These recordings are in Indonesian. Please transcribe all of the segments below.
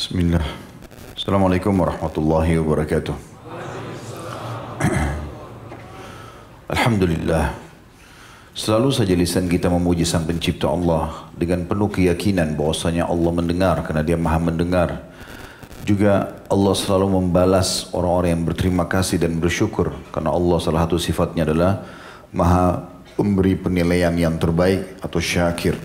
Bismillah. Assalamualaikum warahmatullahi wabarakatuh. Alhamdulillah. Selalu saja lisan kita memuji Sang Pencipta Allah dengan penuh keyakinan bahwasanya Allah mendengar karena Dia Maha mendengar. Juga Allah selalu membalas orang-orang yang berterima kasih dan bersyukur karena Allah salah satu sifatnya adalah Maha memberi penilaian yang terbaik atau syakir.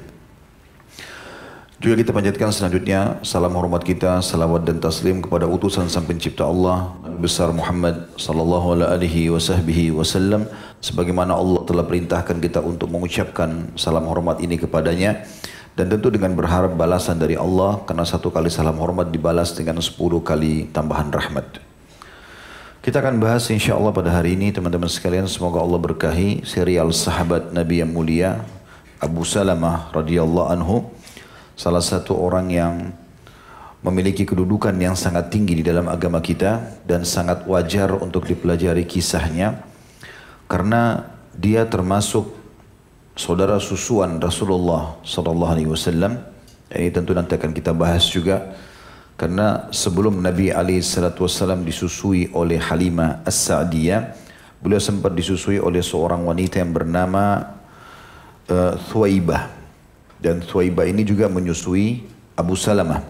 Juga kita panjatkan selanjutnya salam hormat kita, salawat dan taslim kepada utusan Sang Pencipta Allah besar Muhammad sallallahu alaihi wasallam, sebagaimana Allah telah perintahkan kita untuk mengucapkan salam hormat ini kepadanya, dan tentu dengan berharap balasan dari Allah karena satu kali salam hormat dibalas dengan 10 kali tambahan rahmat. Kita akan bahas insya Allah pada hari ini teman-teman sekalian, semoga Allah berkahi serial sahabat Nabi yang mulia Abu Salamah radhiyallahu anhu. Salah satu orang yang memiliki kedudukan yang sangat tinggi di dalam agama kita dan sangat wajar untuk dipelajari kisahnya karena dia termasuk saudara susuan Rasulullah sallallahu alaihi wasallam. Ini tentu nanti akan kita bahas juga karena sebelum Nabi alaihi salatu wasallam disusui oleh Halimah As-Sa'diyah, beliau sempat disusui oleh seorang wanita yang bernama Thuwaibah. Dan Thuwaibah ini juga menyusui Abu Salamah.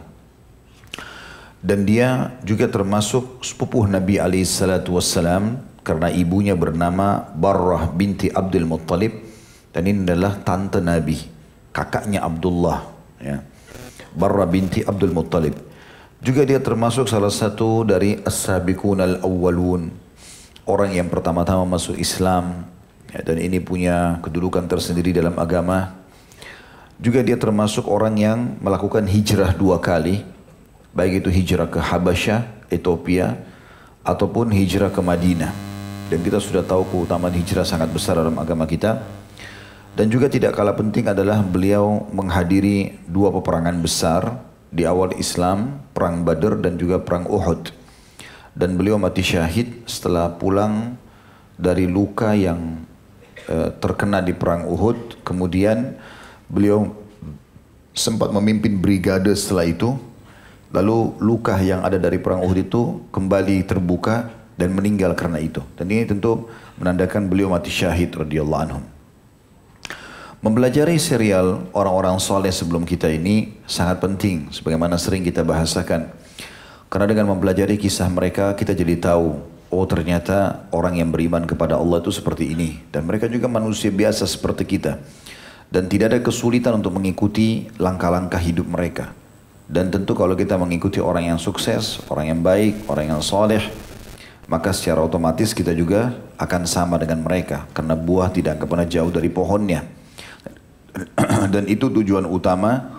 Dan dia juga termasuk sepupuh Nabi SAW karena ibunya bernama Barrah binti Abdul Muttalib. Dan ini adalah tante Nabi, kakaknya Abdullah. Ya. Barrah binti Abdul Muttalib. Juga dia termasuk salah satu dari As-Sabiqun Al-Awwalun. Orang yang pertama-tama masuk Islam. Ya, dan ini punya kedudukan tersendiri dalam agama. Juga dia termasuk orang yang melakukan hijrah 2 kali. Baik itu hijrah ke Habasyah, Ethiopia, ataupun hijrah ke Madinah. Dan kita sudah tahu keutamaan hijrah sangat besar dalam agama kita. Dan juga tidak kalah penting adalah beliau menghadiri 2 peperangan besar di awal Islam, Perang Badr dan juga Perang Uhud. Dan beliau mati syahid setelah pulang dari luka yang terkena di Perang Uhud. Kemudian beliau sempat memimpin brigade setelah itu. Lalu luka yang ada dari perang Uhud itu kembali terbuka dan meninggal karena itu. Dan ini tentu menandakan beliau mati syahid radhiyallahu anhum. Mempelajari serial orang-orang soleh sebelum kita ini sangat penting, sebagaimana sering kita bahasakan. Karena dengan mempelajari kisah mereka kita jadi tahu, oh ternyata orang yang beriman kepada Allah itu seperti ini. Dan mereka juga manusia biasa seperti kita. Dan tidak ada kesulitan untuk mengikuti langkah-langkah hidup mereka. Dan tentu kalau kita mengikuti orang yang sukses, orang yang baik, orang yang soleh, maka secara otomatis kita juga akan sama dengan mereka. Karena buah tidak akan pernah jauh dari pohonnya. Dan itu tujuan utama.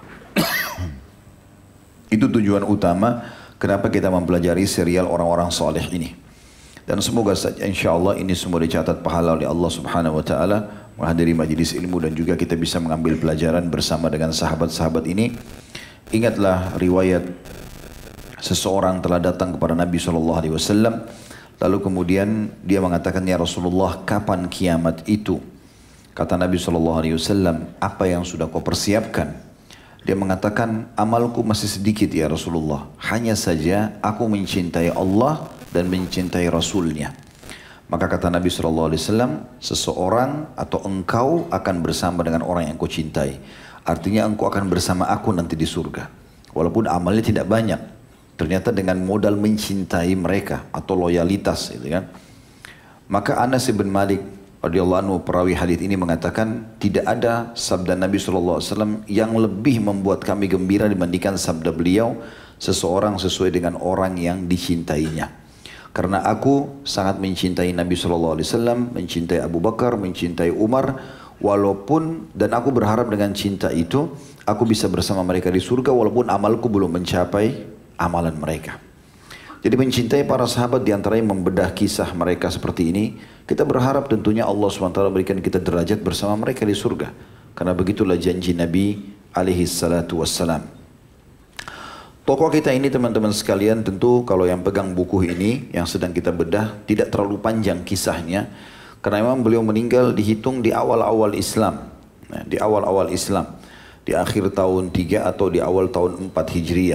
Itu tujuan utama kenapa kita mempelajari serial orang-orang soleh ini. Dan semoga saja insya Allah ini semua dicatat pahala oleh Allah Subhanahu wa Ta'ala, menghadiri majelis ilmu dan juga kita bisa mengambil pelajaran bersama dengan sahabat-sahabat ini. Ingatlah riwayat seseorang telah datang kepada Nabi SAW, lalu kemudian dia mengatakan, ya Rasulullah, kapan kiamat itu? Kata Nabi SAW, apa yang sudah kau persiapkan? Dia mengatakan, amalku masih sedikit ya Rasulullah, hanya saja aku mencintai Allah dan mencintai Rasulnya. Maka kata Nabi SAW, seseorang atau engkau akan bersama dengan orang yang kau cintai. Artinya engkau akan bersama aku nanti di surga. Walaupun amalnya tidak banyak. Ternyata dengan modal mencintai mereka atau loyalitas. Gitu kan. Maka Anas bin Malik radhiyallahu anhu, perawi hadis ini mengatakan, tidak ada sabda Nabi SAW yang lebih membuat kami gembira dibandingkan sabda beliau, seseorang sesuai dengan orang yang dicintainya. Karena aku sangat mencintai Nabi SAW, mencintai Abu Bakar, mencintai Umar, walaupun dan aku berharap dengan cinta itu aku bisa bersama mereka di surga walaupun amalku belum mencapai amalan mereka. Jadi mencintai para sahabat diantaranya membedah kisah mereka seperti ini. Kita berharap tentunya Allah SWT berikan kita derajat bersama mereka di surga. Karena begitulah janji Nabi SAW. Tokoh kita ini teman-teman sekalian tentu kalau yang pegang buku ini yang sedang kita bedah tidak terlalu panjang kisahnya. Karena memang beliau meninggal dihitung di awal-awal Islam. Nah, di awal-awal Islam. Di akhir tahun 3 atau di awal tahun 4 Hijriah.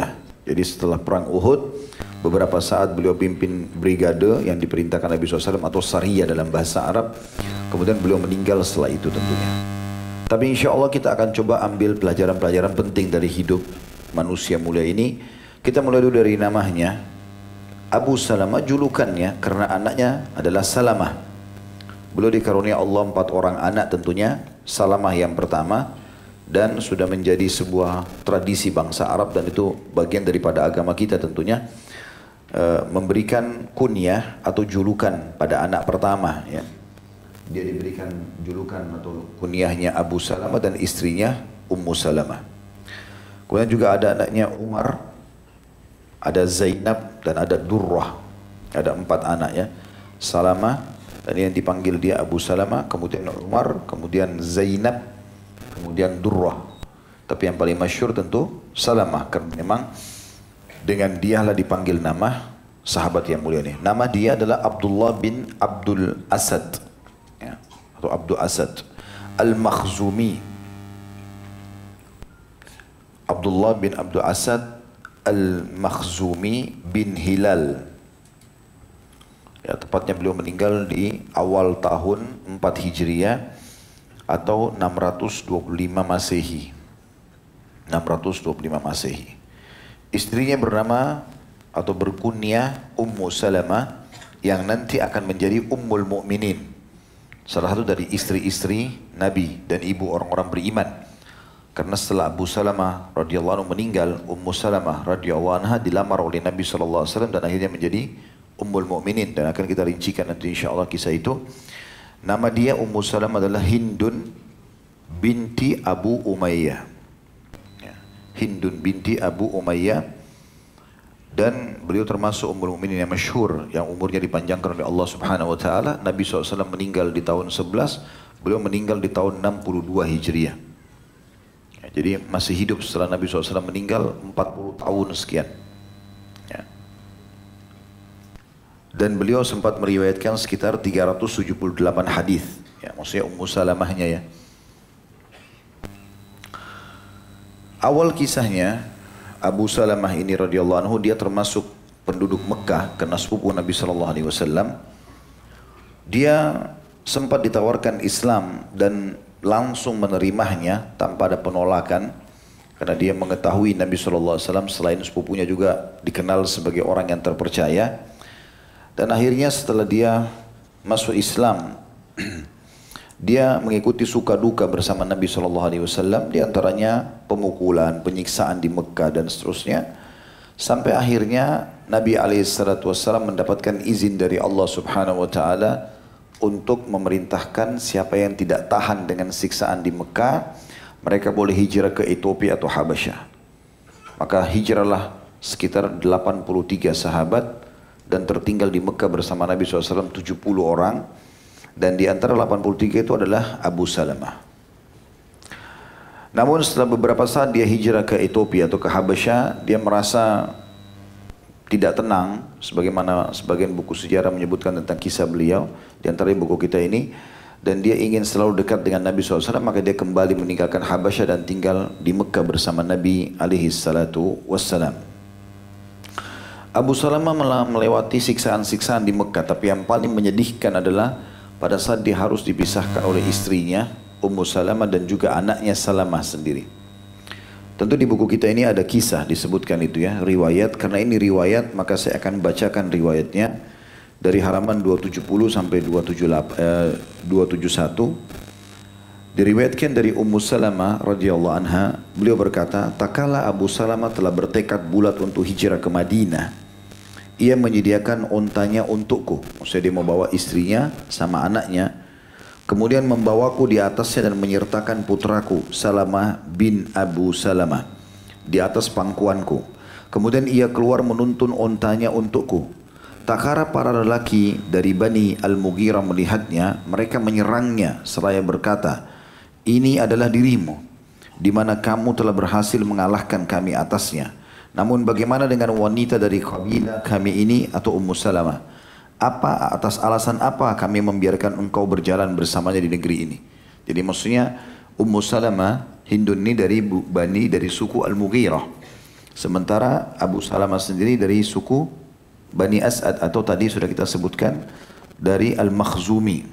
Jadi setelah perang Uhud, beberapa saat beliau pimpin brigade yang diperintahkan Nabi SAW atau Sariyah dalam bahasa Arab. Kemudian beliau meninggal setelah itu tentunya. Tapi insya Allah kita akan coba ambil pelajaran-pelajaran penting dari hidup manusia mulia ini. Kita mulai dulu dari namanya. Abu Salamah julukannya karena anaknya adalah Salamah. Beliau dikarunia Allah 4 orang anak tentunya. Salamah yang pertama. Dan sudah menjadi sebuah tradisi bangsa Arab dan itu bagian daripada agama kita tentunya. Memberikan kunyah atau julukan pada anak pertama. Ya. Dia diberikan julukan atau kunyahnya Abu Salamah dan istrinya Ummu Salamah. Kemudian juga ada anaknya Umar, ada Zainab dan ada Durrah. Ada 4 anak ya. Salamah dan yang dipanggil dia Abu Salamah, kemudian Umar, kemudian Zainab, kemudian Durrah. Tapi yang paling masyhur tentu Salamah karena memang dengan dialah dipanggil nama sahabat yang mulia ini. Nama dia adalah Abdullah bin Abdul Asad ya, atau Abdul Asad Al-Makhzumi. Abdullah bin Abdul Asad Al-Makhzumi bin Hilal. Ya, tepatnya beliau meninggal di awal tahun 4 Hijriah atau 625 Masehi. 625 Masehi. Istrinya bernama atau berkunyah Ummu Salamah yang nanti akan menjadi Ummul Mukminin. Salah satu dari istri-istri Nabi dan ibu orang-orang beriman. Karena setelah Abu Salamah radhiyallahu anhu meninggal, Ummu Salamah radhiyallahu anha dilamar oleh Nabi sallallahu alaihi wasallam dan akhirnya menjadi Ummul Mukminin dan akan kita rincikan nanti insyaallah kisah itu. Nama dia Ummu Salamah adalah Hindun binti Abu Umayyah. Hindun binti Abu Umayyah dan beliau termasuk Ummul Mukminin yang masyhur yang umurnya dipanjangkan oleh Allah Subhanahu wa taala. Nabi SAW meninggal di tahun 11, beliau meninggal di tahun 62 Hijriah. Ya, jadi masih hidup setelah Nabi SAW meninggal 40 tahun sekian. Ya. Dan beliau sempat meriwayatkan sekitar 378 hadis. Ya, maksudnya Ummu Salamahnya ya. Awal kisahnya Abu Salamah ini radhiyallahu anhu dia termasuk penduduk Mekah karena sepupu Nabi sallallahu alaihi wasallam. Dia sempat ditawarkan Islam dan langsung menerimanya tanpa ada penolakan karena dia mengetahui Nabi sallallahu alaihi wasallam selain sepupunya juga dikenal sebagai orang yang terpercaya. Dan akhirnya setelah dia masuk Islam dia mengikuti suka duka bersama Nabi SAW, diantaranya pemukulan, penyiksaan di Mekah dan seterusnya. Sampai akhirnya Nabi SAW mendapatkan izin dari Allah Subhanahu Wa Taala untuk memerintahkan siapa yang tidak tahan dengan siksaan di Mekah, mereka boleh hijrah ke Ethiopia atau Habasyah. Maka hijrahlah sekitar 83 sahabat dan tertinggal di Mekah bersama Nabi SAW 70 orang. Dan di antara 83 itu adalah Abu Salamah. Namun setelah beberapa saat dia hijrah ke Ethiopia atau ke Habasyah, dia merasa tidak tenang, sebagaimana sebagian buku sejarah menyebutkan tentang kisah beliau, di antara buku kita ini, dan dia ingin selalu dekat dengan Nabi SAW, maka dia kembali meninggalkan Habasyah dan tinggal di Mekah bersama Nabi SAW. Abu Salamah melewati siksaan-siksaan di Mekah, tapi yang paling menyedihkan adalah pada saat dia harus dipisahkan oleh istrinya Ummu Salamah dan juga anaknya Salamah sendiri. Tentu di buku kita ini ada kisah disebutkan itu ya, riwayat. Karena ini riwayat maka saya akan bacakan riwayatnya dari halaman 270 sampai 271. Diriwayatkan dari Ummu Salamah radhiyallahu anha, beliau berkata, "Tatkala Abu Salamah telah bertekad bulat untuk hijrah ke Madinah, ia menyediakan ontanya untukku." Maksudnya dia mau bawa istrinya sama anaknya. Kemudian membawaku di atasnya dan menyertakan putraku Salamah bin Abu Salamah di atas pangkuanku. Kemudian ia keluar menuntun ontanya untukku. Tak kala para lelaki dari Bani Al-Mughirah melihatnya, mereka menyerangnya seraya berkata, "Ini adalah dirimu, di mana kamu telah berhasil mengalahkan kami atasnya. Namun bagaimana dengan wanita dari kabilah kami ini atau Ummu Salamah? Atas alasan apa kami membiarkan engkau berjalan bersamanya di negeri ini?" Jadi maksudnya Ummu Salamah Hindun ini dari suku Al-Mughirah. Sementara Abu Salamah sendiri dari suku Bani As'ad atau tadi sudah kita sebutkan dari Al-Makhzumi.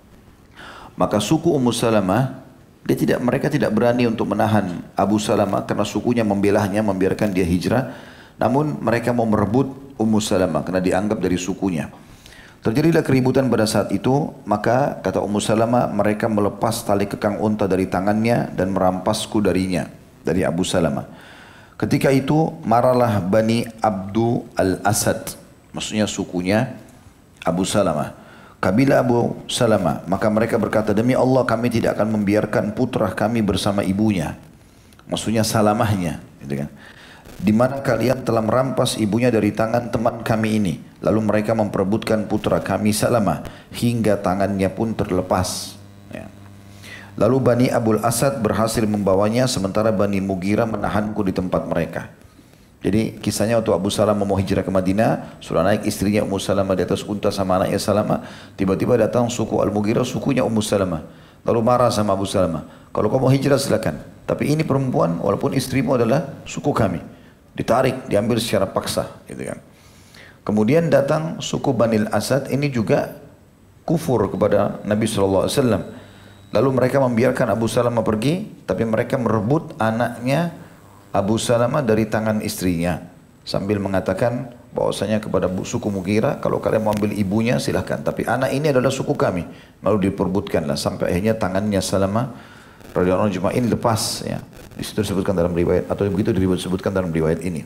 Maka suku Ummu Salamah mereka tidak berani untuk menahan Abu Salamah karena sukunya membelahnya, membiarkan dia hijrah. Namun mereka mau merebut Ummu Salamah karena dianggap dari sukunya. Terjadilah keributan pada saat itu, maka kata Ummu Salamah, mereka melepas tali kekang unta dari tangannya dan merampasku darinya, dari Abu Salamah. Ketika itu marahlah Bani Abdu Al-Asad, maksudnya sukunya Abu Salamah. Kabilah Abu Salamah, maka mereka berkata, demi Allah kami tidak akan membiarkan putra kami bersama ibunya. Maksudnya Salamahnya, gitu kan. Di mana kalian telah merampas ibunya dari tangan teman kami ini. Lalu mereka memperebutkan putra kami Salamah hingga tangannya pun terlepas. Ya. Lalu Bani Abul Asad berhasil membawanya sementara Bani Mughirah menahanku di tempat mereka. Jadi kisahnya waktu Abu Salamah mau hijrah ke Madinah, sudah naik istrinya Ummu Salamah di atas unta sama anaknya Salamah. Tiba-tiba datang suku Al-Mughirah, sukunya Ummu Salamah. Lalu marah sama Abu Salamah. Kalau kau mau hijrah silakan. Tapi ini perempuan walaupun istrimu adalah suku kami. Ditarik, diambil secara paksa. Gitu kan. Kemudian datang suku Banil Asad, ini juga kufur kepada Nabi SAW. Lalu mereka membiarkan Abu Salamah pergi, tapi mereka merebut anaknya Abu Salamah dari tangan istrinya. Sambil mengatakan bahwasanya kepada suku Mughirah, kalau kalian mau ambil ibunya silahkan. Tapi anak ini adalah suku kami. Lalu diperbutkanlah sampai akhirnya tangannya Salamah radhiyallahu anhu ini lepas. Ya. Di situ disebutkan dalam riwayat, atau begitu disebutkan dalam riwayat ini.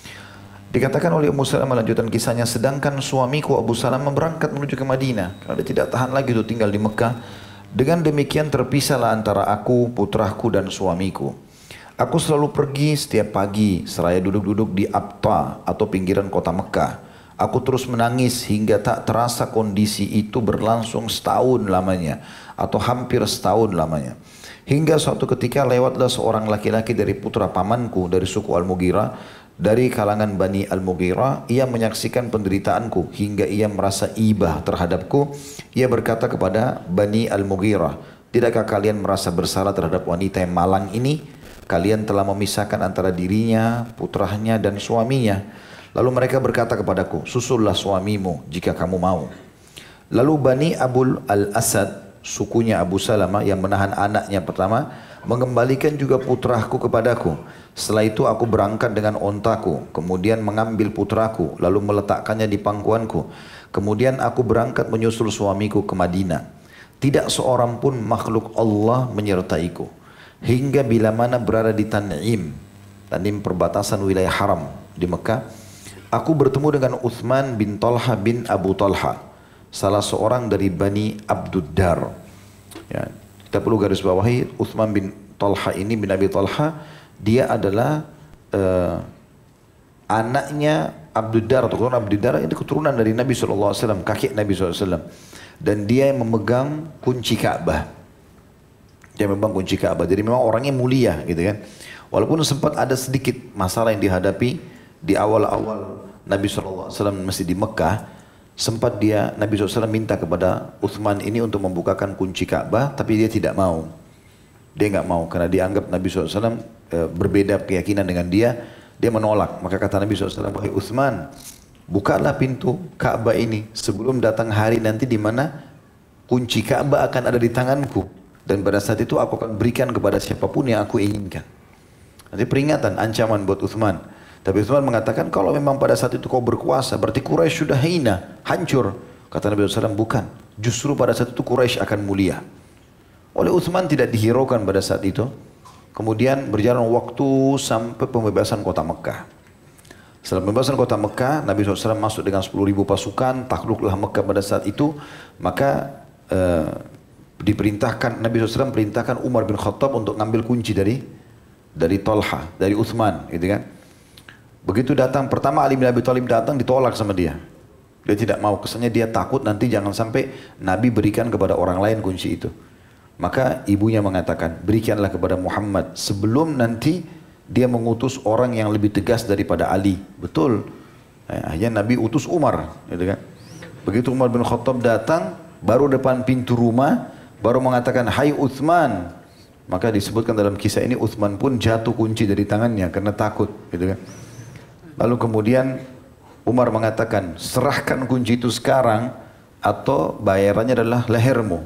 Dikatakan oleh Ummu Salamah lanjutan kisahnya, sedangkan suamiku Abu Salamah berangkat menuju ke Madinah. Karena dia tidak tahan lagi untuk tinggal di Mekah. Dengan demikian terpisahlah antara aku, putraku dan suamiku. Aku selalu pergi setiap pagi seraya duduk-duduk di Abta atau pinggiran kota Mekah. Aku terus menangis hingga tak terasa kondisi itu berlangsung setahun lamanya atau hampir setahun lamanya. Hingga suatu ketika lewatlah seorang laki-laki dari putra pamanku dari suku Al-Mughirah, dari kalangan Bani Al-Mughirah. Ia menyaksikan penderitaanku hingga ia merasa ibah terhadapku. Ia berkata kepada Bani Al-Mughirah, tidakkah kalian merasa bersalah terhadap wanita yang malang ini? Kalian telah memisahkan antara dirinya, putranya dan suaminya. Lalu mereka berkata kepadaku, susullah suamimu jika kamu mau. Lalu Bani Abul Al-Asad, sukunya Abu Salamah yang menahan anaknya pertama, mengembalikan juga putraku kepadaku. Setelah itu aku berangkat dengan ontaku, kemudian mengambil putraku, lalu meletakkannya di pangkuanku. Kemudian aku berangkat menyusul suamiku ke Madinah. Tidak seorang pun makhluk Allah menyertaiku. Hingga bila mana berada di Tan'im, Tan'im perbatasan wilayah haram di Mekah, aku bertemu dengan Uthman bin Talha bin Abu Talha, salah seorang dari Bani Abduddar. Ya, kita perlu garis bawahi, Uthman bin Talha ini bin Abi Talha, dia adalah anaknya Abduddar atau keturunan Abduddar, itu keturunan dari Nabi SAW, kakek Nabi SAW. Dan dia yang memegang kunci Ka'bah. Dia memang kunci Ka'bah. Jadi memang orangnya mulia gitu kan. Walaupun sempat ada sedikit masalah yang dihadapi di awal-awal Nabi SAW masih di Mekah. Sempat Nabi SAW minta kepada Uthman ini untuk membukakan kunci Ka'bah. Tapi dia tidak mau. Dia nggak mau karena dianggap Nabi SAW berbeda keyakinan dengan dia. Dia menolak. Maka kata Nabi SAW, wahai Uthman, bukalah pintu Ka'bah ini sebelum datang hari nanti di mana kunci Ka'bah akan ada di tanganku. Dan pada saat itu aku akan berikan kepada siapapun yang aku inginkan. Nanti peringatan, ancaman buat Uthman. Tapi Uthman mengatakan, kalau memang pada saat itu kau berkuasa, berarti Quraisy sudah hina, hancur. Kata Nabi SAW, bukan. Justru pada saat itu Quraisy akan mulia. Oleh Uthman tidak dihiraukan pada saat itu. Kemudian berjalan waktu sampai pembebasan kota Mekah. Setelah pembebasan kota Mekah, Nabi SAW masuk dengan 10.000 pasukan, takluklah Mekah pada saat itu. Maka diperintahkan, Nabi SAW perintahkan Umar bin Khattab untuk ngambil kunci dari Talha, dari Uthman gitu kan. Begitu datang, pertama Ali bin Abi Thalib datang ditolak sama dia. Dia tidak mau, kesannya dia takut nanti jangan sampai Nabi berikan kepada orang lain kunci itu. Maka ibunya mengatakan, berikanlah kepada Muhammad sebelum nanti dia mengutus orang yang lebih tegas daripada Ali. Betul. Akhirnya Nabi utus Umar gitu kan. Begitu Umar bin Khattab datang, baru depan pintu rumah, baru mengatakan, hai Uthman, Maka disebutkan dalam kisah ini Uthman pun jatuh kunci dari tangannya karena takut, gitu kan. Lalu kemudian Umar mengatakan, serahkan kunci itu sekarang atau bayarannya adalah lehermu.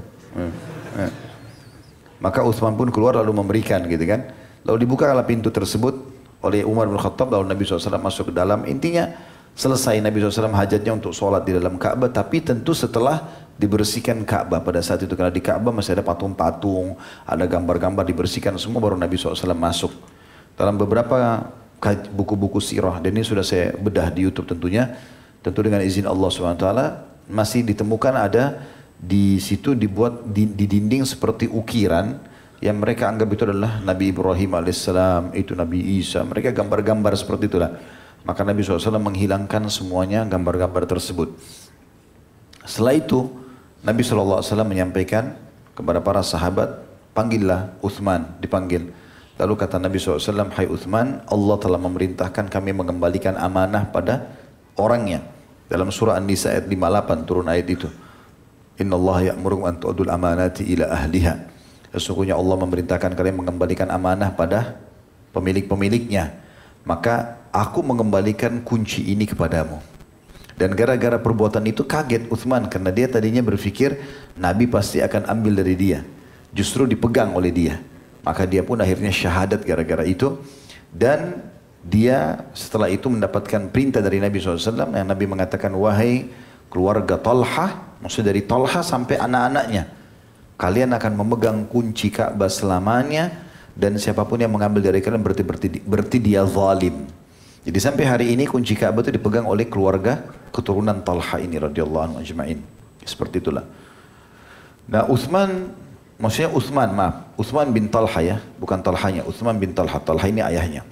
Maka Uthman pun keluar lalu memberikan, gitu kan. Lalu dibukalah pintu tersebut oleh Umar bin Khattab, lalu Nabi SAW masuk ke dalam. Intinya selesai Nabi SAW hajatnya untuk sholat di dalam Ka'bah, tapi tentu setelah dibersihkan Ka'bah pada saat itu. Karena di Ka'bah masih ada patung-patung, ada gambar-gambar, dibersihkan semua baru Nabi SAW masuk. Dalam beberapa buku-buku sirah, dan ini sudah saya bedah di YouTube tentunya, tentu dengan izin Allah SWT, masih ditemukan ada di situ dibuat di dinding seperti ukiran yang mereka anggap itu adalah Nabi Ibrahim alaihissalam, itu Nabi Isa, mereka gambar-gambar seperti itulah. Maka Nabi SAW menghilangkan semuanya gambar-gambar tersebut. Setelah itu Nabi SAW menyampaikan kepada para sahabat, panggillah Uthman, dipanggil. Lalu kata Nabi SAW, hai Uthman, Allah telah memerintahkan kami mengembalikan amanah pada orangnya. Dalam surah An-Nisa ayat 58 turun ayat itu. Inna Allah ya'murukum an tu'adul amanati ila ahliha. Sesungguhnya Allah memerintahkan kalian mengembalikan amanah pada pemilik-pemiliknya. Maka aku mengembalikan kunci ini kepadamu. Dan gara-gara perbuatan itu kaget Uthman, karena dia tadinya berpikir Nabi pasti akan ambil dari dia. Justru dipegang oleh dia. Maka dia pun akhirnya syahadat gara-gara itu. Dan dia setelah itu mendapatkan perintah dari Nabi SAW yang Nabi mengatakan, wahai keluarga Talha, maksud dari Talha sampai anak-anaknya, kalian akan memegang kunci Ka'bah selamanya, dan siapapun yang mengambil dari kalian berarti dia zalim. Jadi sampai hari ini kunci Ka'bah itu dipegang oleh keluarga keturunan Talha ini radhiyallahu anhu ajma'in. Seperti itulah. Nah Uthman, maksudnya Uthman bin Talha ya, bukan Talhanya, Uthman bin Talha. Talha ini ayahnya.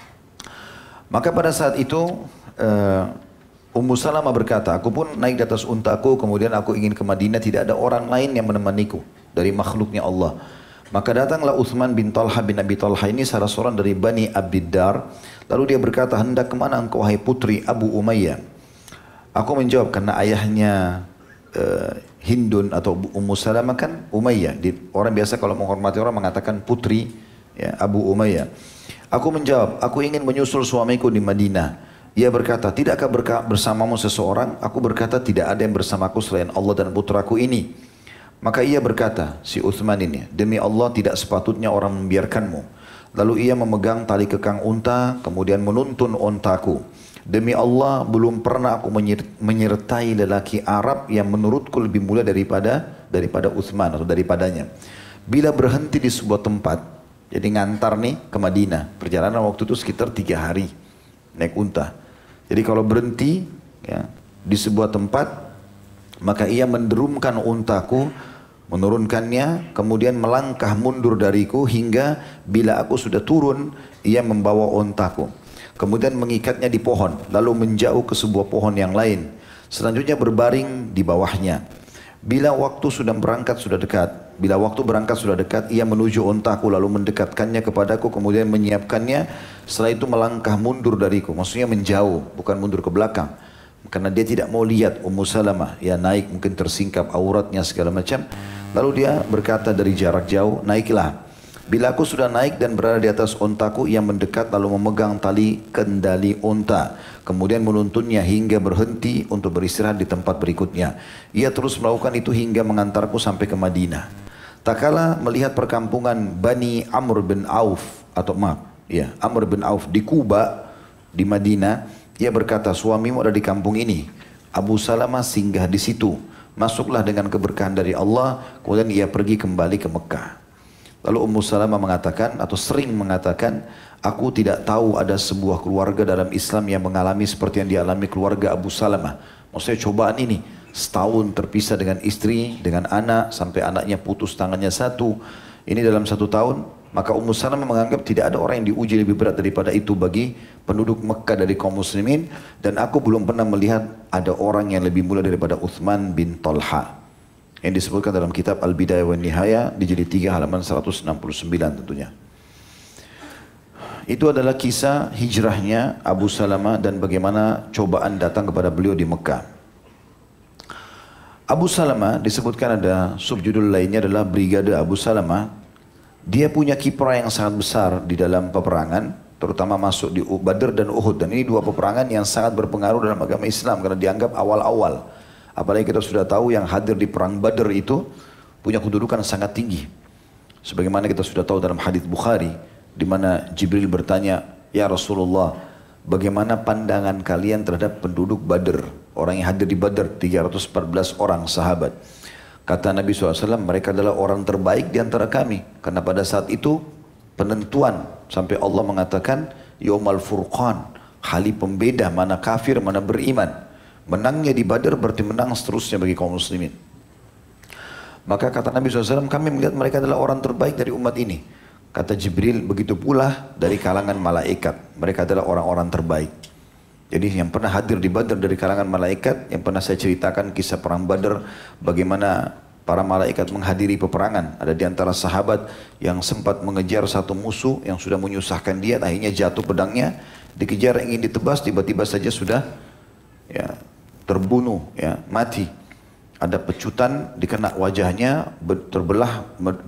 Maka pada saat itu Ummu Salamah berkata, aku pun naik di atas untaku, kemudian aku ingin ke Madinah, tidak ada orang lain yang menemaniku dari makhluknya Allah. Maka datanglah Uthman bin Talha bin Abi Talha ini, salah seorang dari Bani Abdiddar. Lalu dia berkata, hendak kemana engkau wahai putri Abu Umayyah? Aku menjawab, karena ayahnya Hindun atau Ummu Salamah kan Umayyah. Orang biasa kalau menghormati orang mengatakan putri ya, Abu Umayyah. Aku menjawab, aku ingin menyusul suamiku di Madinah. Ia berkata, tidakkah bersamamu seseorang? Aku berkata, tidak ada yang bersamaku selain Allah dan putraku ini. Maka ia berkata, si Uthman ini, demi Allah tidak sepatutnya orang membiarkanmu. Lalu ia memegang tali kekang unta, kemudian menuntun untaku. Demi Allah, belum pernah aku menyertai lelaki Arab yang menurutku lebih mulia daripada Uthman atau daripadanya. Bila berhenti di sebuah tempat, jadi ngantar nih ke Madinah. Perjalanan waktu itu sekitar 3 hari naik unta. Jadi kalau berhenti ya, di sebuah tempat, maka ia menderumkan untaku, menurunkannya, kemudian melangkah mundur dariku hingga bila aku sudah turun, ia membawa untaku. Kemudian mengikatnya di pohon, lalu menjauh ke sebuah pohon yang lain. Selanjutnya berbaring di bawahnya. Bila waktu berangkat sudah dekat, ia menuju untaku lalu mendekatkannya kepadaku, kemudian menyiapkannya. Setelah itu melangkah mundur dariku, maksudnya menjauh, bukan mundur ke belakang. Karena dia tidak mau lihat Ummu Salamah, ya naik mungkin tersingkap auratnya segala macam. Lalu dia berkata dari jarak jauh, naiklah. Bila aku sudah naik dan berada di atas untaku, ia mendekat lalu memegang tali kendali unta. Kemudian menuntunnya hingga berhenti untuk beristirahat di tempat berikutnya. Ia terus melakukan itu hingga mengantarku sampai ke Madinah. Tak kala melihat perkampungan Bani Amr bin Auf, Amr bin Auf di Kuba, di Madinah, ia berkata, suamimu ada di kampung ini. Abu Salamah singgah di situ. Masuklah dengan keberkahan dari Allah. Kemudian ia pergi kembali ke Mekah. Lalu Ummu Salamah mengatakan atau sering mengatakan, aku tidak tahu ada sebuah keluarga dalam Islam yang mengalami seperti yang dialami keluarga Abu Salamah. Maksudnya cobaan ini, setahun terpisah dengan istri, dengan anak, sampai anaknya putus tangannya satu. Ini dalam 1 tahun. Maka Ummu Salamah menganggap tidak ada orang yang diuji lebih berat daripada itu bagi penduduk Mekah dari kaum muslimin. Dan aku belum pernah melihat ada orang yang lebih mulia daripada Uthman bin Talha. Yang disebutkan dalam kitab Al-Bidayah wa Nihayah di jilid 3 halaman 169 tentunya. Itu adalah kisah hijrahnya Abu Salamah dan bagaimana cobaan datang kepada beliau di Mekah. Abu Salamah disebutkan ada subjudul lainnya adalah Brigade Abu Salamah. Dia punya kiprah yang sangat besar di dalam peperangan, terutama masuk di Badr dan Uhud. Dan ini dua peperangan yang sangat berpengaruh dalam agama Islam karena dianggap awal-awal. Apalagi kita sudah tahu yang hadir di perang Badr itu punya kedudukan sangat tinggi. Sebagaimana kita sudah tahu dalam hadis Bukhari, di mana Jibril bertanya, "Ya Rasulullah, bagaimana pandangan kalian terhadap penduduk Badr?" Orang yang hadir di Badr, 314 orang sahabat. Kata Nabi SAW, mereka adalah orang terbaik di antara kami. Karena pada saat itu penentuan, sampai Allah mengatakan, Yawmal Furqan, hari pembeda mana kafir, mana beriman. Menangnya di Badr berarti menang seterusnya bagi kaum muslimin. Maka kata Nabi SAW, kami melihat mereka adalah orang terbaik dari umat ini. Kata Jibril, begitu pula dari kalangan malaikat. Mereka adalah orang-orang terbaik. Jadi yang pernah hadir di Badr dari kalangan malaikat, yang pernah saya ceritakan kisah perang Badr, bagaimana para malaikat menghadiri peperangan. Ada di antara sahabat yang sempat mengejar satu musuh yang sudah menyusahkan dia, akhirnya jatuh pedangnya, dikejar ingin ditebas, tiba-tiba saja sudah ya, terbunuh, ya, mati. Ada pecutan dikena wajahnya, terbelah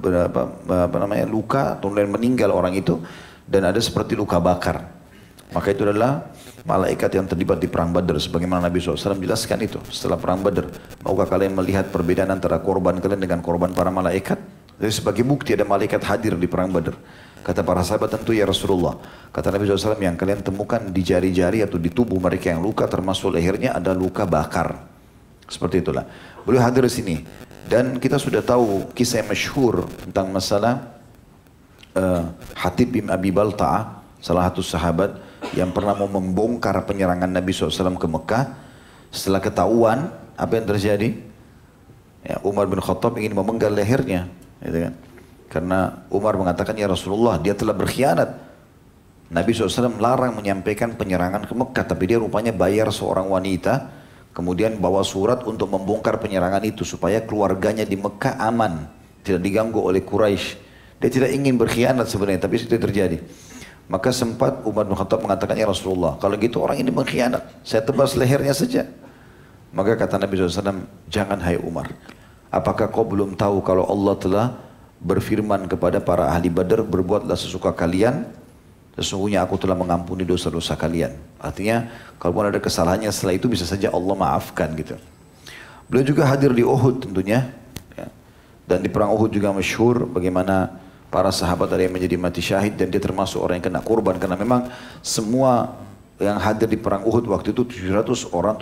luka, kemudian meninggal orang itu, dan ada seperti luka bakar. Maka itu adalah malaikat yang terlibat di perang Badr. Sebagaimana Nabi SAW jelaskan itu setelah perang Badr. Maukah kalian melihat perbedaan antara korban kalian dengan korban para malaikat? Jadi sebagai bukti ada malaikat hadir di perang Badr. Kata para sahabat, tentu ya Rasulullah. Kata Nabi SAW, yang kalian temukan di jari-jari atau di tubuh mereka yang luka, termasuk lehernya ada luka bakar. Seperti itulah. Beliau hadir di sini. Dan kita sudah tahu kisah yang masyhur tentang masalah Hatib bin Abi Balta'ah, salah satu sahabat yang pernah mau membongkar penyerangan Nabi SAW ke Mekah. Setelah ketahuan, apa yang terjadi? Ya, Umar bin Khattab ingin memenggal lehernya. Gitu kan? Karena Umar mengatakan, ya Rasulullah, dia telah berkhianat. Nabi SAW larang menyampaikan penyerangan ke Mekah, tapi dia rupanya bayar seorang wanita, kemudian bawa surat untuk membongkar penyerangan itu, supaya keluarganya di Mekah aman, tidak diganggu oleh Quraisy. Dia tidak ingin berkhianat sebenarnya, tapi itu terjadi. Maka sempat Umar bin Khattab mengatakan, ya Rasulullah, kalau gitu orang ini mengkhianat, saya tebas lehernya saja. Maka kata Nabi SAW, jangan hai Umar. Apakah kau belum tahu kalau Allah telah berfirman kepada para ahli Badar, berbuatlah sesuka kalian, sesungguhnya aku telah mengampuni dosa-dosa kalian. Artinya, kalau ada kesalahannya setelah itu bisa saja Allah maafkan gitu. Beliau juga hadir di Uhud tentunya. Ya. Dan di perang Uhud juga masyhur bagaimana para sahabat ada yang menjadi mati syahid dan dia termasuk orang yang kena kurban. Karena memang semua yang hadir di perang Uhud waktu itu 700 orang,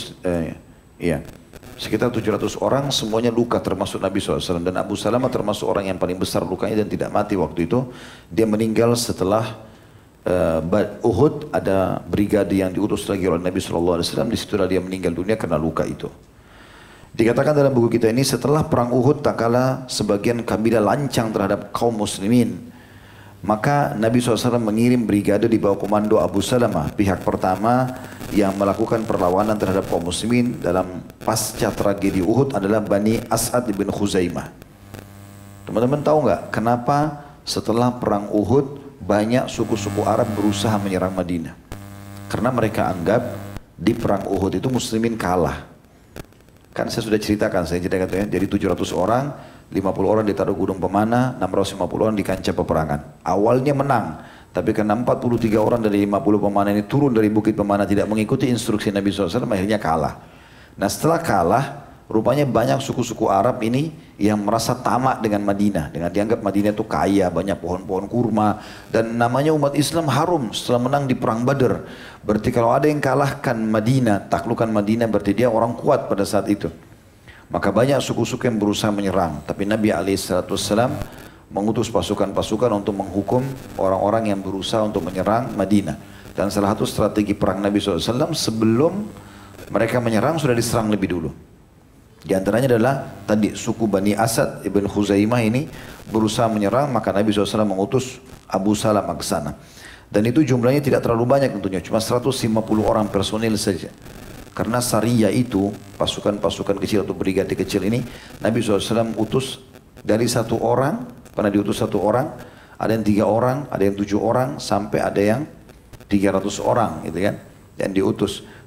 sekitar 700 orang semuanya luka termasuk Nabi SAW. Dan Abu Salamah termasuk orang yang paling besar lukanya dan tidak mati waktu itu. Dia meninggal setelah Uhud, ada brigade yang diutus lagi oleh Nabi SAW. Disitulah dia meninggal dunia karena luka itu. Dikatakan dalam buku kita ini, setelah perang Uhud tak kala sebagian kabilah lancang terhadap kaum muslimin, maka Nabi SAW mengirim brigade di bawah komando Abu Salamah, pihak pertama yang melakukan perlawanan terhadap kaum muslimin dalam pasca tragedi Uhud adalah Bani As'ad bin Khuzaimah. Teman-teman tahu nggak kenapa setelah perang Uhud banyak suku-suku Arab berusaha menyerang Madinah? Karena mereka anggap di perang Uhud itu muslimin kalah. Kan saya sudah ceritakan, ya, jadi 700 orang, 50 orang ditaruh gunung pemanah, 650 orang di kancah peperangan. Awalnya menang, tapi karena 43 orang dari 50 pemanah ini turun dari bukit pemanah tidak mengikuti instruksi Nabi SAW, akhirnya kalah. Nah setelah kalah, rupanya banyak suku-suku Arab ini yang merasa tamak dengan Madinah, dengan dianggap Madinah itu kaya, banyak pohon-pohon kurma, dan namanya umat Islam harum setelah menang di perang Badr. Berarti kalau ada yang kalahkan Madinah, taklukan Madinah, berarti dia orang kuat pada saat itu. Maka banyak suku-suku yang berusaha menyerang, tapi Nabi SAW mengutus pasukan-pasukan untuk menghukum orang-orang yang berusaha untuk menyerang Madinah. Dan salah satu strategi perang Nabi SAW, sebelum mereka menyerang sudah diserang lebih dulu. Di antaranya adalah tadi suku Bani Asad ibn Khuzaimah ini berusaha menyerang, maka Nabi SAW mengutus Abu Salamah ke sana. Dan itu jumlahnya tidak terlalu banyak tentunya, cuma 150 orang personil saja. Karena Sariyah itu, pasukan-pasukan kecil atau brigade kecil ini, Nabi SAW utus dari 1 orang, pernah diutus 1 orang, ada yang 3 orang, ada yang 7 orang, sampai ada yang 300 orang gitu kan, yang diutus.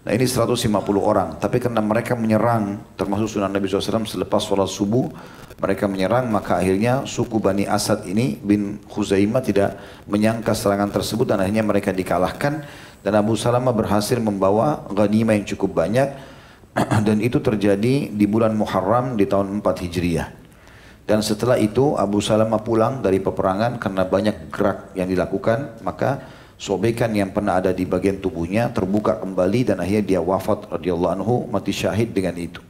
Nah ini 150 orang, tapi karena mereka menyerang, termasuk sunnah Nabi SAW selepas sholat subuh, mereka menyerang, maka akhirnya suku Bani Asad ini bin Khuzaimah tidak menyangka serangan tersebut dan akhirnya mereka dikalahkan dan Abu Salamah berhasil membawa ghanimah yang cukup banyak dan itu terjadi di bulan Muharram di tahun 4 Hijriah. Dan setelah itu Abu Salamah pulang dari peperangan karena banyak gerak yang dilakukan, maka sobekan yang pernah ada di bagian tubuhnya terbuka kembali dan akhirnya dia wafat radhiyallahu anhu, mati syahid dengan itu.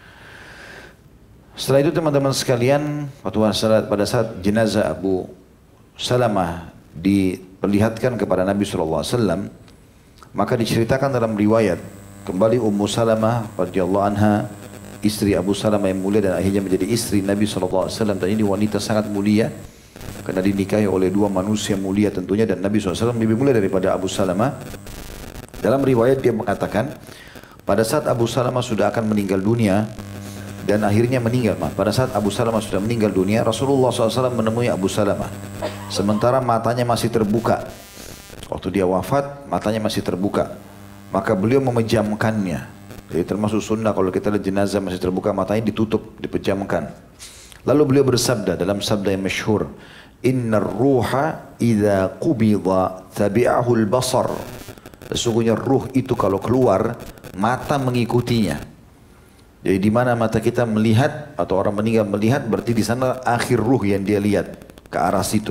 Setelah itu teman-teman sekalian, pada saat jenazah Abu Salamah diperlihatkan kepada Nabi SAW, maka diceritakan dalam riwayat, kembali Ummu Salamah radhiyallahu anha, istri Abu Salamah yang mulia dan akhirnya menjadi istri Nabi SAW, dan ini wanita sangat mulia, karena dinikahi oleh dua manusia mulia tentunya dan Nabi SAW lebih mulia daripada Abu Salamah. Dalam riwayat dia mengatakan, pada saat Abu Salamah sudah akan meninggal dunia, dan akhirnya meninggal, pada saat Abu Salamah sudah meninggal dunia, Rasulullah SAW menemui Abu Salamah. Sementara matanya masih terbuka. Waktu dia wafat, matanya masih terbuka. Maka beliau memejamkannya. Jadi termasuk sunnah kalau kita lihat jenazah masih terbuka, matanya ditutup, dipejamkan. Lalu beliau bersabda dalam sabda yang masyhur, Innar ruha idza qubida tabi'ahu al-basar. Sesungguhnya ruh itu kalau keluar, mata mengikutinya. Jadi di mana mata kita melihat atau orang meninggal melihat, berarti di sana akhir ruh yang dia lihat ke arah situ.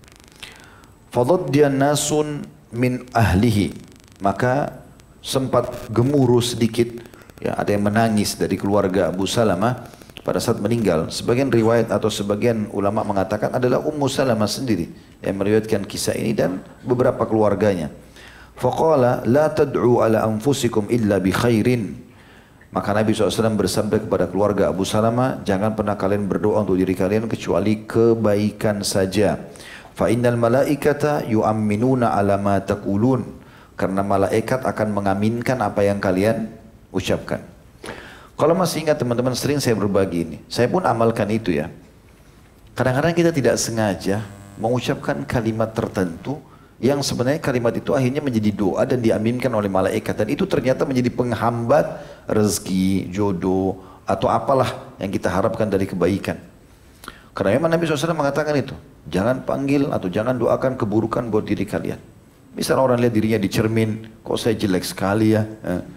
Fadaddiya nasun min ahlihi. Maka sempat gemuruh sedikit, ya, ada yang menangis dari keluarga Abu Salamah pada saat meninggal. Sebagian riwayat atau sebagian ulama mengatakan adalah Ummu Salamah sendiri yang meriwayatkan kisah ini dan beberapa keluarganya. Faqala la tad'u ala anfusikum illa bi khairin. Maka Nabi SAW bersabda kepada keluarga Abu Salamah, jangan pernah kalian berdoa untuk diri kalian kecuali kebaikan saja. Fa innal malaikata yu'amminuna ala ma taqulun. Karena malaikat akan mengaminkan apa yang kalian ucapkan. Kalau masih ingat teman-teman, sering saya berbagi ini. Saya pun amalkan itu ya. Kadang-kadang kita tidak sengaja mengucapkan kalimat tertentu yang sebenarnya kalimat itu akhirnya menjadi doa dan diaminkan oleh malaikat. Dan itu ternyata menjadi penghambat rezeki, jodoh, atau apalah yang kita harapkan dari kebaikan. Karena memang Nabi SAW mengatakan itu. Jangan panggil atau jangan doakan keburukan buat diri kalian. Misal orang lihat dirinya di cermin, kok saya jelek sekali ya.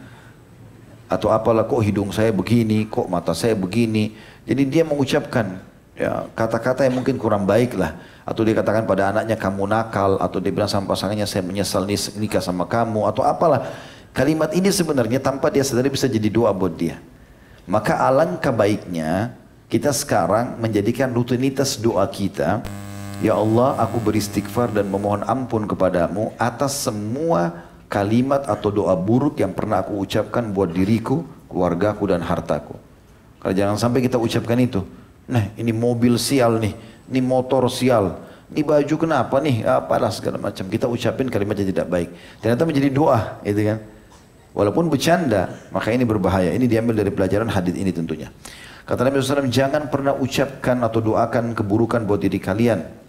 Atau apalah, kok hidung saya begini, kok mata saya begini. Jadi dia mengucapkan ya, kata-kata yang mungkin kurang baik lah. Atau dia katakan pada anaknya, kamu nakal. Atau dia bilang sama pasangannya, saya menyesal nikah sama kamu. Atau apalah. Kalimat ini sebenarnya tanpa dia sadari bisa jadi doa buat dia. Maka alangkah baiknya kita sekarang menjadikan rutinitas doa kita. Ya Allah, aku beristighfar dan memohon ampun kepadamu atas semua kalimat atau doa buruk yang pernah aku ucapkan buat diriku, keluargaku dan hartaku. Karena jangan sampai kita ucapkan itu. Nah, ini mobil sial nih, ini motor sial, ini baju kenapa nih, apalah segala macam. Kita ucapin kalimat yang tidak baik. Ternyata menjadi doa, itu kan. Walaupun bercanda, maka ini berbahaya. Ini diambil dari pelajaran hadis ini tentunya. Kata Nabi SAW, jangan pernah ucapkan atau doakan keburukan buat diri kalian.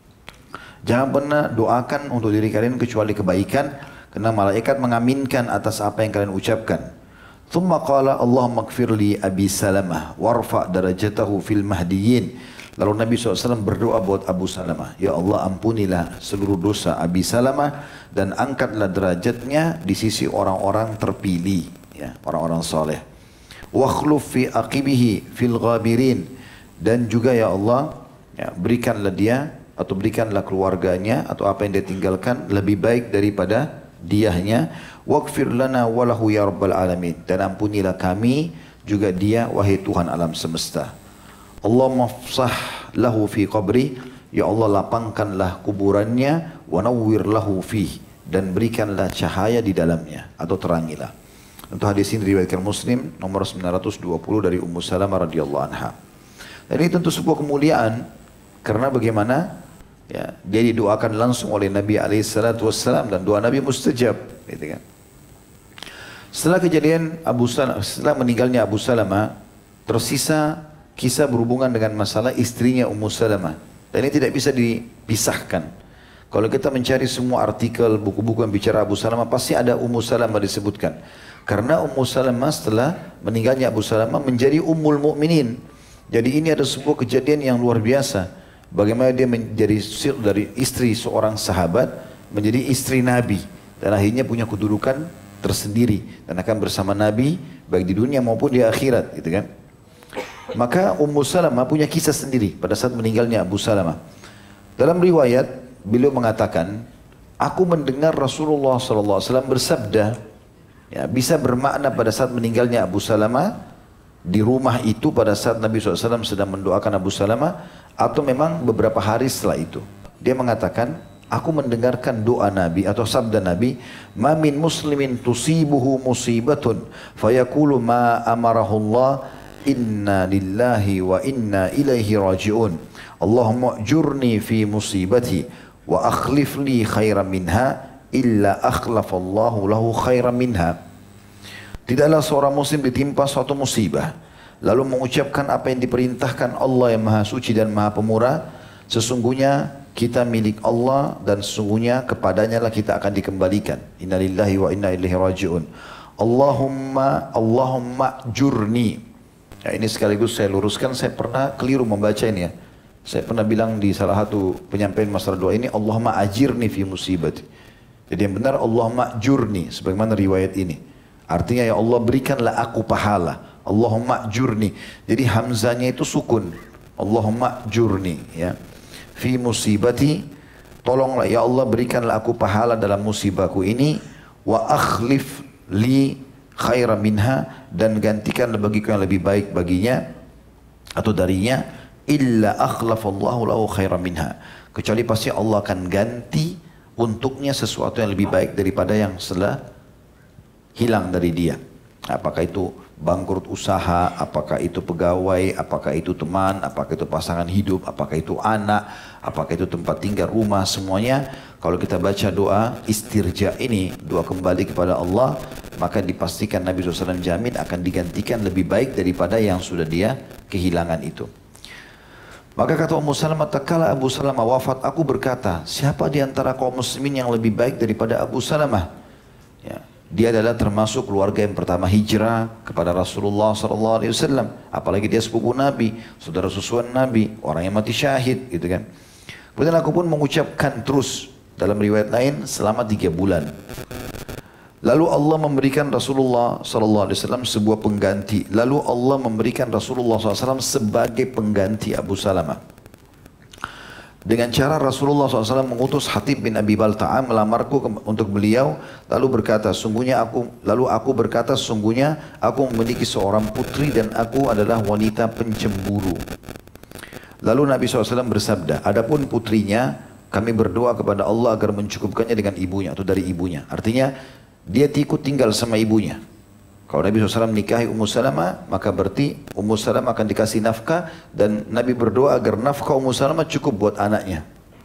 Jangan pernah doakan untuk diri kalian kecuali kebaikan. Karena malaikat mengaminkan atas apa yang kalian ucapkan. Thumma qala Allahumma ighfir li Abi Salamah warfa darajatahu fil mahdiyin. Lalu Nabi SAW berdoa buat Abu Salamah. Ya Allah, ampunilah seluruh dosa Abi Salamah dan angkatlah derajatnya di sisi orang-orang terpilih, ya, orang-orang soleh. Wakhluf fi aqibihi fil ghabirin. Dan juga ya Allah, ya, berikanlah dia atau berikanlah keluarganya atau apa yang dia tinggalkan lebih baik daripada diahnya. Waghfir lana walahu ya rabbal alamin. Dan ampunilah kami juga dia wahai Tuhan alam semesta. Allahumma fsah lahu fi qabri. Ya Allah, lapangkanlah kuburannya. Wa nawwir lahu fih. Dan berikanlah cahaya di dalamnya atau terangilah. Untuk hadis ini diriwayatkan Muslim nomor 920 dari Ummu Salamah radhiyallahu anha. Dan ini tentu sebuah kemuliaan karena bagaimana ya, dia didoakan langsung oleh Nabi SAW dan doa Nabi mustajab, gitu kan. Setelah kejadian setelah meninggalnya Abu Salamah, tersisa kisah berhubungan dengan masalah istrinya Ummu Salamah. Dan ini tidak bisa dipisahkan. Kalau kita mencari semua artikel, buku-buku yang bicara Abu Salamah, pasti ada Ummu Salamah disebutkan. Karena Ummu Salamah setelah meninggalnya Abu Salamah menjadi Ummul Mukminin. Jadi ini ada sebuah kejadian yang luar biasa. Bagaimana dia menjadi dari istri seorang sahabat menjadi istri Nabi. Dan akhirnya punya kedudukan tersendiri. Dan akan bersama Nabi baik di dunia maupun di akhirat. Gitu kan. Maka Ummu Salamah punya kisah sendiri pada saat meninggalnya Abu Salamah. Dalam riwayat, beliau mengatakan, aku mendengar Rasulullah SAW bersabda, ya, bisa bermakna pada saat meninggalnya Abu Salamah, di rumah itu pada saat Nabi SAW sedang mendoakan Abu Salamah, atau memang beberapa hari setelah itu. Dia mengatakan, aku mendengarkan doa Nabi atau sabda Nabi, ma min muslimin tusibuhu musibatun, fayaqulu ma amarahullah, inna lillahi wa inna ilaihi raji'un. Allahumma jurni fi musibati wa akhlif li khairan minha illa akhlafallahu lahu khairan minha. Tidaklah seorang muslim ditimpa suatu musibah lalu mengucapkan apa yang diperintahkan Allah yang Maha Suci dan Maha Pemurah, sesungguhnya kita milik Allah dan sesungguhnya kepadanya lah kita akan dikembalikan. Innalillahi wa inna ilaihi raji'un. Allahumma jurni. Ya, ini sekaligus saya luruskan, saya pernah keliru membaca ini ya. Saya pernah bilang di salah satu penyampaian masalah doa ini, Allahumma ajirni fi musibati. Jadi yang benar Allahumma jurni, sebagaimana riwayat ini. Artinya ya Allah berikanlah aku pahala. Allahumma jurni. Jadi hamzanya itu sukun. Allahumma jurni. Ya. Fi musibati, tolonglah ya Allah berikanlah aku pahala dalam musibahku ini. Wa akhlif li khairan minha, dan gantikanlah bagiku yang lebih baik baginya atau darinya. Illa akhlafallahu lahu khairan minha, kecuali pasti Allah akan ganti untuknya sesuatu yang lebih baik daripada yang setelah hilang dari dia. Apakah itu bangkrut usaha, apakah itu pegawai, apakah itu teman, apakah itu pasangan hidup, apakah itu anak, apakah itu tempat tinggal, rumah, semuanya. Kalau kita baca doa istirja ini, doa kembali kepada Allah, maka dipastikan Nabi SAW jamin akan digantikan lebih baik daripada yang sudah dia kehilangan itu. Maka kata Ummu Salamah, tatkala Abu Salamah wafat, aku berkata, siapa di antara kaum muslimin yang lebih baik daripada Abu Salamah? Ya, dia adalah termasuk keluarga yang pertama hijrah kepada Rasulullah SAW. Apalagi dia sepupu Nabi, saudara susuan Nabi, orang yang mati syahid, gitu kan. Kemudian aku pun mengucapkan terus dalam riwayat lain selama 3 bulan. Lalu Allah memberikan Rasulullah SAW sebuah pengganti. Lalu Allah memberikan Rasulullah SAW sebagai pengganti Abu Salamah. Dengan cara Rasulullah SAW mengutus Hatib bin Abi Balta'a melamarku untuk beliau. Lalu aku berkata, sungguhnya aku memiliki seorang putri dan aku adalah wanita pencemburu. Lalu Nabi SAW bersabda, adapun putrinya, kami berdoa kepada Allah agar mencukupkannya dengan ibunya atau dari ibunya. Artinya, dia ikut tinggal sama ibunya. Kalau Nabi SAW nikahi Ummu Salamah, maka berarti Ummu Salamah akan dikasih nafkah, dan Nabi berdoa agar nafkah Ummu Salamah cukup buat anaknya.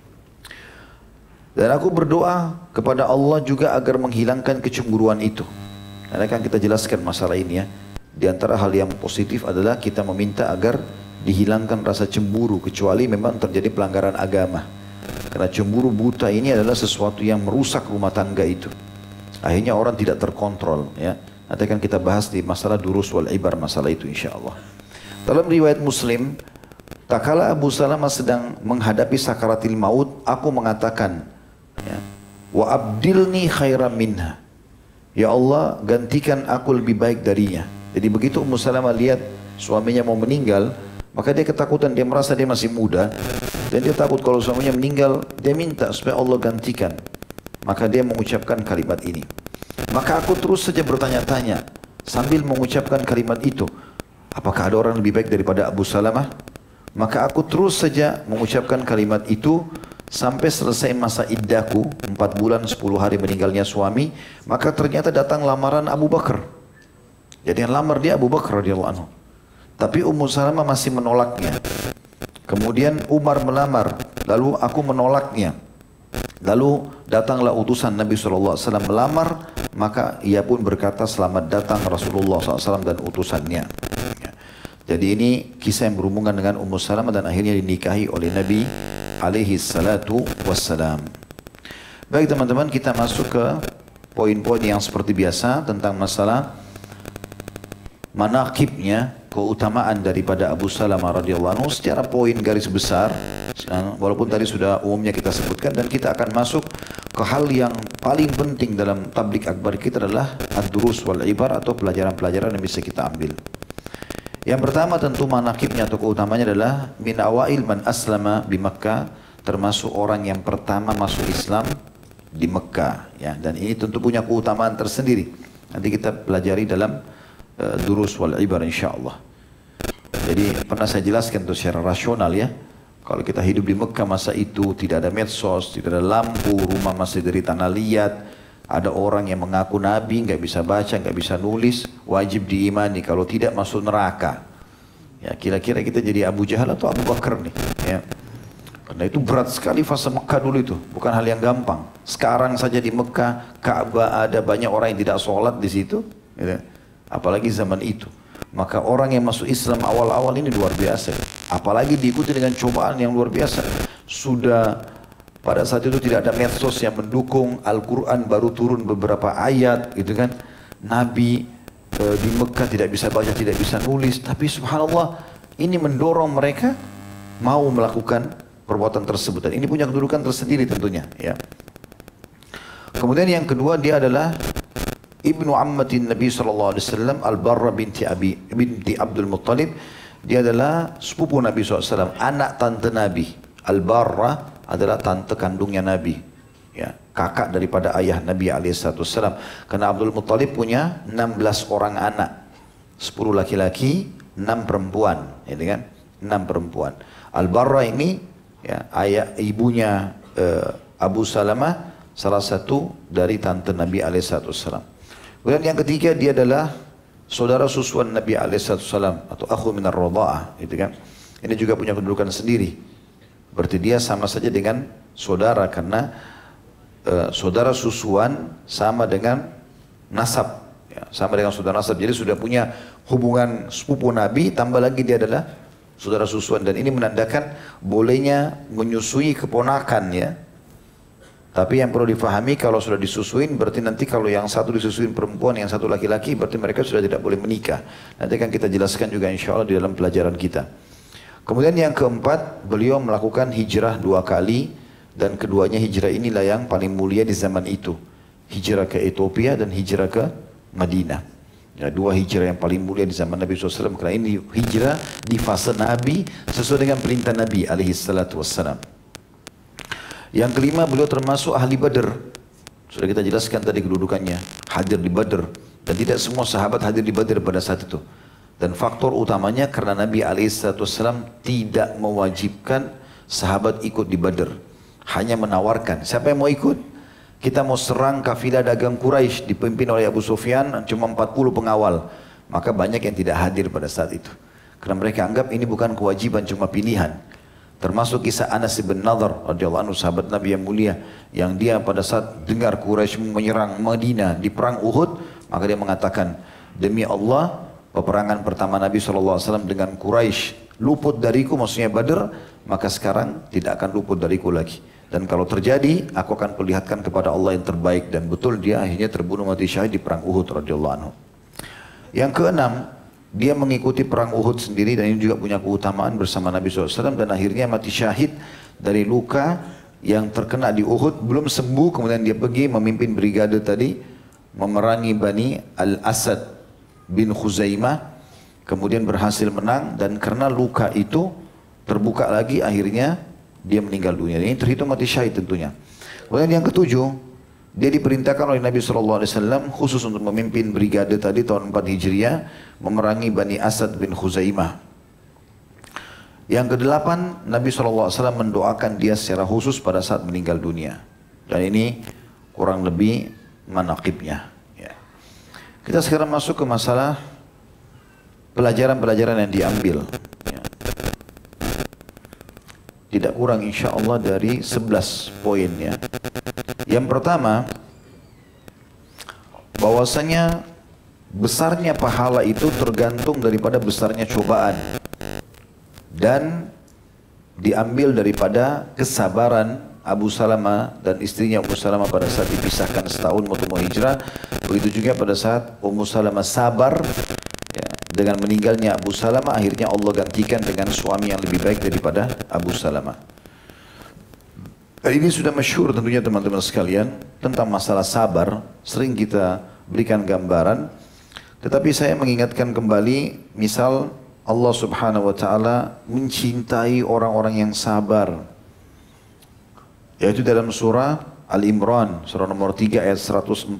Dan aku berdoa kepada Allah juga agar menghilangkan kecemburuan itu. Karena kan kita jelaskan masalah ini ya. Di antara hal yang positif adalah kita meminta agar dihilangkan rasa cemburu, kecuali memang terjadi pelanggaran agama. Karena cemburu buta ini adalah sesuatu yang merusak rumah tangga itu. Akhirnya orang tidak terkontrol ya. Nanti akan kita bahas di masalah durus wal ibar masalah itu insyaAllah. Dalam riwayat Muslim, tatkala Abu Salamah sedang menghadapi sakaratil maut, aku mengatakan, ya, wa abdilni khairan minha. Ya Allah, gantikan aku lebih baik darinya. Jadi begitu Ummu Salamah lihat suaminya mau meninggal, maka dia ketakutan, dia merasa dia masih muda, dan dia takut kalau suaminya meninggal, dia minta supaya Allah gantikan. Maka dia mengucapkan kalimat ini. Maka aku terus saja bertanya-tanya sambil mengucapkan kalimat itu. Apakah ada orang lebih baik daripada Abu Salamah? Maka aku terus saja mengucapkan kalimat itu sampai selesai masa iddaku, 4 bulan 10 hari meninggalnya suami. Maka ternyata datang lamaran Abu Bakar. Jadi yang lamar dia Abu Bakar radhiyallahu anhu. Tapi Ummu Salamah masih menolaknya. Kemudian Umar melamar, lalu aku menolaknya. Lalu datanglah utusan Nabi SAW melamar, maka ia pun berkata selamat datang Rasulullah SAW dan utusannya. Jadi ini kisah yang berhubungan dengan Ummu Salamah dan akhirnya dinikahi oleh Nabi alaihi salatu wassalam. Baik teman-teman, kita masuk ke poin-poin yang seperti biasa tentang masalah manaqibnya, keutamaan daripada Abu Salamah radhiyallahu anhu secara poin garis besar. Walaupun tadi sudah umumnya kita sebutkan, dan kita akan masuk ke hal yang paling penting dalam tablik akbar kita adalah ad-durus wal ibar, atau pelajaran-pelajaran yang bisa kita ambil. Yang pertama tentu manaqibnya atau keutamanya adalah min awail man aslama di Makkah, termasuk orang yang pertama masuk Islam di Mekah, ya. Dan ini tentu punya keutamaan tersendiri. Nanti kita pelajari dalam durus wal ibar insyaallah. Jadi pernah saya jelaskan itu secara rasional, ya. Kalau kita hidup di Mekah masa itu tidak ada medsos, tidak ada lampu, rumah masih dari tanah liat, ada orang yang mengaku nabi, nggak bisa baca, nggak bisa nulis, wajib diimani, kalau tidak masuk neraka. Ya, kira-kira kita jadi Abu Jahal atau Abu Bakar nih, ya. Karena itu berat sekali fase Mekah dulu itu, bukan hal yang gampang. Sekarang saja di Mekah, Ka'bah ada banyak orang yang tidak sholat di situ, gitu. Apalagi zaman itu. Maka orang yang masuk Islam awal-awal ini luar biasa. Apalagi diikuti dengan cobaan yang luar biasa. Sudah pada saat itu tidak ada medsos yang mendukung, Al-Quran baru turun beberapa ayat, gitu kan. Nabi di Mekah tidak bisa baca, tidak bisa nulis, tapi subhanallah ini mendorong mereka mau melakukan perbuatan tersebut, dan ini punya kedudukan tersendiri tentunya, ya. Kemudian yang kedua, dia adalah ibnu ammatin Nabi SAW, Al-Barra binti Abdul Muttalib. Dia adalah sepupu Nabi SAW, anak tante Nabi. Al-Barra adalah tante kandungnya Nabi, ya, kakak daripada ayah Nabi SAW. Karena Abdul Muttalib punya 16 orang anak, 10 laki-laki, 6 perempuan, ya, kan? 6 perempuan. Al-Barra ini, ya, ayah ibunya Abu Salamah, salah satu dari tante Nabi SAW. Kemudian yang ketiga, dia adalah saudara susuan Nabi SAW atau akhu minar radha'ah, gitu kan. Ini juga punya kedudukan sendiri. Berarti dia sama saja dengan saudara, karena saudara susuan sama dengan nasab, ya, sama dengan saudara nasab. Jadi sudah punya hubungan sepupu Nabi, tambah lagi dia adalah saudara susuan, dan ini menandakan bolehnya menyusui keponakan, ya. Tapi yang perlu difahami, kalau sudah disusuin berarti nanti kalau yang satu disusuin perempuan, yang satu laki-laki, berarti mereka sudah tidak boleh menikah. Nanti akan kita jelaskan juga insya Allah di dalam pelajaran kita. Kemudian yang keempat, beliau melakukan hijrah 2 kali, dan keduanya hijrah inilah yang paling mulia di zaman itu. Hijrah ke Ethiopia dan hijrah ke Madinah. Ya, 2 hijrah yang paling mulia di zaman Nabi SAW, karena ini hijrah di fase Nabi sesuai dengan perintah Nabi SAW. Yang kelima, beliau termasuk ahli Badr. Sudah kita jelaskan tadi kedudukannya, hadir di Badr, dan tidak semua sahabat hadir di Badr pada saat itu. Dan faktor utamanya karena Nabi SAW tidak mewajibkan sahabat ikut di Badr, hanya menawarkan. Siapa yang mau ikut? Kita mau serang kafilah dagang Quraisy dipimpin oleh Abu Sufyan, cuma 40 pengawal. Maka banyak yang tidak hadir pada saat itu. Karena mereka anggap ini bukan kewajiban, cuma pilihan. Termasuk kisah Anas bin Nadhr radhiyallahu anhu, sahabat Nabi yang mulia, yang dia pada saat dengar Quraisy menyerang Madinah di perang Uhud, maka dia mengatakan, demi Allah, peperangan pertama Nabi SAW dengan Quraisy luput dariku, maksudnya Badr, maka sekarang tidak akan luput dariku lagi. Dan kalau terjadi, aku akan perlihatkan kepada Allah yang terbaik. Dan betul dia akhirnya terbunuh mati syahid di perang Uhud radhiyallahu anhu. Yang keenam, dia mengikuti perang Uhud sendiri, dan ini juga punya keutamaan bersama Nabi SAW, dan akhirnya mati syahid dari luka yang terkena di Uhud, belum sembuh. Kemudian dia pergi memimpin brigade tadi, memerangi Bani Al-Asad bin Khuzaimah, kemudian berhasil menang, dan karena luka itu terbuka lagi, akhirnya dia meninggal dunia. Ini terhitung mati syahid tentunya. Kemudian yang ketujuh, dia diperintahkan oleh Nabi SAW khusus untuk memimpin brigade tadi tahun 4 Hijriah, memerangi Bani Asad bin Khuzaimah. Yang kedelapan, Nabi SAW mendoakan dia secara khusus pada saat meninggal dunia. Dan ini kurang lebih manaqibnya. Ya. Kita sekarang masuk ke masalah pelajaran-pelajaran yang diambil. Ya. Tidak kurang insya Allah dari 11 poin, ya. Yang pertama, bahwasanya besarnya pahala itu tergantung daripada besarnya cobaan, dan diambil daripada kesabaran Abu Salamah dan istrinya Ummu Salamah pada saat dipisahkan setahun waktu mau hijrah. Begitu juga pada saat Ummu Salamah sabar ya, dengan meninggalnya Abu Salamah, akhirnya Allah gantikan dengan suami yang lebih baik daripada Abu Salamah. Ini sudah masyhur tentunya teman-teman sekalian tentang masalah sabar, sering kita berikan gambaran. Tetapi saya mengingatkan kembali, misal Allah Subhanahu wa taala mencintai orang-orang yang sabar. Yaitu dalam surah Al-Imran, surah nomor 3 ayat 146.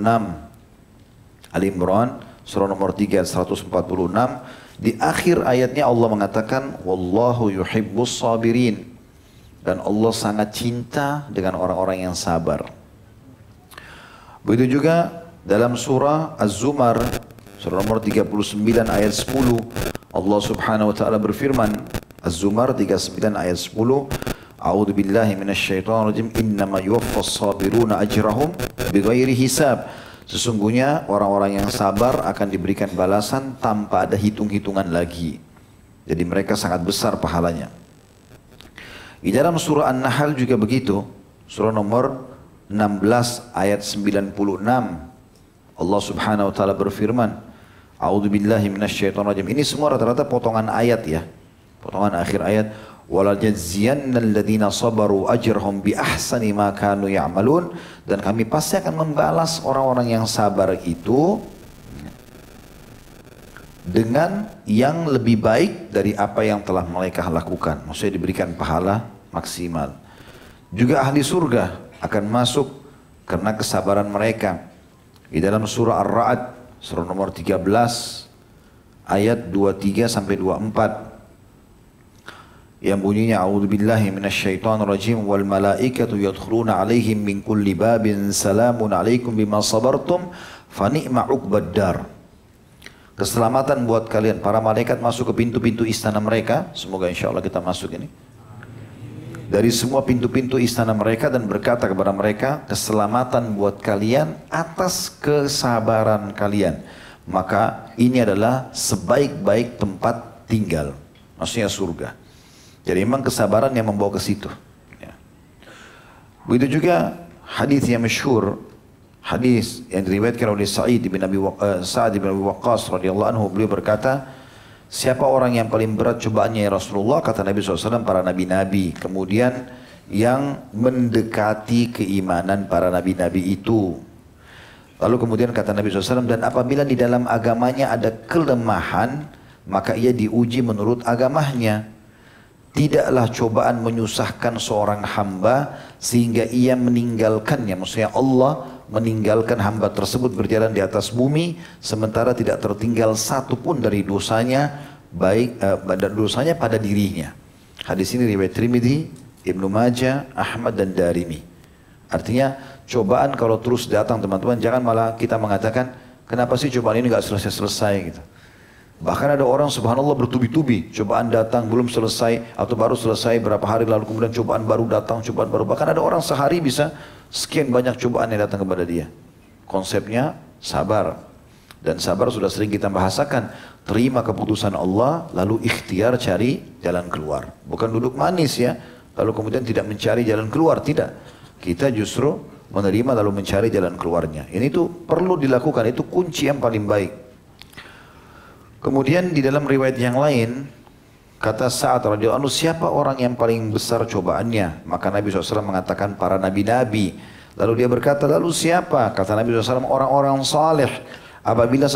Al-Imran, surah nomor 3 ayat 146. Di akhir ayatnya Allah mengatakan, Wallahu yuhibbus sabirin. Dan Allah sangat cinta dengan orang-orang yang sabar. Begitu juga dalam surah Az-Zumar, surah nomor 39 ayat 10, Allah Subhanahu wa taala berfirman, Az-Zumar 39 ayat 10, A'udzu billahi minasyaitonir rajim, innama yuwaffas sabiruna ajrahum bighairi hisab. Sesungguhnya orang-orang yang sabar akan diberikan balasan tanpa ada hitung-hitungan lagi. Jadi mereka sangat besar pahalanya. Di dalam surah An-Nahl juga begitu, surah nomor 16 ayat 96. Allah Subhanahu wa taala berfirman, A'udzu billahi minasyaitonir rajim. Ini semua rata-rata potongan ayat ya. Potongan akhir ayat. Wala jaziyannal ladzina sabaru ajrahum bi ahsani ma kanu ya'malun, dan kami pasti akan membalas orang-orang yang sabar itu dengan yang lebih baik dari apa yang telah mereka lakukan. Maksudnya diberikan pahala maksimal. Juga ahli surga akan masuk karena kesabaran mereka. Di dalam surah Ar-Ra'd, surah nomor 13 ayat 23 sampai 24 yang bunyinya a'udzubillahi minasyaitonirrajim wal malaikatu yadkhuluna 'alaihim min kulli babin salamun 'alaikum bima sabartum fa ni'ma 'uqbad dar. Keselamatan buat kalian, para malaikat masuk ke pintu-pintu istana mereka, semoga insyaallah kita masuk ini, dari semua pintu-pintu istana mereka, dan berkata kepada mereka, keselamatan buat kalian atas kesabaran kalian. Maka ini adalah sebaik-baik tempat tinggal, maksudnya surga. Jadi memang kesabaran yang membawa ke situ. Ya. Begitu juga hadis yang masyhur, hadis yang diriwayatkan oleh Sa'id bin Abi Waqqas radhiyallahu anhu, beliau berkata, siapa orang yang paling berat cobaannya ya Rasulullah? Kata Nabi SAW, para nabi-nabi. Kemudian yang mendekati keimanan para nabi-nabi itu. Lalu kemudian kata Nabi SAW, dan apabila di dalam agamanya ada kelemahan, maka ia diuji menurut agamanya. Tidaklah cobaan menyusahkan seorang hamba sehingga ia meninggalkannya. Maksudnya Allah meninggalkan hamba tersebut berjalan di atas bumi sementara tidak tertinggal satu pun dari dosanya, baik dosanya pada dirinya. Hadis ini riwayat Tirmidzi, Ibnu Majah, Ahmad dan Darimi. Artinya cobaan kalau terus datang teman-teman, jangan malah kita mengatakan kenapa sih cobaan ini nggak selesai-selesai gitu. Bahkan ada orang subhanallah bertubi-tubi, cobaan datang belum selesai atau baru selesai berapa hari lalu kemudian cobaan baru datang, cobaan baru. Bahkan ada orang sehari bisa sekian banyak cobaan yang datang kepada dia. Konsepnya sabar. Dan sabar sudah sering kita bahasakan, terima keputusan Allah lalu ikhtiar cari jalan keluar. Bukan duduk manis ya, lalu kemudian tidak mencari jalan keluar, tidak. Kita justru menerima lalu mencari jalan keluarnya. Ini tuh perlu dilakukan, itu kunci yang paling baik. Kemudian di dalam riwayat yang lain, kata Sa'ad radhiyallahu anhu, siapa orang yang paling besar cobaannya? Maka Nabi SAW mengatakan para nabi-nabi. Lalu dia berkata, lalu siapa? Kata Nabi SAW, orang-orang saleh. Apabila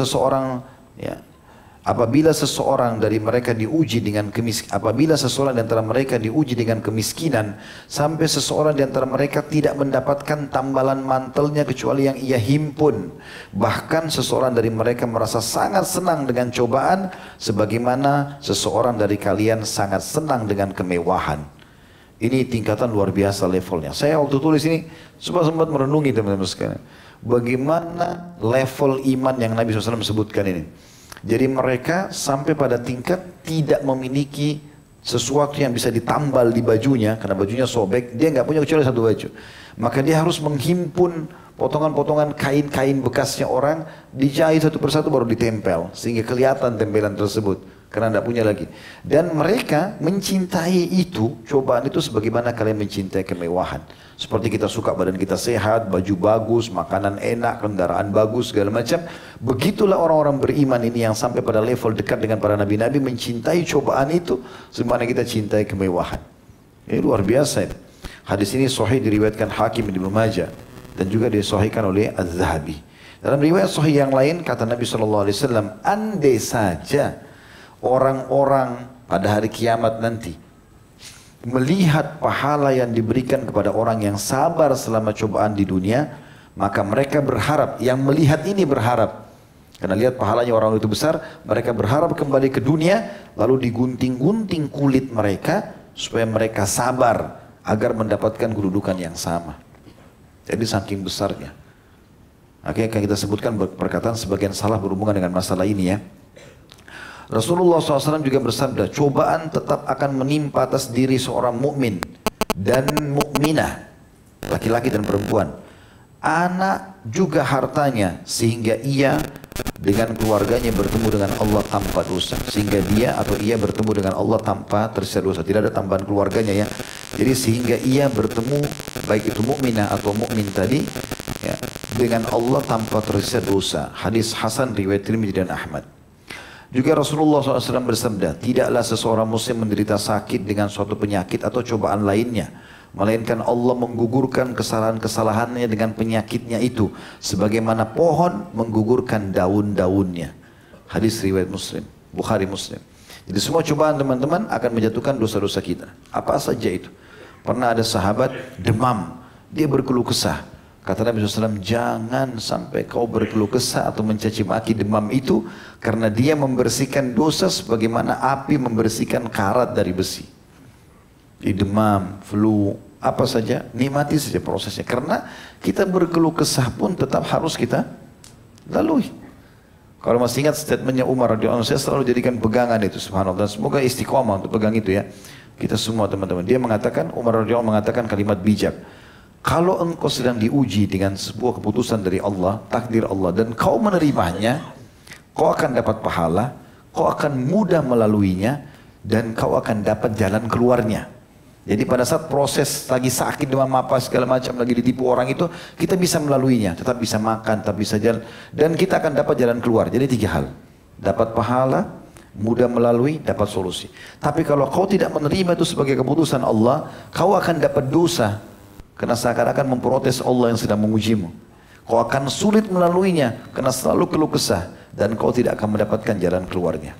seseorang dari mereka diuji dengan apabila seseorang di antara mereka diuji dengan kemiskinan, sampai seseorang di antara mereka tidak mendapatkan tambalan mantelnya kecuali yang ia himpun, bahkan seseorang dari mereka merasa sangat senang dengan cobaan sebagaimana seseorang dari kalian sangat senang dengan kemewahan. Ini tingkatan luar biasa levelnya. Saya waktu tulis ini sempat merenungi teman-teman sekalian, bagaimana level iman yang Nabi SAW sebutkan ini. Jadi mereka sampai pada tingkat tidak memiliki sesuatu yang bisa ditambal di bajunya, karena bajunya sobek, dia nggak punya kecuali satu baju. Maka dia harus menghimpun potongan-potongan kain-kain bekasnya orang, dijahit satu persatu baru ditempel, sehingga kelihatan tempelan tersebut. karena tidak punya lagi. Dan mereka mencintai itu, cobaan itu sebagaimana kalian mencintai kemewahan. Seperti kita suka badan kita sehat, baju bagus, makanan enak, kendaraan bagus, segala macam. Begitulah orang-orang beriman ini yang sampai pada level dekat dengan para nabi-nabi mencintai cobaan itu sebagaimana kita cintai kemewahan. Ini luar biasa ini. Hadis ini sahih diriwayatkan Hakim Ibnu Majah dan juga disahihkan oleh Az-Zahabi. Dalam riwayat sahih yang lain kata Nabi SAW, andai saja orang-orang pada hari kiamat nanti melihat pahala yang diberikan kepada orang yang sabar selama cobaan di dunia, maka mereka berharap, yang melihat ini berharap, karena lihat pahalanya orang itu besar, mereka berharap kembali ke dunia, lalu digunting-gunting kulit mereka supaya mereka sabar agar mendapatkan kedudukan yang sama. Jadi saking besarnya. Oke, akan kita sebutkan perkataan sebagian salah berhubungan dengan masalah ini ya. Rasulullah SAW juga bersabda, cobaan tetap akan menimpa atas diri seorang mukmin dan mukminah, laki-laki dan perempuan, anak juga hartanya, sehingga ia dengan keluarganya bertemu dengan Allah tanpa dosa, sehingga dia atau ia bertemu dengan Allah tanpa tersisa dosa, tidak ada tambahan keluarganya ya. Jadi sehingga ia bertemu, baik itu mukminah atau mukmin tadi ya, dengan Allah tanpa tersisa dosa. Hadis Hasan riwayat Tirmidzi dan Ahmad. Juga Rasulullah SAW bersabda, tidaklah seseorang muslim menderita sakit dengan suatu penyakit atau cobaan lainnya, melainkan Allah menggugurkan kesalahan-kesalahannya dengan penyakitnya itu, sebagaimana pohon menggugurkan daun-daunnya. Hadis riwayat Muslim, Bukhari Muslim. Jadi semua cobaan teman-teman akan menjatuhkan dosa-dosa kita. Apa saja itu? Pernah ada sahabat demam, dia berkeluh kesah. Kata Nabi SAW, jangan sampai kau berkeluh kesah atau mencaci maki demam itu, karena dia membersihkan dosa sebagaimana api membersihkan karat dari besi. Di demam, flu, apa saja, nikmati saja prosesnya. Karena kita berkeluh kesah pun tetap harus kita lalui. Kalau masih ingat statementnya Umar radhiyallahu anhu, saya selalu jadikan pegangan itu, subhanallah. Semoga istiqomah untuk pegang itu ya. Kita semua teman-teman. Dia mengatakan, Umar radhiyallahu anhu mengatakan kalimat bijak. Kalau engkau sedang diuji dengan sebuah keputusan dari Allah, takdir Allah, dan kau menerimanya, kau akan dapat pahala, kau akan mudah melaluinya, dan kau akan dapat jalan keluarnya. Jadi pada saat proses lagi sakit, demam apa segala macam, lagi ditipu orang itu, kita bisa melaluinya, tetap bisa makan, tetap bisa jalan, dan kita akan dapat jalan keluar. Jadi 3 hal, dapat pahala, mudah melalui, dapat solusi. Tapi kalau kau tidak menerima itu sebagai keputusan Allah, kau akan dapat dosa. Karena seakan-akan memprotes Allah yang sedang mengujimu. Kau akan sulit melaluinya karena selalu keluh kesah dan kau tidak akan mendapatkan jalan keluarnya.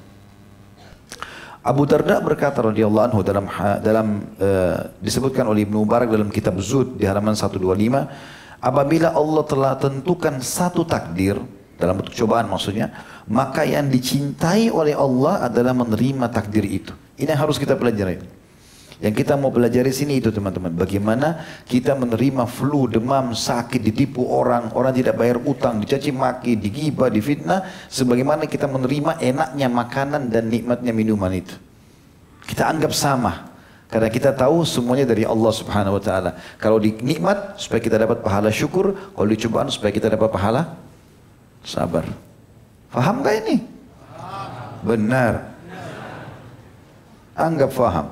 Abu Darda berkata radhiyallahu anhu dalam disebutkan oleh Ibnu Mubarak dalam kitab Zuhd di halaman 125, apabila Allah telah tentukan satu takdir dalam bentuk cobaan maksudnya, maka yang dicintai oleh Allah adalah menerima takdir itu. Ini yang harus kita pelajari. Yang kita mau belajar di sini itu teman-teman, bagaimana kita menerima flu, demam, sakit, ditipu orang tidak bayar utang, dicaci maki, digibah, difitnah, sebagaimana kita menerima enaknya makanan dan nikmatnya minuman itu. Kita anggap sama, karena kita tahu semuanya dari Allah Subhanahu Wa Taala. Kalau di nikmat supaya kita dapat pahala syukur, kalau di cobaan supaya kita dapat pahala sabar. Faham gak ini? Benar. Anggap faham.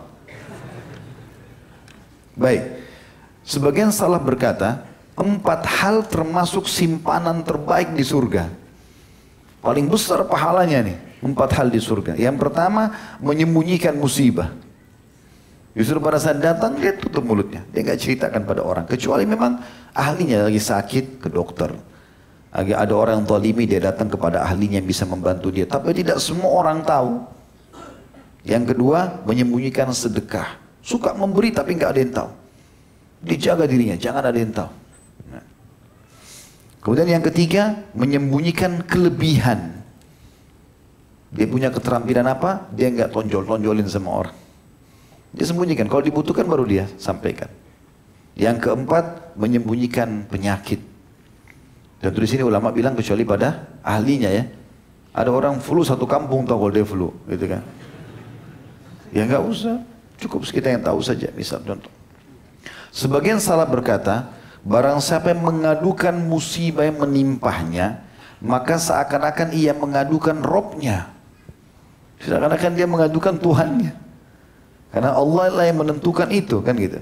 Baik, sebagian salah berkata 4 hal termasuk simpanan terbaik di surga. Paling besar pahalanya nih, 4 hal di surga. Yang pertama, menyembunyikan musibah. Justru pada saat datang dia tutup mulutnya, dia nggak ceritakan pada orang. Kecuali memang ahlinya lagi sakit ke dokter. Ada orang yang zalimi, dia datang kepada ahlinya yang bisa membantu dia. Tapi tidak semua orang tahu. Yang kedua, menyembunyikan sedekah. Suka memberi tapi nggak ada yang tahu. Dijaga dirinya, jangan ada yang tahu. Nah. Kemudian yang ketiga, menyembunyikan kelebihan. Dia punya keterampilan apa, dia nggak tonjolin sama orang. Dia sembunyikan, kalau dibutuhkan baru dia sampaikan. Yang keempat, menyembunyikan penyakit. Dan di sini ulama bilang kecuali pada ahlinya ya. Ada orang flu satu kampung tahu kalau dia flu, gitu kan? Ya nggak usah. Cukup kita yang tahu saja, misal contoh. Sebagian salah berkata, barang siapa yang mengadukan musibah yang menimpahnya, maka seakan-akan ia mengadukan Robnya. Seakan-akan dia mengadukan Tuhannya. Karena Allah lah yang menentukan itu, kan gitu.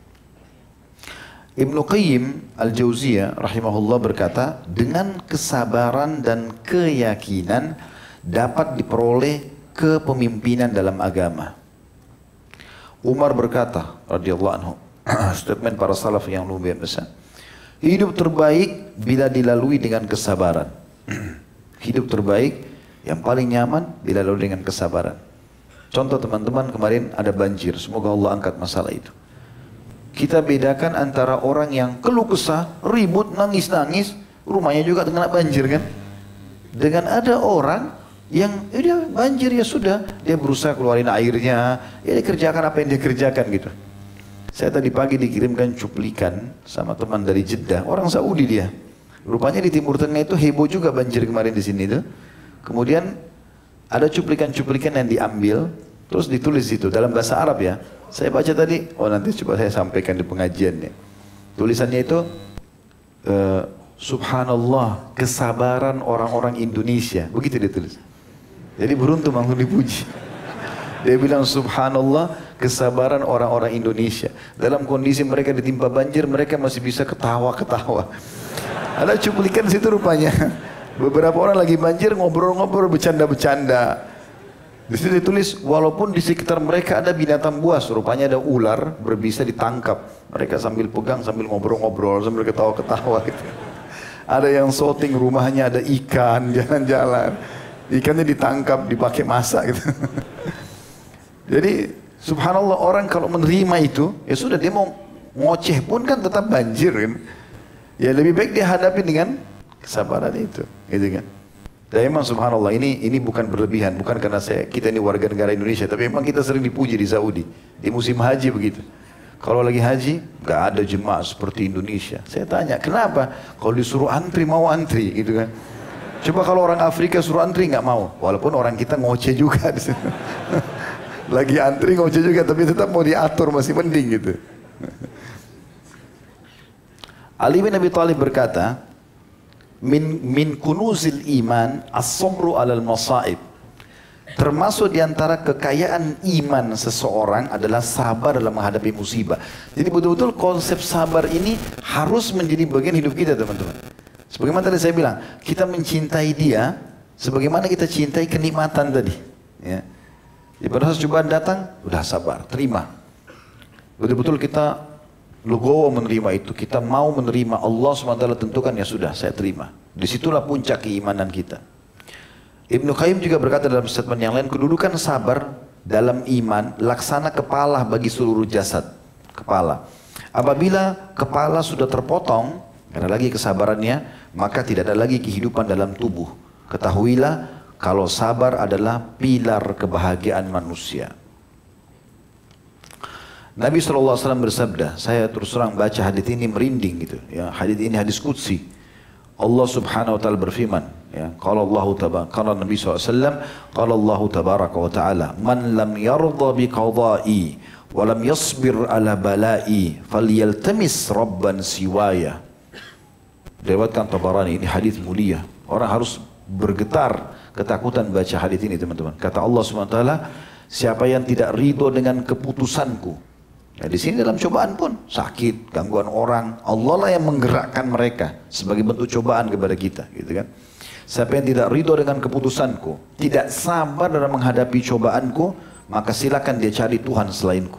Ibnu Qayyim Al-Jauziyah rahimahullah berkata, dengan kesabaran dan keyakinan dapat diperoleh kepemimpinan dalam agama. Umar berkata radhiyallahu anhu, statement para salaf yang luar biasa, hidup terbaik bila dilalui dengan kesabaran. Hidup terbaik yang paling nyaman bila dilalui dengan kesabaran. Contoh teman-teman, kemarin ada banjir, semoga Allah angkat masalah itu. Kita bedakan antara orang yang keluh kesah, ribut, nangis-nangis, rumahnya juga kena banjir kan. Dengan ada orang yang dia banjir ya sudah, dia berusaha keluarin airnya, ya dia kerjakan apa yang dia kerjakan gitu. Saya tadi pagi dikirimkan cuplikan sama teman dari Jeddah, orang Saudi dia. Rupanya di Timur Tengah itu heboh juga banjir kemarin di sini tuh. Kemudian ada cuplikan-cuplikan yang diambil, terus ditulis itu dalam bahasa Arab ya. Saya baca tadi, oh nanti coba saya sampaikan di pengajiannya. Tulisannya itu, Subhanallah, kesabaran orang-orang Indonesia. Begitu dia tulis. Jadi beruntung langsung dipuji. Dia bilang Subhanallah, kesabaran orang-orang Indonesia. Dalam kondisi mereka ditimpa banjir, mereka masih bisa ketawa-ketawa. Ada cuplikan situ rupanya. Beberapa orang lagi banjir ngobrol-ngobrol, bercanda-bercanda. Di situ ditulis, walaupun di sekitar mereka ada binatang buas, rupanya ada ular berbisa ditangkap. Mereka sambil pegang, sambil ngobrol-ngobrol, sambil ketawa-ketawa gitu. Ada yang shooting rumahnya, ada ikan, jalan-jalan. Ikannya ditangkap, dipakai masak gitu. Jadi subhanallah, orang kalau menerima itu, ya sudah, dia mau ngoceh pun kan tetap banjir kan. Ya lebih baik dia hadapi dengan kesabaran itu, gitu kan. Dan memang subhanallah ini bukan berlebihan, bukan karena kita ini warga negara Indonesia, tapi memang kita sering dipuji di Saudi. Di musim haji begitu. Kalau lagi haji, nggak ada jemaah seperti Indonesia. Saya tanya, kenapa? Kalau disuruh antri, mau antri gitu kan. Coba kalau orang Afrika suruh antri nggak mau, walaupun orang kita ngoceh juga di situ. Lagi antri ngoceh juga, tapi tetap mau diatur, masih mending gitu. Ali bin Abi Thalib berkata, min kunuzil iman as-sabru 'alal masaib. Termasuk diantara kekayaan iman seseorang adalah sabar dalam menghadapi musibah. Jadi betul-betul konsep sabar ini harus menjadi bagian hidup kita, teman-teman. Sebagaimana tadi saya bilang, kita mencintai dia sebagaimana kita cintai kenikmatan tadi, ya. Jadi pada saat cobaan datang, udah sabar, terima. Betul-betul kita legowo menerima itu, kita mau menerima Allah SWT tentukan, ya sudah, saya terima. Disitulah puncak keimanan kita. Ibnu Qayyim juga berkata dalam statement yang lain, kedudukan sabar dalam iman laksana kepala bagi seluruh jasad. Kepala. Apabila kepala sudah terpotong, karena lagi kesabarannya, maka tidak ada lagi kehidupan dalam tubuh. Ketahuilah kalau sabar adalah pilar kebahagiaan manusia. Nabi SAW bersabda, saya terus terang baca hadis ini merinding gitu. Ya, hadis ini hadis qudsi. Allah Subhanahu wa taala berfirman, ya, qala Nabi SAW, qala Allah tabaraka wa taala, man lam yarda bi qada'i wa lam yasbir ala bala'i falyaltamis rabban siwaya. Diriwayatkan Tabarani, ini hadis mulia. Orang harus bergetar ketakutan baca hadis ini, teman-teman. Kata Allah Subhanahu wa taala, siapa yang tidak ridho dengan keputusanku. Ya, di sini dalam cobaan pun sakit, gangguan orang, Allah lah yang menggerakkan mereka sebagai bentuk cobaan kepada kita, gitu kan. Siapa yang tidak ridho dengan keputusanku, tidak sabar dalam menghadapi cobaanku, maka silakan dia cari Tuhan selainku.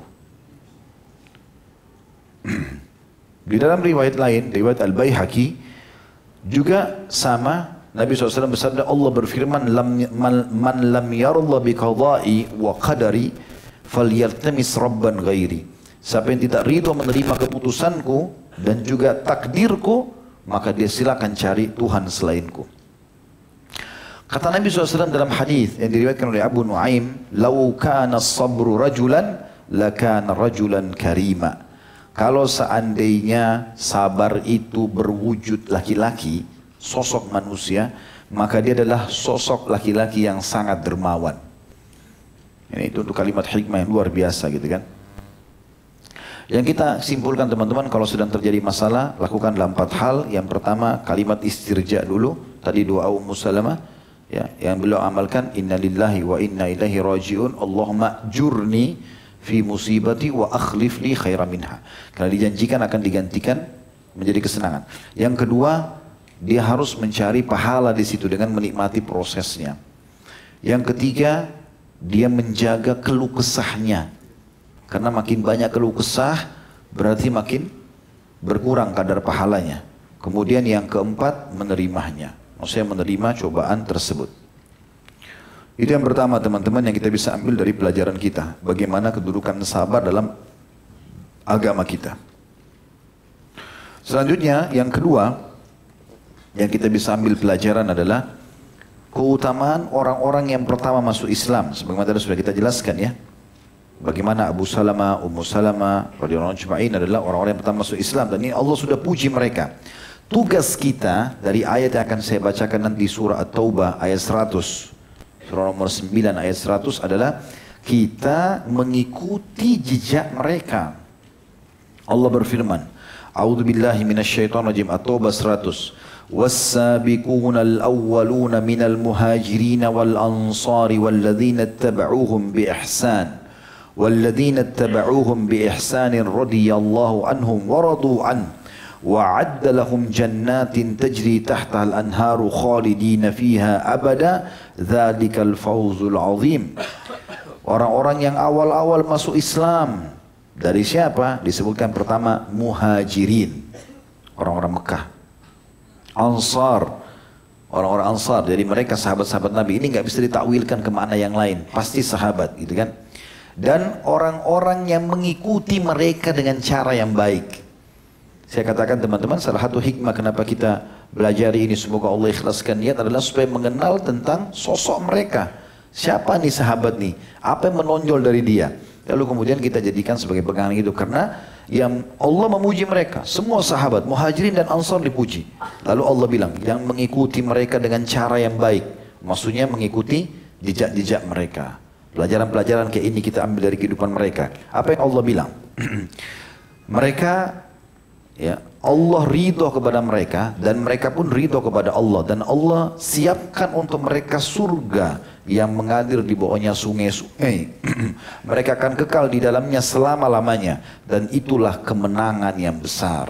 Di dalam riwayat lain, riwayat Al-Baihaqi juga sama. Nabi SAW bersabda, Allah berfirman, man lam yarda bi qada'i wa qadari falyaltamis rabban ghairi. Siapa yang tidak ridho menerima keputusanku dan juga takdirku, maka dia silakan cari Tuhan selainku. Kata Nabi SAW dalam hadis yang diriwayatkan oleh Abu Nuaim, "Lau kana as-sabru rajulan, lakana rajulan karima." Kalau seandainya sabar itu berwujud laki-laki, sosok manusia, maka dia adalah sosok laki-laki yang sangat dermawan. Ini itu untuk kalimat hikmah yang luar biasa gitu kan. Yang kita simpulkan teman-teman, kalau sedang terjadi masalah, lakukanlah 4 hal. Yang pertama, kalimat istirja dulu. Tadi doa Ummu Salamah. Ya, yang beliau amalkan inna lillahi wa inna ilaihi raji'un Allahumma jurni fi musibati wa akhlif li khairan minha. Karena dijanjikan akan digantikan menjadi kesenangan. Yang kedua, dia harus mencari pahala di situ dengan menikmati prosesnya. Yang ketiga, dia menjaga keluh kesahnya. Karena makin banyak keluh kesah, berarti makin berkurang kadar pahalanya. Kemudian yang keempat, menerimanya. Maksudnya menerima cobaan tersebut. Itu yang pertama teman-teman yang kita bisa ambil dari pelajaran kita. Bagaimana kedudukan sabar dalam agama kita. Selanjutnya, yang kedua, yang kita bisa ambil pelajaran adalah keutamaan orang-orang yang pertama masuk Islam. Sebagaimana tadi sudah kita jelaskan ya. Bagaimana Abu Salama, Ummu Salama, radhiyallahu anhum adalah orang-orang yang pertama masuk Islam. Dan ini Allah sudah puji mereka. Tugas kita dari ayat yang akan saya bacakan nanti surah At-Taubah ayat 100. Surah nomor 9 ayat 100 adalah kita mengikuti jejak mereka. Allah berfirman, A'udzubillahi minasyaitonirrajim, At-Taubah 100. والسابقون الأولون من المهاجرين والأنصار والذين اتبعوهم بإحسان رضي الله عنهم ورضوا عنه وأعد لهم جنات تجري تحتها الأنهار خالدين فيها أبدا ذلك الفوز العظيم. Orang-orang yang awal-awal masuk Islam dari siapa? Disebutkan pertama muhajirin, orang-orang Mekah. Ansar, orang-orang Ansar, jadi mereka sahabat-sahabat Nabi. Ini nggak bisa ditakwilkan ke makna yang lain, pasti sahabat gitu kan. Dan orang-orang yang mengikuti mereka dengan cara yang baik. Saya katakan teman-teman, salah satu hikmah kenapa kita belajar ini, semoga Allah ikhlaskan niat, adalah supaya mengenal tentang sosok mereka. Siapa nih sahabat nih? Apa yang menonjol dari dia? Lalu kemudian kita jadikan sebagai pegangan itu. Karena yang Allah memuji mereka, semua sahabat, muhajirin dan ansar dipuji. Lalu Allah bilang, yang mengikuti mereka dengan cara yang baik. Maksudnya mengikuti jejak-jejak mereka. Pelajaran-pelajaran kayak ini kita ambil dari kehidupan mereka. Apa yang Allah bilang? Mereka, ya, Allah ridho kepada mereka dan mereka pun ridho kepada Allah. Dan Allah siapkan untuk mereka surga yang mengalir di bawahnya sungai-sungai. Mereka akan kekal di dalamnya selama-lamanya. Dan itulah kemenangan yang besar.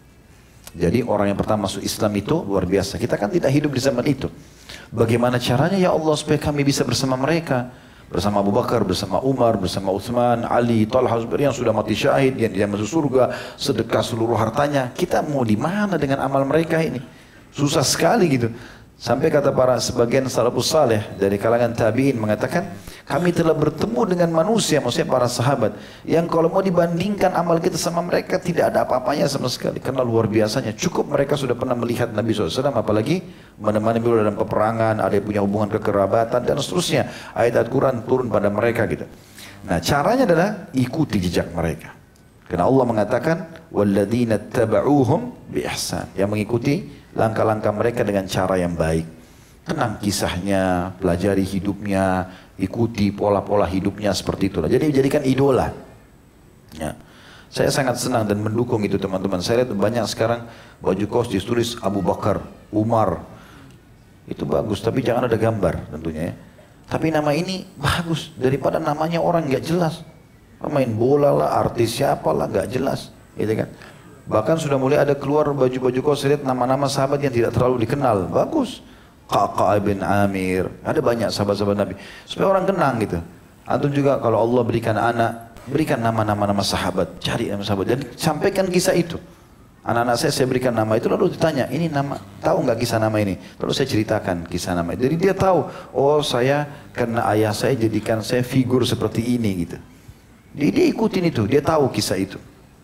Jadi orang yang pertama masuk Islam itu luar biasa. Kita kan tidak hidup di zaman itu. Bagaimana caranya ya Allah supaya kami bisa bersama mereka? Bersama Abu Bakar, bersama Umar, bersama Utsman, Ali, Talha, Zubair yang sudah mati syahid, yang masuk surga, sedekah seluruh hartanya. Kita mau di mana dengan amal mereka ini? Susah sekali gitu. Sampai kata para sebagian salafus saleh dari kalangan tabi'in mengatakan, kami telah bertemu dengan manusia, maksudnya para sahabat, yang kalau mau dibandingkan amal kita sama mereka tidak ada apa-apanya sama sekali. Karena luar biasanya, cukup mereka sudah pernah melihat Nabi SAW, apalagi menemani beliau dalam peperangan, ada yang punya hubungan kekerabatan dan seterusnya. Ayat-ayat Quran turun pada mereka gitu. Nah caranya adalah ikuti jejak mereka. Karena Allah mengatakan, وَالَّذِينَ اتَّبَعُوهُمْ بِإِحْسَانٍ, yang mengikuti langkah-langkah mereka dengan cara yang baik. Kenang kisahnya, pelajari hidupnya, ikuti pola-pola hidupnya seperti itulah. Jadi jadikan idola. Ya. Saya sangat senang dan mendukung itu teman-teman. Saya lihat banyak sekarang baju kaos ditulis Abu Bakar, Umar. Itu bagus, tapi jangan ada gambar tentunya ya. Tapi nama ini bagus daripada namanya orang nggak jelas. Pemain bola lah, artis siapa lah, nggak jelas, gitu kan. Bahkan sudah mulai ada keluar baju-baju kaos, saya lihat nama-nama sahabat yang tidak terlalu dikenal, bagus. Qaqa bin Amir, ada banyak sahabat-sahabat Nabi. Supaya orang kenang gitu. Antum juga kalau Allah berikan anak, berikan nama-nama sahabat, cari nama sahabat dan sampaikan kisah itu. Anak-anak saya berikan nama itu, lalu ditanya, ini nama, tahu nggak kisah nama ini? Lalu saya ceritakan kisah nama itu. Jadi dia tahu, oh saya karena ayah saya jadikan saya figur seperti ini gitu. Jadi dia ikutin itu, dia tahu kisah itu.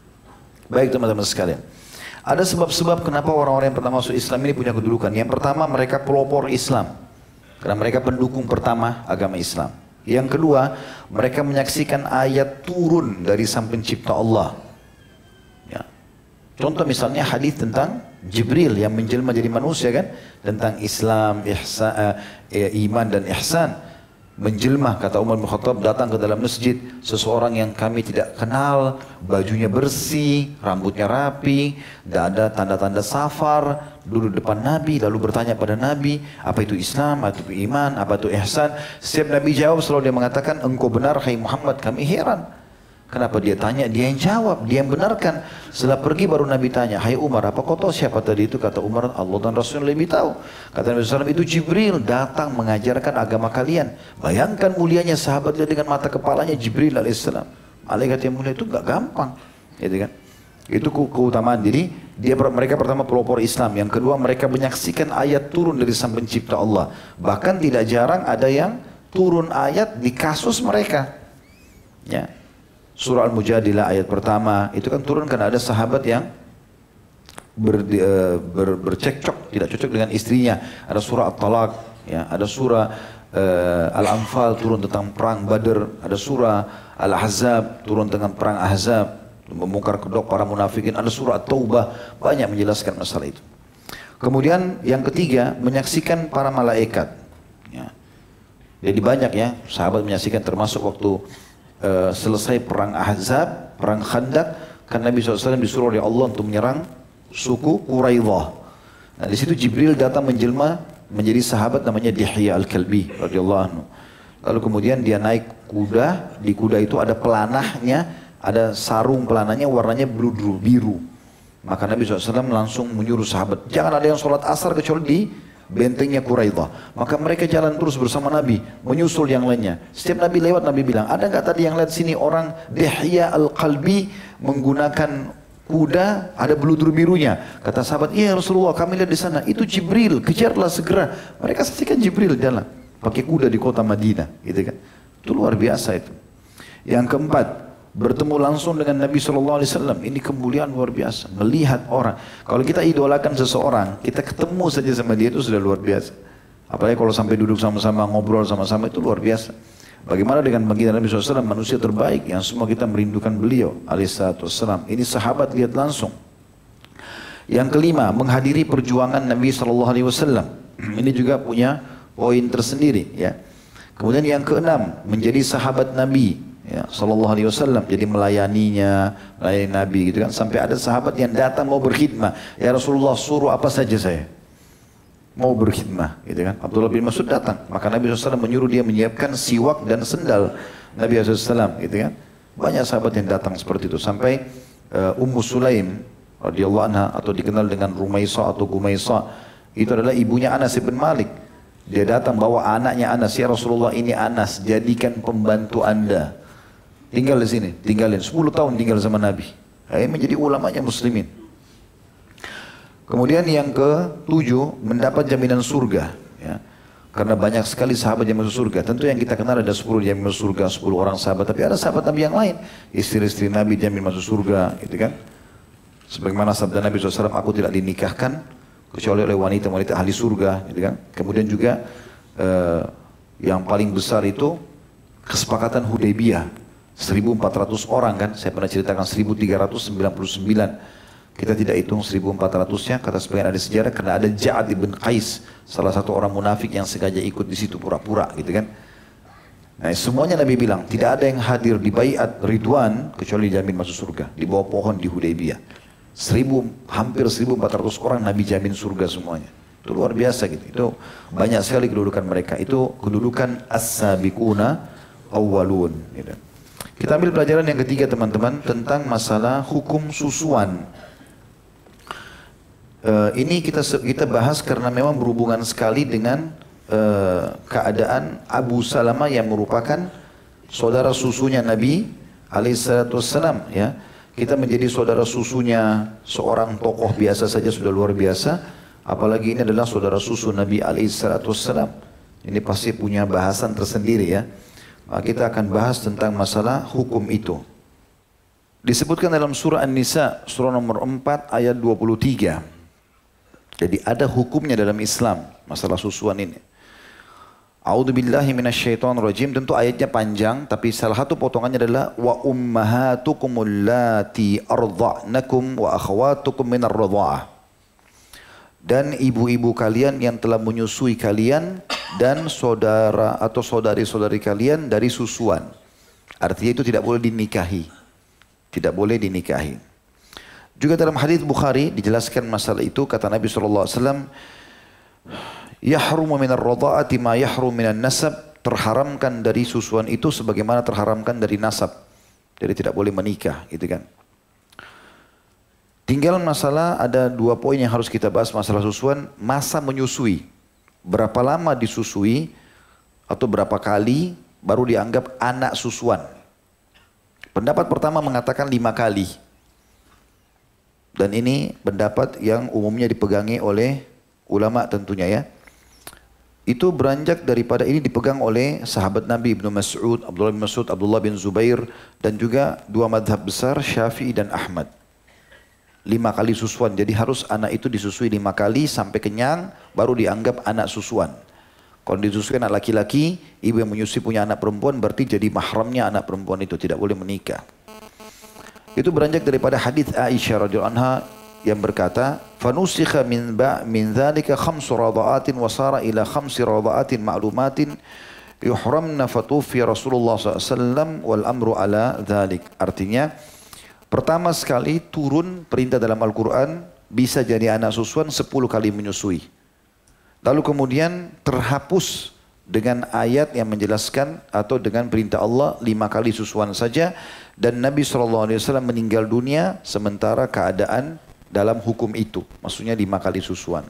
Baik teman-teman sekalian. Ada sebab-sebab kenapa orang-orang yang pertama masuk Islam ini punya kedudukan. Yang pertama, mereka pelopor Islam. Karena mereka pendukung pertama agama Islam. Yang kedua, mereka menyaksikan ayat turun dari Sang Pencipta Allah. Ya. Contoh misalnya hadis tentang Jibril yang menjelma jadi manusia kan, tentang Islam, iman dan ihsan. Menjelma, kata Umar bin Khattab, datang ke dalam masjid seseorang yang kami tidak kenal, bajunya bersih, rambutnya rapi, tidak ada tanda-tanda safar, duduk depan Nabi, lalu bertanya pada Nabi, apa itu Islam, apa itu iman, apa itu ihsan. Setiap Nabi jawab selalu dia mengatakan, engkau benar hai Muhammad. Kami heran. Kenapa dia tanya, dia yang jawab, dia yang benarkan. Setelah pergi baru Nabi tanya, hai Umar, apa kau tahu siapa tadi itu? Kata Umar, Allah dan Rasul lebih tahu. Kata Nabi SAW, itu Jibril datang mengajarkan agama kalian. Bayangkan mulianya sahabat dia dengan mata kepalanya Jibril alaihissalam. Malaikat yang mulia itu gak gampang, gitu kan? Itu keutamaan. Jadi mereka pertama pelopor Islam, yang kedua mereka menyaksikan ayat turun dari Sang Pencipta Allah. Bahkan tidak jarang ada yang turun ayat di kasus mereka. Ya. Surah Al-Mujadilah ayat pertama itu kan turun karena ada sahabat yang bercekcok, tidak cocok dengan istrinya. Ada surah At-Talaq, ya, ada surah Al-Anfal turun tentang perang Badr, ada surah Al-Ahzab turun tentang perang Ahzab, membongkar kedok para munafikin, ada surah At-Taubah, banyak menjelaskan masalah itu. Kemudian yang ketiga, menyaksikan para malaikat. Ya. Jadi banyak ya sahabat menyaksikan, termasuk waktu selesai perang Ahzab, perang Khandaq, kan Nabi SAW disuruh oleh Allah untuk menyerang suku Quraidah. Nah, di situ Jibril datang menjelma menjadi sahabat namanya Dihya Al-Kalbi radhiyallahu anhu. Lalu kemudian dia naik kuda, di kuda itu ada pelanahnya, ada sarung pelanahnya warnanya biru. Maka Nabi SAW langsung menyuruh sahabat, jangan ada yang sholat asar kecuali di bentengnya Quraidah. Maka mereka jalan terus bersama Nabi, menyusul yang lainnya. Setiap Nabi lewat, Nabi bilang, ada nggak tadi yang lihat sini orang Dihya Al-Qalbi menggunakan kuda, ada beludur birunya. Kata sahabat, iya Rasulullah, kami lihat di sana. Itu Jibril, kejarlah segera. Mereka saksikan Jibril jalan pakai kuda di kota Madinah, gitu kan? Itu luar biasa itu. Yang keempat, bertemu langsung dengan Nabi SAW. Ini kemuliaan luar biasa. Melihat orang. Kalau kita idolakan seseorang, kita ketemu saja sama dia itu sudah luar biasa. Apalagi kalau sampai duduk sama-sama, ngobrol sama-sama, itu luar biasa. Bagaimana dengan baginda Nabi SAW, manusia terbaik yang semua kita merindukan beliau alaihissalam. Ini sahabat lihat langsung. Yang kelima, menghadiri perjuangan Nabi SAW. Ini juga punya poin tersendiri, ya. Kemudian yang keenam, menjadi sahabat Nabi. Ya, sallallahu alaihi wasallam, jadi melayani Nabi gitu kan, sampai ada sahabat yang datang mau berkhidmah, ya Rasulullah suruh apa saja saya mau berkhidmah, gitu kan. Abdullah bin Mas'ud datang, maka Nabi SAW menyuruh dia menyiapkan siwak dan sendal Nabi SAW, gitu kan. Banyak sahabat yang datang seperti itu, sampai Ummu Sulaim radhiyallahu anha atau dikenal dengan Rumaisa atau Gumaisa, itu adalah ibunya Anas bin Malik. Dia datang bawa anaknya Anas, ya Rasulullah ini Anas, jadikan pembantu anda. Tinggal di sini, tinggalin 10 tahun tinggal sama Nabi. Menjadi ulamanya muslimin. Kemudian yang ke-7, mendapat jaminan surga. Ya. Karena banyak sekali sahabat yang masuk surga. Tentu yang kita kenal ada 10 jamin masuk surga, 10 orang sahabat. Tapi ada sahabat Nabi yang lain. Istri-istri Nabi jamin masuk surga, gitu kan. Sebagaimana sabda Nabi SAW, aku tidak dinikahkan kecuali oleh wanita-wanita ahli surga, gitu kan. Kemudian juga yang paling besar itu kesepakatan Hudaybiyah. 1.400 orang kan, saya pernah ceritakan 1.399. Kita tidak hitung 1.400-nya, kata sebagian ada sejarah, karena ada Ja'ad ibn Qais, salah satu orang munafik yang sengaja ikut di situ pura-pura, gitu kan. Nah, semuanya Nabi bilang, tidak ada yang hadir di baiat Ridwan kecuali dijamin masuk surga, di bawah pohon di Hudaybiyah. Hampir 1.400 orang Nabi jamin surga semuanya. Itu luar biasa gitu. Itu banyak sekali kedudukan mereka. Itu kedudukan as-sabiquna awwalun, gitu. Kita ambil pelajaran yang ketiga teman-teman tentang masalah hukum susuan. Ini kita bahas karena memang berhubungan sekali dengan keadaan Abu Salamah yang merupakan saudara susunya Nabi alaihissalam, ya. Kita menjadi saudara susunya seorang tokoh biasa saja sudah luar biasa, apalagi ini adalah saudara susu Nabi alaihissalam. Ini pasti punya bahasan tersendiri, ya. Kita akan bahas tentang masalah hukum itu. Disebutkan dalam surah An-Nisa, surah nomor 4 ayat 23. Jadi ada hukumnya dalam Islam, masalah susuan ini. A'udzubillahi minasyaitonirrajim. Tentu ayatnya panjang, tapi salah satu potongannya adalah wa ummahatukumul lati ardha'nakum wa akhawatukum minar radha'ah. Dan ibu-ibu kalian yang telah menyusui kalian dan saudara atau saudari-saudari kalian dari susuan. Artinya itu tidak boleh dinikahi. Tidak boleh dinikahi. Juga dalam hadis Bukhari dijelaskan masalah itu, kata Nabi SAW, yahrumu minar radha'ati ma yahrum minan nasab, terharamkan dari susuan itu sebagaimana terharamkan dari nasab. Jadi tidak boleh menikah, gitu kan. Tinggal masalah ada 2 poin yang harus kita bahas masalah susuan, masa menyusui. Berapa lama disusui atau berapa kali baru dianggap anak susuan. Pendapat pertama mengatakan 5 kali. Dan ini pendapat yang umumnya dipegangi oleh ulama tentunya ya. Itu beranjak daripada ini dipegang oleh sahabat Nabi Ibnu Mas'ud, Abdullah bin Mas'ud, Abdullah bin Zubair, dan juga 2 madhab besar Syafi'i dan Ahmad. 5 kali susuan, jadi harus anak itu disusui 5 kali sampai kenyang baru dianggap anak susuan. Kalau disusui anak laki-laki, ibu yang menyusui punya anak perempuan berarti jadi mahramnya anak perempuan itu, tidak boleh menikah. Itu beranjak daripada hadis Aisyah radhiyallahu anha yang berkata, "Fanusikha min dzalika 5 radha'atin wa sara ila 5 radha'atin ma'lumatin yuhramna fatufi Rasulullah SAW wal amru ala dzalik." Artinya, pertama sekali turun perintah dalam Al-Quran bisa jadi anak susuan 10 kali menyusui. Lalu kemudian terhapus dengan ayat yang menjelaskan atau dengan perintah Allah 5 kali susuan saja. Dan Nabi SAW meninggal dunia sementara keadaan dalam hukum itu. Maksudnya 5 kali susuan.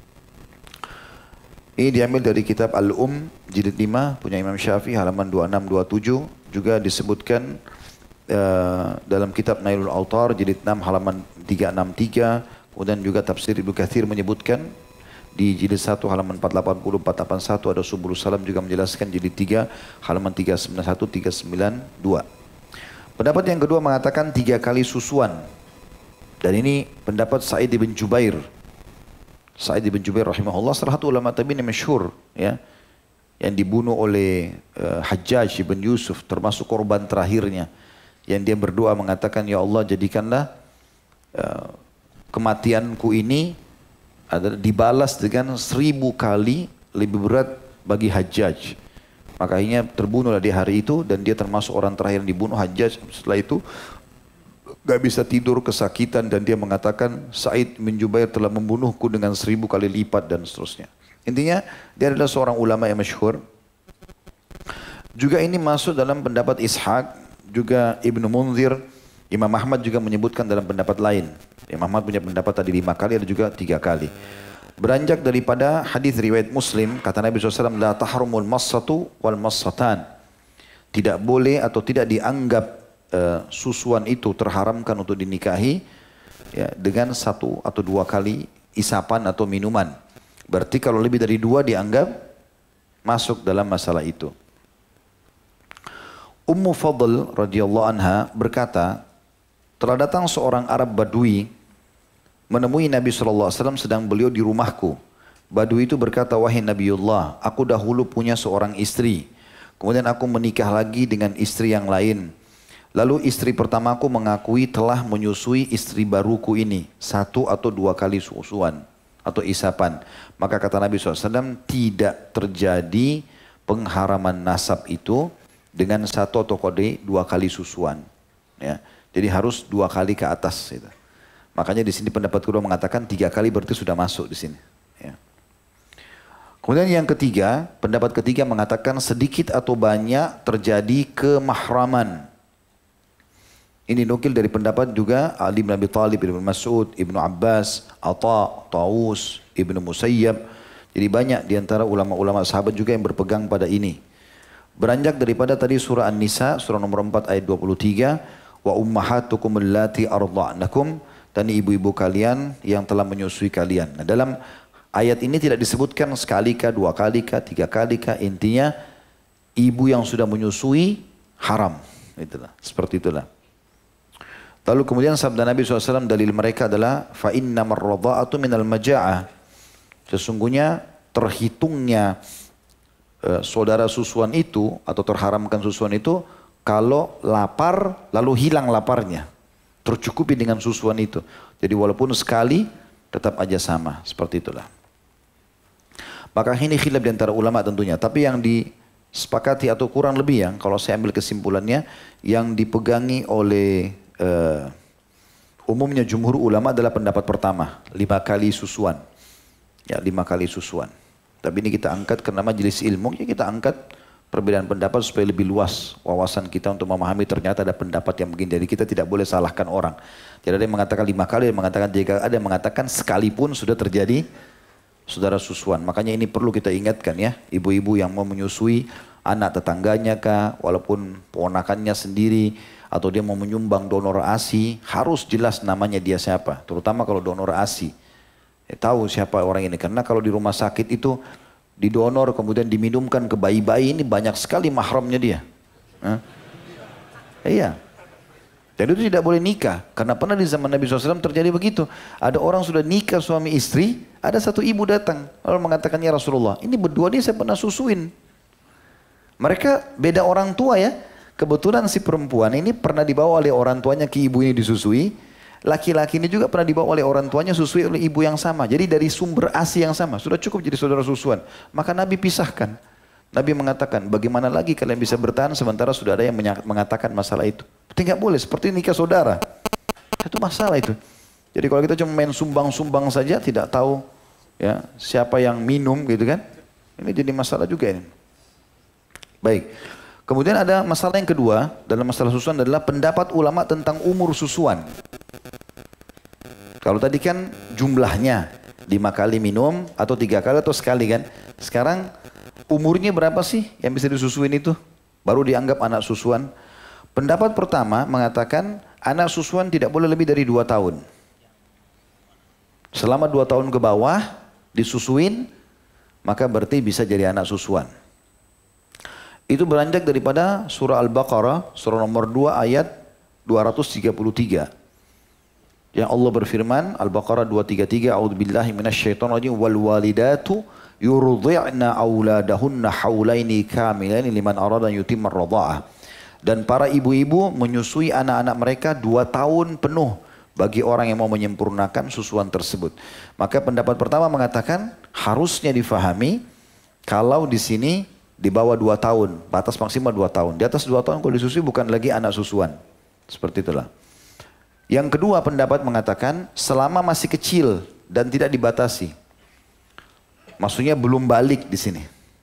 Ini diambil dari kitab Al-Um jilid 5 punya Imam Syafi'i halaman 26-27. Juga disebutkan dalam kitab Nailul Autar jilid 6 halaman 363, kemudian juga tafsir Ibnu Katsir menyebutkan di jilid 1 halaman 480 481, ada Subulus Salam juga menjelaskan jilid 3 halaman 391 392. Pendapat yang kedua mengatakan 3 kali susuan, dan ini pendapat Sa'id bin Jubair. Sa'id bin Jubair rahimahullah salah satu ulama tabi'in yang masyhur ya, yang dibunuh oleh Hajjaj bin Yusuf, termasuk korban terakhirnya. Yang dia berdoa mengatakan, ya Allah jadikanlah kematianku ini adalah dibalas dengan 1000 kali lebih berat bagi Hajjaj. Makanya terbunuhlah di hari itu, dan dia termasuk orang terakhir yang dibunuh Hajjaj. Setelah itu gak bisa tidur, kesakitan, dan dia mengatakan Sa'id bin Jubair telah membunuhku dengan 1000 kali lipat dan seterusnya. Intinya dia adalah seorang ulama yang masyhur. Juga ini masuk dalam pendapat Ishaq, juga Ibnu Munzir. Imam Ahmad juga menyebutkan dalam pendapat lain. Imam Ahmad punya pendapat tadi 5 kali, ada juga 3 kali. Beranjak daripada hadis riwayat Muslim, kata Nabi SAW, la tahrumul massatu wal massatan. Tidak boleh atau tidak dianggap susuan itu terharamkan untuk dinikahi ya, dengan 1 atau 2 kali isapan atau minuman. Berarti kalau lebih dari 2 dianggap masuk dalam masalah itu. Ummu Fadl radhiyallahu anha berkata, telah datang seorang Arab Badui menemui Nabi SAW sedang beliau di rumahku. Badui itu berkata, wahai Nabiullah, aku dahulu punya seorang istri. Kemudian aku menikah lagi dengan istri yang lain. Lalu istri pertamaku mengakui telah menyusui istri baruku ini 1 atau 2 kali susuan atau isapan. Maka kata Nabi SAW, tidak terjadi pengharaman nasab itu dengan 1 atau 2 kali susuan. Ya. Jadi harus 2 kali ke atas. Gitu. Makanya di sini pendapat kedua mengatakan 3 kali berarti sudah masuk di sini. Ya. Kemudian yang ketiga, pendapat ketiga mengatakan sedikit atau banyak terjadi kemahraman. Ini nukil dari pendapat juga Ali bin Abi Thalib, Ibnu Mas'ud, Ibnu Abbas, Atha, Tawus, Ibnu Musayyab. Jadi banyak di antara ulama-ulama sahabat juga yang berpegang pada ini. Beranjak daripada tadi surah An-Nisa, surah nomor 4 ayat 23. Wa ummahatukum allati arda'nakum, dan ibu-ibu kalian yang telah menyusui kalian. Nah, dalam ayat ini tidak disebutkan sekali kah, 2 kali kah, 3 kali kah. Intinya ibu yang sudah menyusui haram. Itulah, seperti itulah. Lalu kemudian sabda Nabi SAW dalil mereka adalah fa innamar radha'atu minal maja'ah. Sesungguhnya terhitungnya saudara susuan itu atau terharamkan susuan itu kalau lapar lalu hilang laparnya, tercukupi dengan susuan itu. Jadi walaupun sekali tetap aja sama, seperti itulah. Maka ini khilaf di antara ulama tentunya, tapi yang disepakati atau kurang lebih yang kalau saya ambil kesimpulannya yang dipegangi oleh Umumnya jumhur ulama adalah pendapat pertama, 5 kali susuan. Ya, 5 kali susuan. Tapi ini kita angkat karena majelis ilmu, ya kita angkat perbedaan pendapat supaya lebih luas wawasan kita untuk memahami ternyata ada pendapat yang begini. Jadi kita tidak boleh salahkan orang. Tidak ada yang mengatakan 5 kali, ada yang mengatakan 3 kali, ada yang mengatakan sekalipun sudah terjadi saudara susuan. Makanya ini perlu kita ingatkan ya, ibu-ibu yang mau menyusui anak tetangganya kah, walaupun ponakannya sendiri, atau dia mau menyumbang donor ASI, harus jelas namanya dia siapa. Terutama kalau donor ASI. Ya, tahu siapa orang ini. Karena kalau di rumah sakit itu didonor kemudian diminumkan ke bayi-bayi ini banyak sekali mahramnya dia. Iya. Dan itu tidak boleh nikah. Karena pernah di zaman Nabi SAW terjadi begitu. Ada orang sudah nikah suami istri, ada satu ibu datang. Lalu mengatakan, ya Rasulullah, ini berdua ini saya pernah susuin. Mereka beda orang tua ya. Kebetulan si perempuan ini pernah dibawa oleh orang tuanya ke ibu ini disusui. Laki-laki ini juga pernah dibawa oleh orang tuanya susui oleh ibu yang sama. Jadi dari sumber ASI yang sama. Sudah cukup jadi saudara susuan. Maka Nabi pisahkan. Nabi mengatakan, bagaimana lagi kalian bisa bertahan sementara sudah ada yang mengatakan masalah itu. Tidak boleh, seperti nikah saudara. Itu masalah itu. Jadi kalau kita cuma main sumbang-sumbang saja, tidak tahu ya siapa yang minum gitu kan. Ini jadi masalah juga ini. Baik. Kemudian ada masalah yang kedua dalam masalah susuan adalah pendapat ulama tentang umur susuan. Kalau tadi kan jumlahnya 5 kali minum atau 3 kali atau sekali kan. Sekarang umurnya berapa sih yang bisa disusuin itu? Baru dianggap anak susuan. Pendapat pertama mengatakan anak susuan tidak boleh lebih dari 2 tahun. Selama 2 tahun ke bawah disusuin, maka berarti bisa jadi anak susuan. Itu beranjak daripada surah Al-Baqarah, surah nomor 2 ayat 233. Yang Allah berfirman, Al-Baqarah 233, A'udzubillahi minasyaitonirrajim, wal walidatu yurdi'na auladahunna haulaini kamilaini liman arada yutimma ar-radha'ah. Dan para ibu-ibu menyusui anak-anak mereka 2 tahun penuh bagi orang yang mau menyempurnakan susuan tersebut. Maka pendapat pertama mengatakan harusnya difahami kalau di sini di bawah 2 tahun, batas maksimal 2 tahun. Di atas 2 tahun kalau disusui bukan lagi anak susuan. Seperti itulah. Yang kedua pendapat mengatakan selama masih kecil dan tidak dibatasi. Maksudnya belum balik di sini.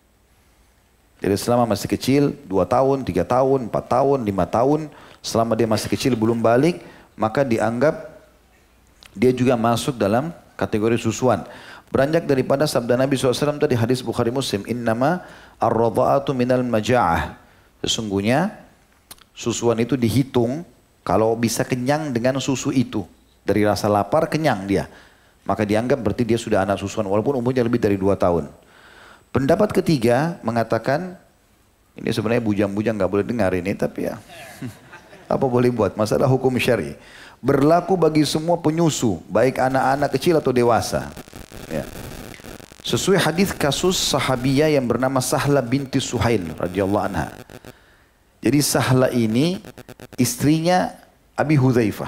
Jadi selama masih kecil 2 tahun, 3 tahun, 4 tahun, 5 tahun. Selama dia masih kecil belum balik, maka dianggap dia juga masuk dalam kategori susuan. Beranjak daripada sabda Nabi SAW tadi hadis Bukhari Muslim. Innama ar-radha'atu minal maja'ah. Sesungguhnya susuan itu dihitung kalau bisa kenyang dengan susu itu. Dari rasa lapar kenyang dia. Maka dianggap berarti dia sudah anak susuan walaupun umurnya lebih dari 2 tahun. Pendapat ketiga mengatakan, ini sebenarnya bujang-bujang gak boleh dengar ini tapi ya apa boleh buat, masalah hukum syari. Berlaku bagi semua penyusu, baik anak-anak kecil atau dewasa. Ya. Sesuai hadis kasus sahabiyah yang bernama Sahla binti Suhail radhiyallahu anha. Jadi Sahla ini istrinya Abi Hudzaifah.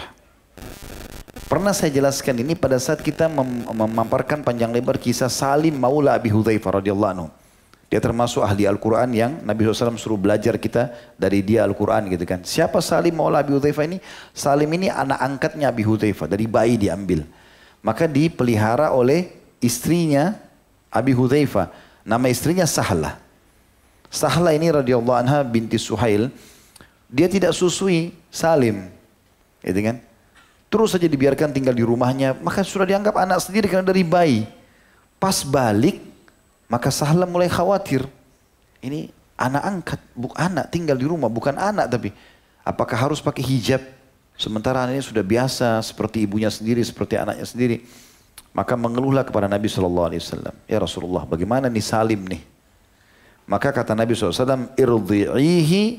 Pernah saya jelaskan ini pada saat kita memaparkan panjang lebar kisah Salim Maula Abi Hudzaifah radhiyallahu anhu. Dia termasuk ahli Al-Quran yang Nabi SAW suruh belajar kita dari dia Al-Quran gitu kan. Siapa Salim Maula Abi Hudzaifah ini? Salim ini anak angkatnya Abi Hudzaifah, dari bayi diambil. Maka dipelihara oleh istrinya Abi Hudzaifah. Nama istrinya Sahlah. Sahlah ini radhiyallahu anha binti Suhail, dia tidak susui Salim, gitu kan? Terus saja dibiarkan tinggal di rumahnya, maka sudah dianggap anak sendiri karena dari bayi. Pas balik, maka Sahlah mulai khawatir. Ini anak angkat, bukan anak tinggal di rumah, bukan anak tapi apakah harus pakai hijab? Sementara anaknya sudah biasa seperti ibunya sendiri, seperti anaknya sendiri. Maka mengeluhlah kepada Nabi SAW. Ya Rasulullah, bagaimana nih Salim nih? Maka kata Nabi SAW, irdi'ihi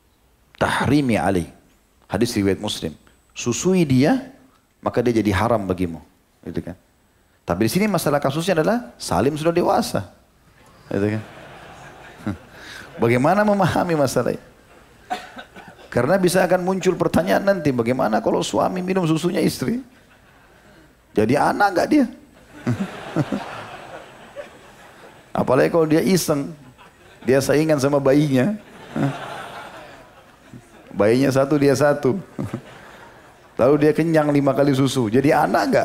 tahrimi alaih. Hadis riwayat Muslim. Susui dia, maka dia jadi haram bagimu. Gitu kan. Tapi di sini masalah kasusnya adalah Salim sudah dewasa. Gitu kan. Bagaimana memahami masalah ini? Karena bisa akan muncul pertanyaan nanti, bagaimana kalau suami minum susunya istri? Jadi anak gak dia? Apalagi kalau dia iseng. Dia saingan sama bayinya. Bayinya satu, dia satu. Lalu dia kenyang 5 kali susu. Jadi anak enggak?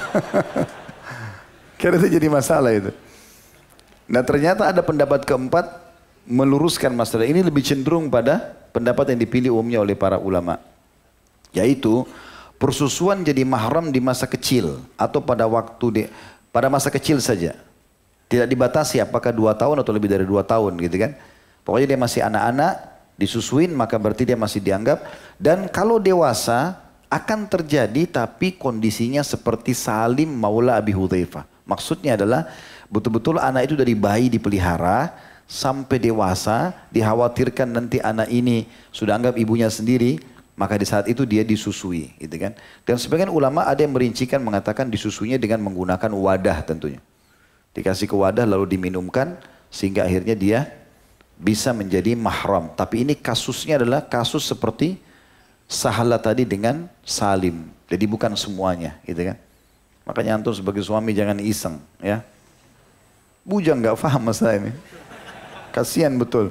Karena itu jadi masalah itu. Nah ternyata ada pendapat keempat meluruskan masalah ini, lebih cenderung pada pendapat yang dipilih umumnya oleh para ulama. Yaitu persusuan jadi mahram di masa kecil atau pada masa kecil saja. Tidak dibatasi apakah 2 tahun atau lebih dari 2 tahun gitu kan. Pokoknya dia masih anak-anak, disusuin maka berarti dia masih dianggap. Dan kalau dewasa akan terjadi tapi kondisinya seperti Salim Maula Abi Hudzaifah. Maksudnya adalah betul-betul anak itu dari bayi dipelihara sampai dewasa, dikhawatirkan nanti anak ini sudah anggap ibunya sendiri, maka di saat itu dia disusui gitu kan. Dan sebagian ulama ada yang merincikan mengatakan disusuinya dengan menggunakan wadah tentunya. Dikasih ke wadah lalu diminumkan sehingga akhirnya dia bisa menjadi mahram. Tapi ini kasusnya adalah kasus seperti Sahala tadi dengan Salim. Jadi bukan semuanya gitu kan. Makanya antum sebagai suami jangan iseng ya. Bujang nggak paham masalah ini. Kasihan betul.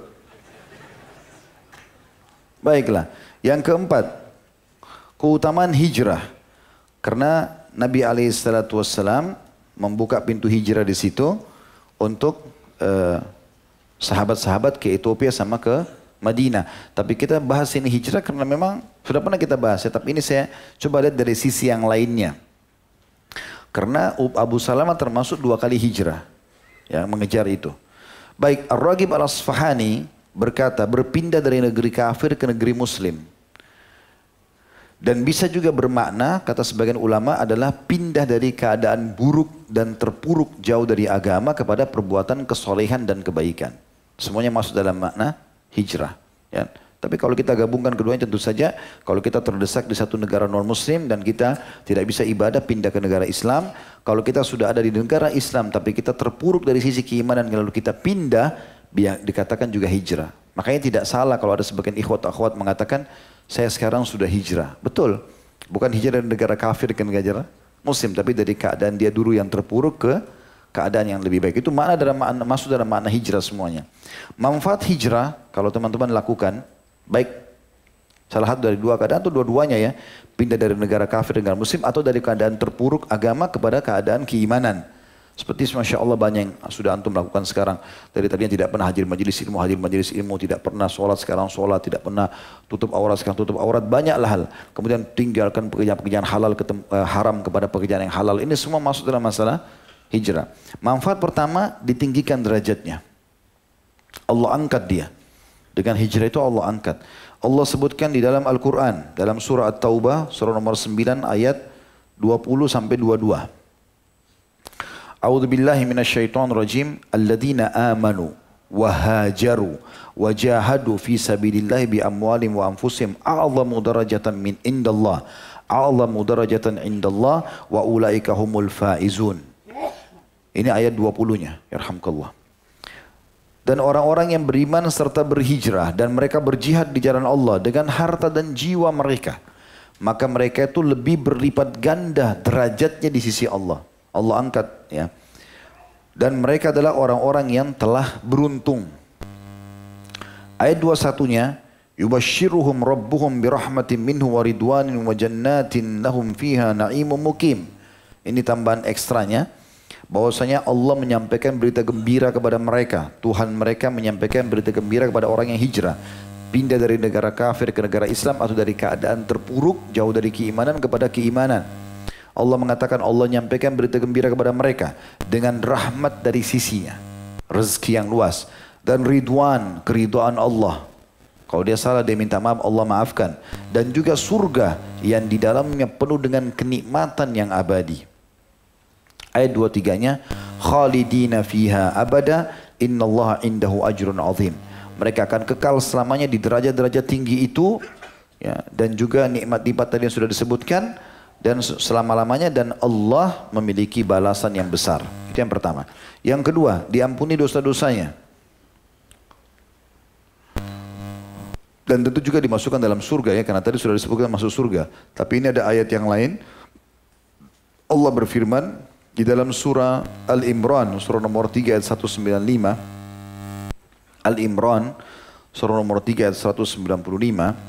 Baiklah. Yang keempat, keutamaan hijrah. Karena Nabi SAW membuka pintu hijrah di situ untuk sahabat-sahabat ke Ethiopia sama ke Madinah. Tapi kita bahas ini hijrah karena memang sudah pernah kita bahas ya. Tapi ini saya coba lihat dari sisi yang lainnya. Karena Abu Salamah termasuk 2 kali hijrah. Ya, mengejar itu. Baik, Ar-Raghib Al-Asfahani berkata berpindah dari negeri kafir ke negeri muslim. Dan bisa juga bermakna, kata sebagian ulama, adalah pindah dari keadaan buruk dan terpuruk jauh dari agama kepada perbuatan kesolehan dan kebaikan. Semuanya masuk dalam makna hijrah. Ya. Tapi kalau kita gabungkan keduanya tentu saja, kalau kita terdesak di satu negara non-muslim dan kita tidak bisa ibadah pindah ke negara Islam. Kalau kita sudah ada di negara Islam tapi kita terpuruk dari sisi keimanan lalu kita pindah, dikatakan juga hijrah. Makanya tidak salah kalau ada sebagian ikhwat-akhwat mengatakan, saya sekarang sudah hijrah. Betul. Bukan hijrah dari negara kafir ke negara muslim, tapi dari keadaan dia dulu yang terpuruk ke keadaan yang lebih baik. Itu masuk dalam makna hijrah semuanya. Manfaat hijrah, kalau teman-teman lakukan, baik salah satu dari 2 keadaan atau dua-duanya ya, pindah dari negara kafir ke negara muslim atau dari keadaan terpuruk agama kepada keadaan keimanan. Seperti Masya Allah banyak yang sudah antum lakukan sekarang. Dari tadinya tidak pernah hadir majelis ilmu, tidak pernah sholat, sekarang sholat, tidak pernah tutup aurat, sekarang tutup aurat, banyaklah hal. Kemudian tinggalkan pekerjaan-pekerjaan halal, haram kepada pekerjaan yang halal. Ini semua masuk dalam masalah hijrah. Manfaat pertama, ditinggikan derajatnya. Allah angkat dia. Dengan hijrah itu Allah angkat. Allah sebutkan di dalam Al-Quran, dalam surah At-Taubah, surah nomor 9 ayat 20 sampai 22. A'udzu billahi minasyaitonir rajim. Alladzina amanu wa hajaru wa jahadu fi sabilillahi bi amwalihim wa anfusihim a'zamu darajatan min indallah. A'zamu darajatan indallah wa ulaika humul faizun. Ini ayat 20-nya. Yarhamkallah. Dan orang-orang yang beriman serta berhijrah dan mereka berjihad di jalan Allah dengan harta dan jiwa mereka, maka mereka itu lebih berlipat ganda derajatnya di sisi Allah. Allah angkat ya. Dan mereka adalah orang-orang yang telah beruntung. Ayat 21-nya, yubashshiruhum rabbuhum birahmatin minhu wa ridwanin wa jannatin lahum fiha na'imun muqim. Ini tambahan ekstranya, bahwasanya Allah menyampaikan berita gembira kepada mereka. Tuhan mereka menyampaikan berita gembira kepada orang yang hijrah, pindah dari negara kafir ke negara Islam atau dari keadaan terpuruk jauh dari keimanan kepada keimanan. Allah mengatakan Allah menyampaikan berita gembira kepada mereka dengan rahmat dari sisinya, rezeki yang luas, dan ridwan, keridhaan Allah. Kalau dia salah dia minta maaf, Allah maafkan. Dan juga surga yang di dalamnya penuh dengan kenikmatan yang abadi. Ayat 23-nya, khalidina fiha abada innallaha indahu ajrun azim. Mereka akan kekal selamanya di derajat-derajat tinggi itu ya, dan juga nikmat-nikmat tadi yang sudah disebutkan dan selama-lamanya, dan Allah memiliki balasan yang besar. Itu yang pertama. Yang kedua, diampuni dosa-dosanya. Dan tentu juga dimasukkan dalam surga ya, karena tadi sudah disebutkan masuk surga. Tapi ini ada ayat yang lain. Allah berfirman di dalam surah Al-Imran, surah nomor 3 ayat 195. Al-Imran, surah nomor 3 ayat 195.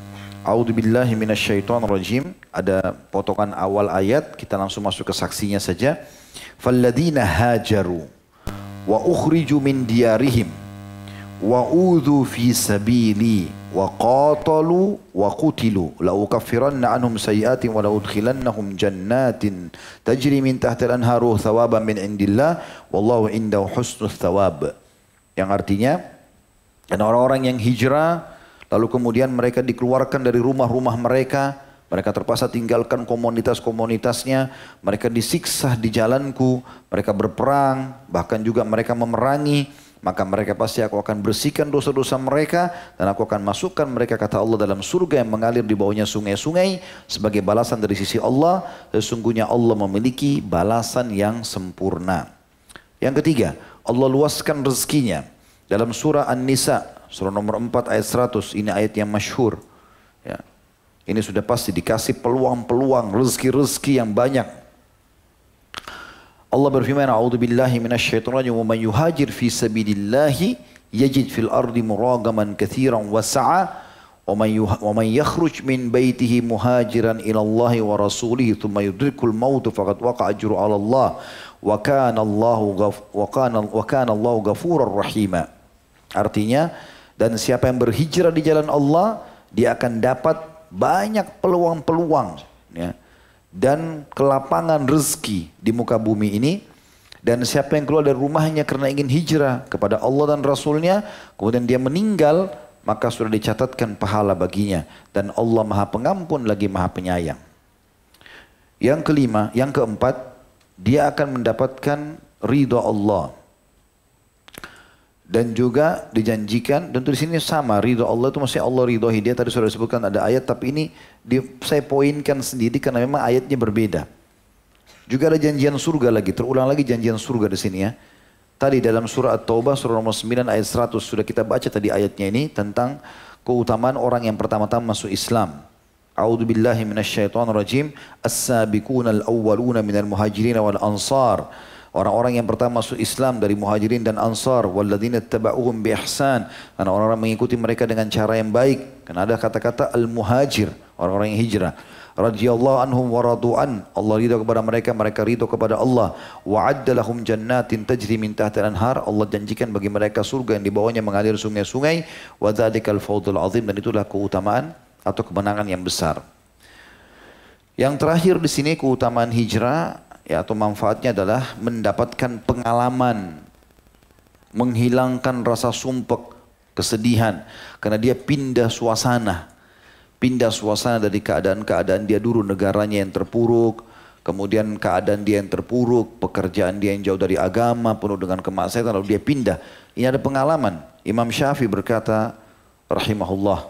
A'udzubillahi minasyaitonirrajim. Ada potongan awal ayat, kita langsung masuk ke saksinya saja. Falladzina hajaru wa ukhriju min diyarihim wa udhu fi sabili wa qatalu wa qutilu la ukaffiranna anhum sayiatin wa la udkhilannahum jannatin tajri min tahtil anharu thawaban min indillah wallahu indahu husnul thawab. Yang artinya, dan orang-orang yang hijrah lalu kemudian mereka dikeluarkan dari rumah-rumah mereka, mereka terpaksa tinggalkan komunitas-komunitasnya, mereka disiksa di jalanku, mereka berperang, bahkan juga mereka memerangi, maka mereka pasti aku akan bersihkan dosa-dosa mereka dan aku akan masukkan mereka, kata Allah, dalam surga yang mengalir di bawahnya sungai-sungai sebagai balasan dari sisi Allah. Sesungguhnya Allah memiliki balasan yang sempurna. Yang ketiga, Allah luaskan rezekinya. Dalam surah An-Nisa, surah nomor 4 ayat 100, ini ayat yang masyhur. Ya. Ini sudah pasti dikasih peluang-peluang, rezeki-rezeki yang banyak. Allah berfirman, A'udzubillahi minasyaitonirrajim, wa man yuhajir fi sabilillahi yajid fil ardi muragaman katsiran wa sa'a wa man yakhruj min baitihi muhajiran ila Allah wa rasulihi thumma yudrikul maut faqad waqa'a ajru 'ala Allah wa kana Allahu ghafurur rahima. Artinya, dan siapa yang berhijrah di jalan Allah, dia akan dapat banyak peluang-peluang, ya, dan kelapangan rezeki di muka bumi ini. Dan siapa yang keluar dari rumahnya karena ingin hijrah kepada Allah dan Rasulnya, kemudian dia meninggal, maka sudah dicatatkan pahala baginya. Dan Allah Maha Pengampun lagi Maha Penyayang. Yang kelima, yang keempat, dia akan mendapatkan ridha Allah. Dan juga dijanjikan, tentu di sini sama, ridho Allah itu maksudnya Allah ridhoi dia. Tadi sudah disebutkan ada ayat, tapi ini saya poinkan sendiri karena memang ayatnya berbeda. Juga ada janjian surga lagi, terulang lagi janjian surga di sini ya. Tadi dalam surah At-Taubah surah nomor 9 ayat 100 sudah kita baca tadi ayatnya ini tentang keutamaan orang yang pertama-tama masuk Islam. A'udzubillahi minasyaitonirrajim. As-sabiqunal awwaluna minal muhajirin wal ansar. Orang-orang yang pertama masuk Islam dari muhajirin dan ansar, walladzina ittaba'uhum bi ihsan, karena orang-orang mengikuti mereka dengan cara yang baik. Karena ada kata-kata al-muhajir, orang-orang yang hijrah. Radhiyallahu anhum wa radu'an, Allah ridha kepada mereka, mereka ridha kepada Allah. Wa'adda lahum jannatin tajri min tahtil anhar, Allah janjikan bagi mereka surga yang di bawahnya mengalir sungai-sungai. Wa dzadzikal fawzul azim, dan itulah keutamaan atau kemenangan yang besar. Yang terakhir di sini keutamaan hijrah, ya, atau manfaatnya adalah mendapatkan pengalaman, menghilangkan rasa sumpek, kesedihan, karena dia pindah suasana dari keadaan-keadaan dia dulu, negaranya yang terpuruk, kemudian keadaan dia yang terpuruk, pekerjaan dia yang jauh dari agama, penuh dengan kemaksiatan, lalu dia pindah. Ini ada pengalaman. Imam Syafi'i berkata, rahimahullah,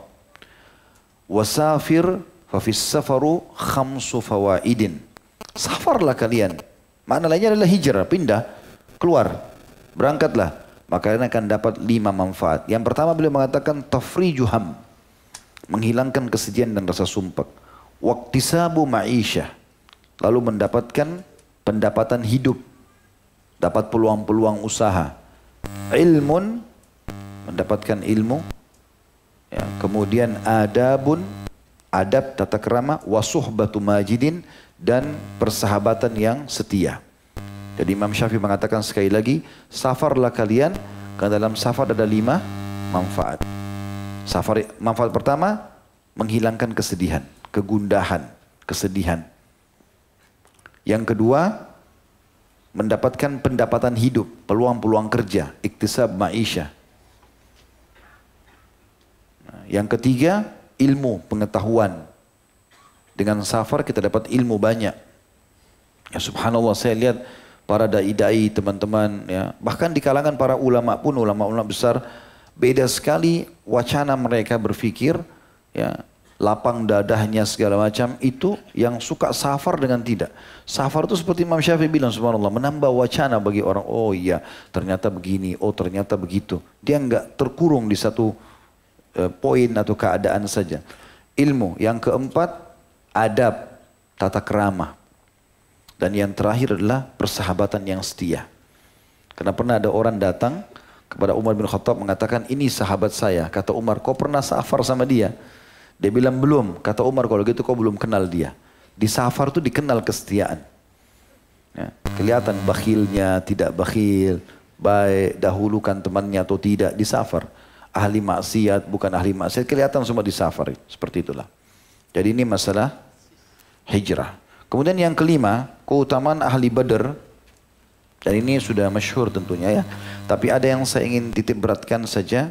wasafir fafis safaru khamsu fawaidin. Safarlah kalian. Makna lainnya adalah hijrah, pindah, keluar, berangkatlah. Maka kalian akan dapat 5 manfaat. Yang pertama beliau mengatakan tafrijuham, menghilangkan kesedihan dan rasa sumpek. Waqtisabu ma'isyah, lalu mendapatkan pendapatan hidup, dapat peluang-peluang usaha. Ilmun, mendapatkan ilmu. Ya, kemudian adabun, adab tata krama, wasuhbatu majidin, dan persahabatan yang setia. Jadi Imam Syafi'i mengatakan sekali lagi, safarlah kalian, karena dalam safar ada 5 manfaat. Manfaat pertama, menghilangkan kesedihan, kegundahan, kesedihan. Yang kedua, mendapatkan pendapatan hidup, peluang-peluang kerja, iktisab ma'isyah. Yang ketiga, ilmu, pengetahuan. Dengan safar kita dapat ilmu banyak. Ya subhanallah, saya lihat para dai-dai teman-teman, ya, bahkan di kalangan para ulama pun, ulama-ulama besar, beda sekali wacana mereka berpikir, ya, lapang dadahnya segala macam, itu yang suka safar dengan tidak. Safar itu seperti Imam Syafi'i bilang, subhanallah, menambah wacana bagi orang. Oh iya, ternyata begini, oh ternyata begitu. Dia enggak terkurung di satu poin atau keadaan saja. Ilmu. Yang keempat, adab, tata krama. Dan yang terakhir adalah persahabatan yang setia. Karena pernah ada orang datang kepada Umar bin Khattab mengatakan, ini sahabat saya. Kata Umar, kau pernah safar sama dia? Dia bilang belum. Kata Umar, kalau gitu kau belum kenal dia. Di safar tuh dikenal kesetiaan. Ya, kelihatan bakhilnya, tidak bakhil, baik, dahulukan temannya atau tidak di safar. Ahli maksiat, bukan ahli maksiat, kelihatan semua di safar. Seperti itulah. Jadi ini masalah hijrah. Kemudian yang kelima, keutamaan ahli Badar. Dan ini sudah masyhur tentunya ya. Tapi ada yang saya ingin titik beratkan saja.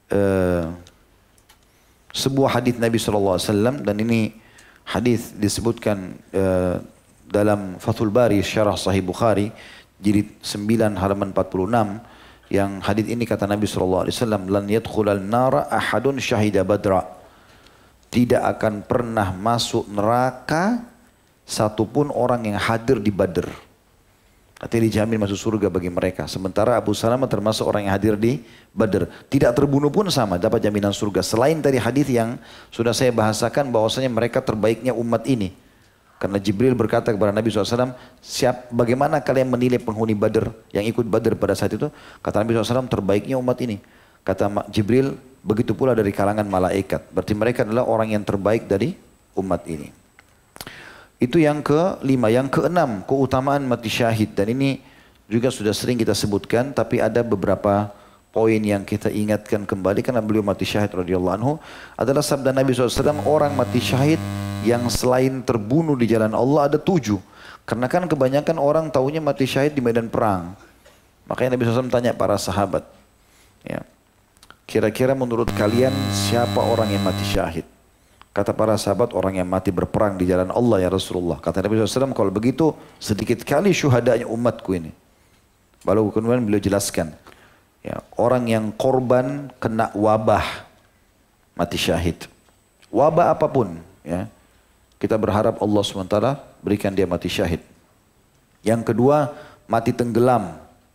Sebuah hadis Nabi SAW, dan ini hadis disebutkan dalam Fathul Bari Syarah Sahih Bukhari jilid 9 halaman 46, yang hadis ini kata Nabi SAW, lan yadkhulal nara ahadun syahida badra, tidak akan pernah masuk neraka satupun orang yang hadir di Badr. Artinya dijamin masuk surga bagi mereka. Sementara Abu Salamah termasuk orang yang hadir di Badr. Tidak terbunuh pun sama, dapat jaminan surga. Selain dari hadis yang sudah saya bahasakan bahwasanya mereka terbaiknya umat ini. Karena Jibril berkata kepada Nabi SAW, bagaimana kalian menilai penghuni Badr yang ikut Badr pada saat itu? Kata Nabi SAW, terbaiknya umat ini. Kata Jibril, begitu pula dari kalangan malaikat. Berarti mereka adalah orang yang terbaik dari umat ini. Itu yang kelima. Yang keenam, keutamaan mati syahid. Dan ini juga sudah sering kita sebutkan, tapi ada beberapa poin yang kita ingatkan kembali karena beliau mati syahid radhiyallahu anhu. Adalah sabda Nabi SAW, orang mati syahid yang selain terbunuh di jalan Allah ada 7. Karena kan kebanyakan orang taunya mati syahid di medan perang. Makanya Nabi SAW tanya para sahabat, ya, kira-kira menurut kalian siapa orang yang mati syahid? Kata para sahabat, orang yang mati berperang di jalan Allah ya Rasulullah. Kata Nabi SAW, kalau begitu sedikit kali syuhadanya umatku ini. Lalu kemudian beliau jelaskan, ya, orang yang korban kena wabah mati syahid. Wabah apapun, ya, kita berharap Allah SWT berikan dia mati syahid. Yang kedua, mati tenggelam.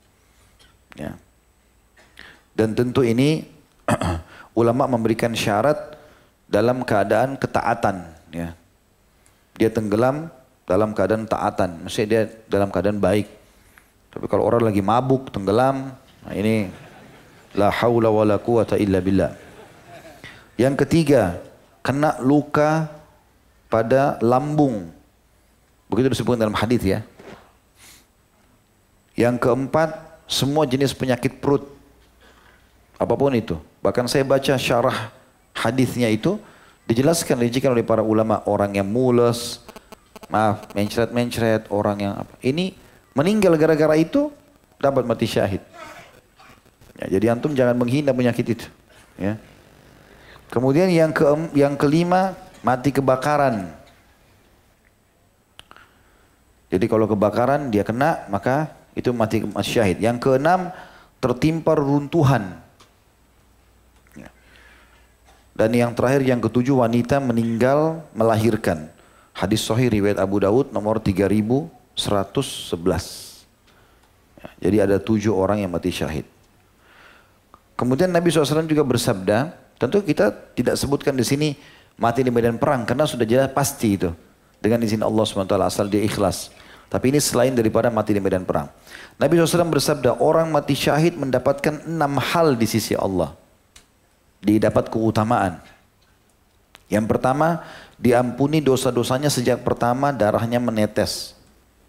Ya. Dan tentu ini ulama memberikan syarat dalam keadaan ketaatan. Ya. Dia tenggelam dalam keadaan taatan. Maksudnya dia dalam keadaan baik. Tapi kalau orang lagi mabuk, tenggelam, nah ini la haula wa la quwata illa billah. Yang ketiga, kena luka pada lambung. Begitu disebutkan dalam hadis ya. Yang keempat, semua jenis penyakit perut. Apapun itu. Bahkan saya baca syarah hadisnya itu dijelaskan, dijelaskan oleh para ulama, orang yang mules, mencret-mencret, orang yang apa. Ini meninggal gara-gara itu dapat mati syahid. Ya, jadi antum jangan menghina penyakit itu. Ya. Kemudian yang kelima, mati kebakaran. Jadi kalau kebakaran dia kena, maka itu mati syahid. Yang keenam, tertimpa runtuhan. Ya. Dan yang terakhir, yang ketujuh, wanita meninggal melahirkan. Hadis sahih riwayat Abu Daud nomor 3111. Ya, jadi ada 7 orang yang mati syahid. Kemudian Nabi SAW juga bersabda, tentu kita tidak sebutkan di sini mati di medan perang karena sudah jelas pasti itu dengan izin Allah SWT asal dia ikhlas. Tapi ini selain daripada mati di medan perang. Nabi SAW bersabda, orang mati syahid mendapatkan 6 hal di sisi Allah. Didapat keutamaan. Yang pertama, diampuni dosa-dosanya sejak pertama darahnya menetes.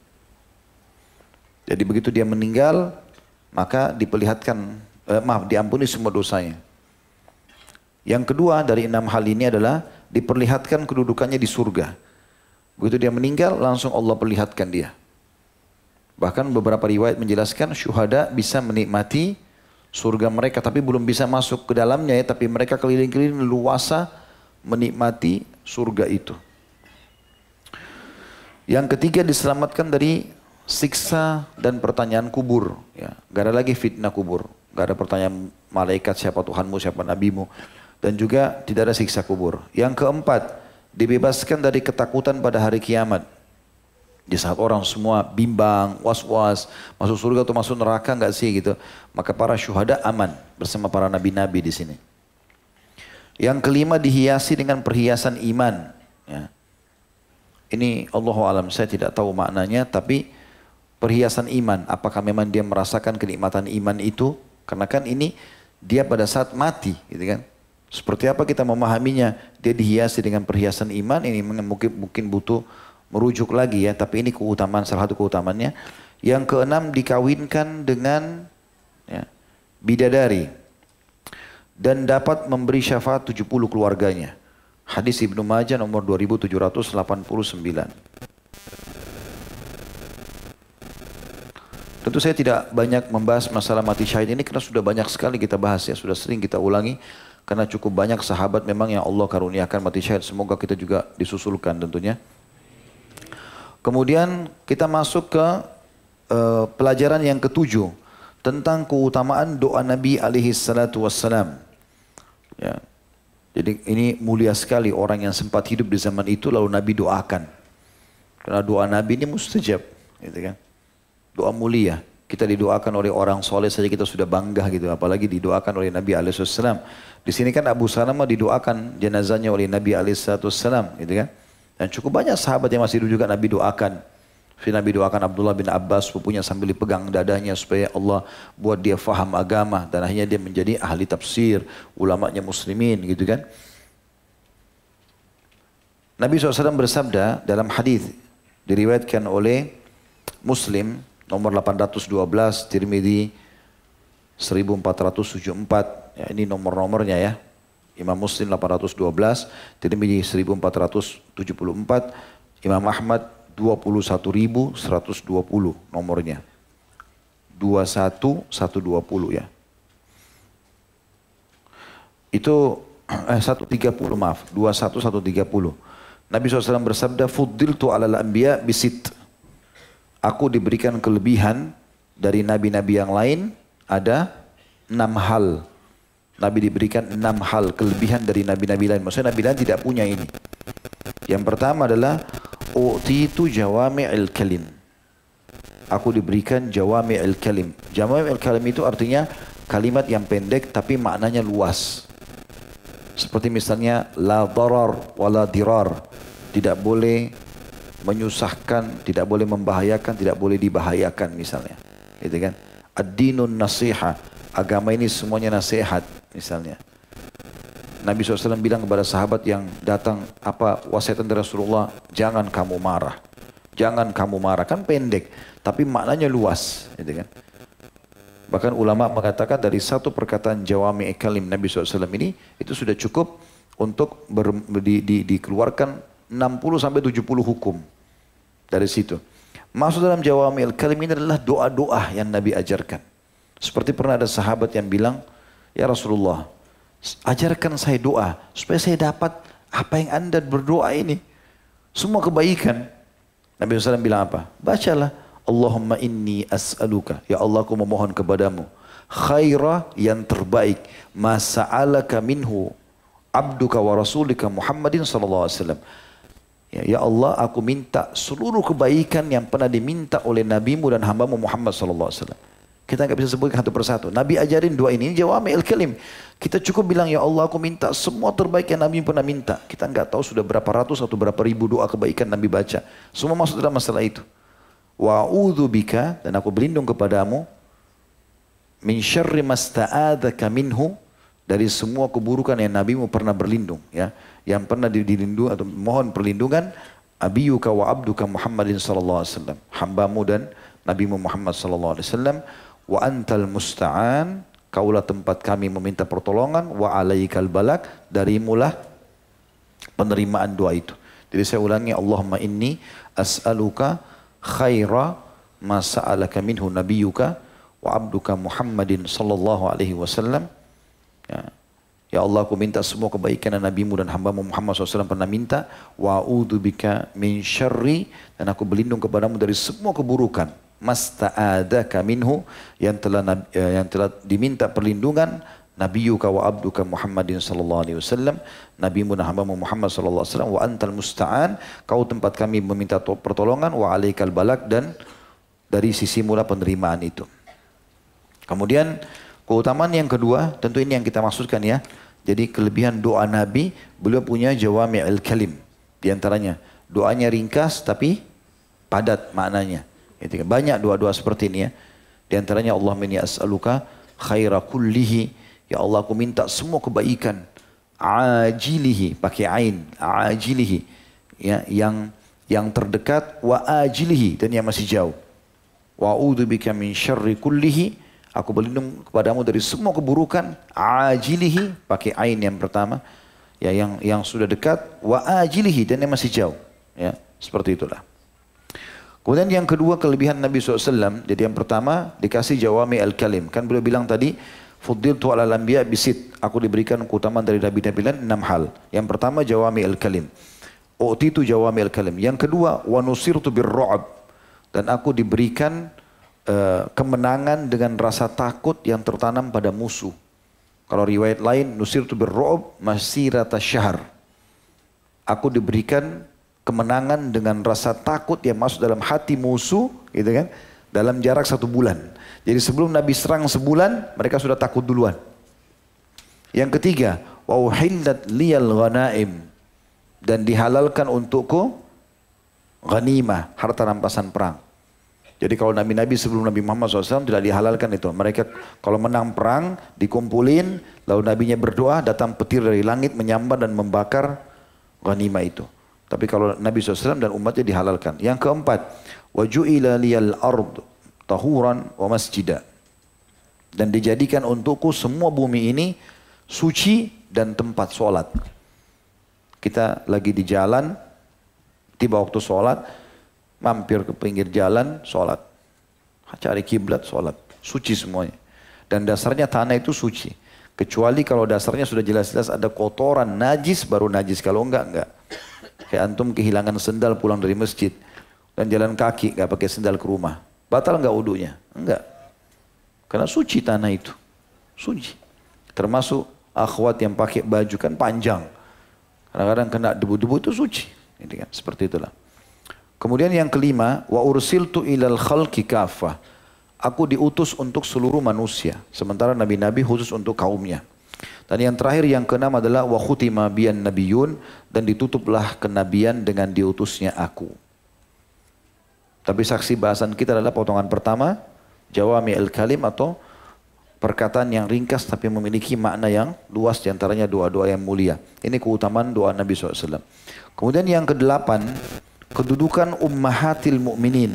Jadi begitu dia meninggal, maka diampuni semua dosanya. Yang kedua dari 6 hal ini adalah diperlihatkan kedudukannya di surga. Begitu dia meninggal, langsung Allah perlihatkan dia. Bahkan beberapa riwayat menjelaskan syuhada bisa menikmati surga mereka, tapi belum bisa masuk ke dalamnya ya, tapi mereka keliling-keliling luasa menikmati surga itu. Yang ketiga, diselamatkan dari siksa dan pertanyaan kubur. Ya, gak ada lagi fitnah kubur. Gak ada pertanyaan malaikat siapa Tuhanmu, siapa nabimu. Dan juga tidak ada siksa kubur. Yang keempat, dibebaskan dari ketakutan pada hari kiamat. Di saat orang semua bimbang, was-was, masuk surga atau masuk neraka enggak sih gitu. Maka para syuhada aman bersama para nabi-nabi di sini. Yang kelima, dihiasi dengan perhiasan iman. Ya. Ini Allahu alam, saya tidak tahu maknanya, tapi perhiasan iman. Apakah memang dia merasakan kenikmatan iman itu? Karena kan ini dia pada saat mati, gitu kan? Seperti apa kita memahaminya? Dia dihiasi dengan perhiasan iman, ini mungkin butuh merujuk lagi ya, tapi ini keutamaan, salah satu keutamaannya. Yang keenam, dikawinkan dengan ya, bidadari dan dapat memberi syafaat 70 keluarganya. Hadis Ibnu Majah nomor 2789. Tentu saya tidak banyak membahas masalah mati syahid ini karena sudah banyak sekali kita bahas ya, sudah sering kita ulangi. Karena cukup banyak sahabat memang yang Allah karuniakan mati syahid. Semoga kita juga disusulkan tentunya. Kemudian kita masuk ke pelajaran yang ketujuh. Tentang keutamaan doa Nabi alaihi salatu wassalam. Ya. Jadi ini mulia sekali orang yang sempat hidup di zaman itu lalu Nabi doakan. Karena doa Nabi ini mustajab. Gitu kan. Doa mulia. Kita didoakan oleh orang soleh saja kita sudah bangga gitu. Apalagi didoakan oleh Nabi alaihissalam. Di sini kan Abu Salamah didoakan jenazahnya oleh Nabi alaihissalam. Gitu kan. Dan cukup banyak sahabat yang masih hidup juga Nabi doakan. Nabi doakan Abdullah bin Abbas sepupunya sambil dipegang dadanya supaya Allah buat dia faham agama. Dan akhirnya dia menjadi ahli tafsir. Ulamanya muslimin gitu kan. Nabi SAW bersabda dalam hadis diriwayatkan oleh Muslim nomor 812, Tirmidzi 1474. Ya, ini nomor-nomornya ya. Imam Muslim 812, Tirmidzi 1474, Imam Ahmad 21.120 nomornya. 21120 ya. Itu 130 maaf, 21130. Nabi SAW bersabda, "Fuddiltu 'alal anbiya bisit." Aku diberikan kelebihan dari nabi-nabi yang lain ada 6 hal. Nabi diberikan 6 hal kelebihan dari nabi-nabi lain. Maksudnya nabi lain tidak punya ini. Yang pertama adalah utitu jawami'il kalim. Aku diberikan jawami'il kalim. Jawami'il kalim itu artinya kalimat yang pendek tapi maknanya luas. Seperti misalnya la darar wala dirar. Tidak boleh menyusahkan, tidak boleh membahayakan, tidak boleh dibahayakan misalnya. Gitu kan? Ad-dinun nasiha. Agama ini semuanya nasihat misalnya. Nabi SAW bilang kepada sahabat yang datang, apa wasiat dari Rasulullah? Jangan kamu marah. Jangan kamu marah. Kan pendek, tapi maknanya luas. Gitu kan? Bahkan ulama mengatakan dari satu perkataan jawami kalim Nabi SAW ini, itu sudah cukup untuk dikeluarkan 60 sampai 70 hukum dari situ. Maksud dalam jawami'il kalim ini adalah doa-doa yang Nabi ajarkan. Seperti pernah ada sahabat yang bilang, "Ya Rasulullah, ajarkan saya doa supaya saya dapat apa yang Anda berdoa ini. Semua kebaikan." Nabi SAW bilang apa? Bacalah, "Allahumma inni as'aluka." Ya Allah, aku memohon kepadamu khaira yang terbaik ma sa'alaka minhu abduka wa rasulika Muhammadin sallallahu alaihi wasallam. Ya Allah, aku minta seluruh kebaikan yang pernah diminta oleh nabimu dan hambamu Muhammad sallallahu alaihi wasallam. Kita nggak bisa sebutkan satu persatu. Nabi ajarin doa ini jawami'il kalim. Kita cukup bilang, ya Allah, aku minta semua terbaik yang Nabi pernah minta. Kita nggak tahu sudah berapa ratus atau berapa ribu doa kebaikan Nabi baca. Semua masuk dalam masalah itu. Wa a'udzubika, dan aku berlindung kepadamu min syarri masta'adzaka minhu, dari semua keburukan yang nabimu pernah berlindung, ya, yang pernah dilindungi atau mohon perlindungan, abiyuka wa abduka Muhammadin sallallahu alaihi wasallam, hambamu dan nabimu Muhammad sallallahu alaihi wasallam, wa antal musta'an, kaulah tempat kami meminta pertolongan, wa alaikal balak, darimulah penerimaan doa itu. Jadi saya ulangi, Allahumma inni as'aluka khaira ma sa'alaka minhu nabiyuka wa abduka Muhammadin sallallahu alaihi wasallam. Ya Allah, aku minta semua kebaikan yang nabimu dan hambamu Muhammad SAW pernah minta. Wa a'udzubika min syarri, dan aku berlindung kepadamu dari semua keburukan. Masta'adaka minhu, yang telah diminta perlindungan nabiyuka wa abduka Muhammadin sallallahu alaihi wasallam, nabimu dan hambamu Muhammad sallallahu alaihi wasallam, wa antal musta'an, kau tempat kami meminta pertolongan, wa alaikal balak, dan dari sisi mula penerimaan itu. Kemudian keutamaan yang kedua, tentu ini yang kita maksudkan ya. Jadi kelebihan doa Nabi, beliau punya jawami'il kalim. Di antaranya doanya ringkas tapi padat maknanya. Banyak doa-doa seperti ini ya. Di antaranya Allahumma inni as'aluka khaira kullihi. Ya Allah, aku minta semua kebaikan ajilihi, pakai ain, ajilihi, ya, yang terdekat, wa ajilihi, dan yang masih jauh. Wa a'udzubika min syarri kullihi, aku berlindung kepadamu dari semua keburukan, ajilihi, pakai ain yang pertama, ya, yang sudah dekat, wa ajilihi, dan yang masih jauh, ya, seperti itulah. Kemudian yang kedua kelebihan Nabi SAW, jadi yang pertama dikasih jawami al-kalim. Kan beliau bilang tadi, fuddiltu ala al-anbiya bisit, aku diberikan keutamaan dari Nabi-Nabi lain 6 hal. Yang pertama jawami al-kalim. U'titu jawami al-kalim. Yang kedua, wa nusirtu bir-ru'ab, dan aku diberikan kemenangan dengan rasa takut yang tertanam pada musuh. Kalau riwayat lain, nusirtu bir-ru'ab masirata syahr. Aku diberikan kemenangan dengan rasa takut yang masuk dalam hati musuh, gitu kan, dalam jarak 1 bulan. Jadi sebelum Nabi serang sebulan, mereka sudah takut duluan. Yang ketiga, wa uhillat liyal ghanaim, dan dihalalkan untukku ghanimah, harta rampasan perang. Jadi kalau Nabi-Nabi sebelum Nabi Muhammad SAW tidak dihalalkan itu. Mereka kalau menang perang, dikumpulin, lalu Nabinya berdoa, datang petir dari langit menyambar dan membakar ghanimah itu. Tapi kalau Nabi SAW dan umatnya dihalalkan. Yang keempat, waju'ila liyal ard tahuran wa masjidah, dan dijadikan untukku semua bumi ini suci dan tempat sholat. Kita lagi di jalan, tiba waktu sholat, mampir ke pinggir jalan, sholat. Cari kiblat, sholat. Suci semuanya. Dan dasarnya tanah itu suci. Kecuali kalau dasarnya sudah jelas-jelas ada kotoran, najis, baru najis. Kalau enggak. Kayak antum kehilangan sendal pulang dari masjid dan jalan kaki nggak pakai sendal ke rumah, batal nggak wudunya? Enggak, karena suci tanah itu, suci. Termasuk akhwat yang pakai baju kan panjang, kadang-kadang kena debu-debu itu suci, gitu kan? Seperti itulah. Kemudian yang kelima, wa ursiltu ilal khalqi kafah, aku diutus untuk seluruh manusia, sementara nabi-nabi khusus untuk kaumnya. Dan yang terakhir yang keenam adalah wa khutima biyan nabiyun, dan ditutuplah kenabian dengan diutusnya aku. Tapi saksi bahasan kita adalah potongan pertama, jawami al-kalim atau perkataan yang ringkas tapi memiliki makna yang luas, diantaranya doa-doa yang mulia. Ini keutamaan doa Nabi SAW. Kemudian yang kedelapan, kedudukan ummahatil mu'minin.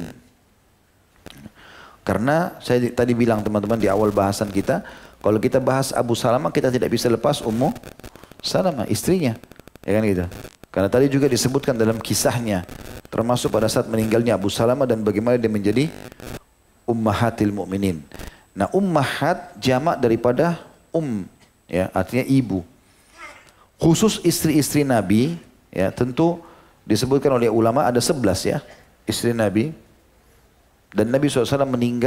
Karena saya tadi bilang teman-teman di awal bahasan kita, kalau kita bahas Abu Salamah, kita tidak bisa lepas Ummu Salamah, istrinya. Ya kan gitu. Karena tadi juga disebutkan dalam kisahnya, termasuk pada saat meninggalnya Abu Salamah dan bagaimana dia menjadi ummahatil mu'minin. Nah, ummahat jamak daripada ya, artinya ibu. Khusus istri-istri Nabi, ya, tentu disebutkan oleh ulama ada 11 ya, istri Nabi. Dan Nabi SAW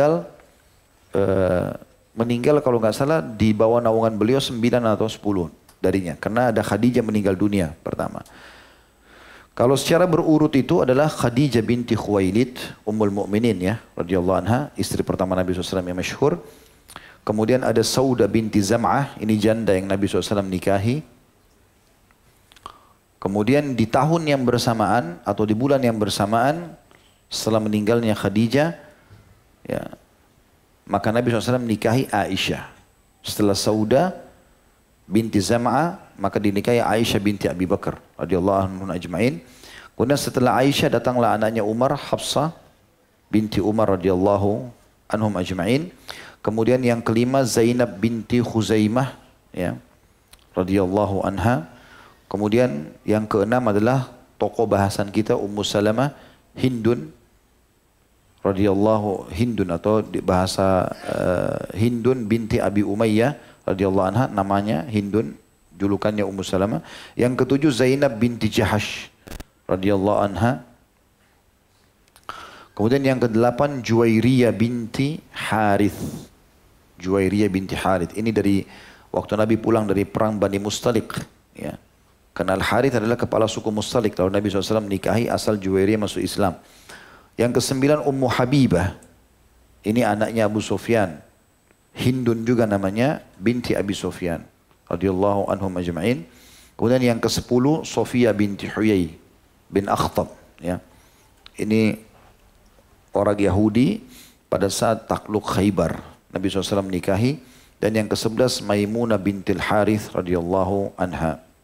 meninggal kalau nggak salah di bawah naungan beliau 9 atau 10 darinya. Karena ada Khadijah meninggal dunia pertama. Kalau secara berurut itu adalah Khadijah binti Khuwailid, Ummul Mukminin ya, radhiyallahu anha, istri pertama Nabi SAW yang masyhur. Kemudian ada Saudah binti Zam'ah, ini janda yang Nabi SAW nikahi. Kemudian di tahun yang bersamaan atau di bulan yang bersamaan setelah meninggalnya Khadijah, ya, maka Nabi SAW menikahi Aisyah. Setelah Saudah binti Zam'ah, maka dinikahi Aisyah binti Abi Bakar radhiyallahu anhum ajma'in. Kemudian setelah Aisyah datanglah anaknya Umar, Hafsah binti Umar radhiyallahu anhum ajma'in. Kemudian yang kelima Zainab binti Khuzaimah ya, radhiyallahu anha. Kemudian yang keenam adalah tokoh bahasan kita Ummu Salamah Hindun radhiyallahu Hindun atau bahasa Hindun binti Abi Umayyah radhiyallahu anha, namanya Hindun, julukannya Ummu Salamah. Yang ketujuh Zainab binti Jahash radhiyallahu anha. Kemudian yang kedelapan Juwairiyah binti Harith. Juwairiyah binti Harith. Ini dari waktu Nabi pulang dari perang Bani Mustalik. Ya. Karena Al-Harith adalah kepala suku Mustalik. Lalu Nabi SAW menikahi asal Juwairiyah masuk Islam. Yang kesembilan Ummu Habibah. Ini anaknya Abu Sufyan. Hindun juga namanya binti Abi Sufyan. Radhiyallahu anhum ajma'in. Kemudian yang ke-10 Sofia binti Huyai bin Akhtab. Ya. Ini orang Yahudi pada saat takluk Khaybar. Nabi SAW menikahi. Dan yang ke-11 Maimunah bintil Harith radhiyallahu anha.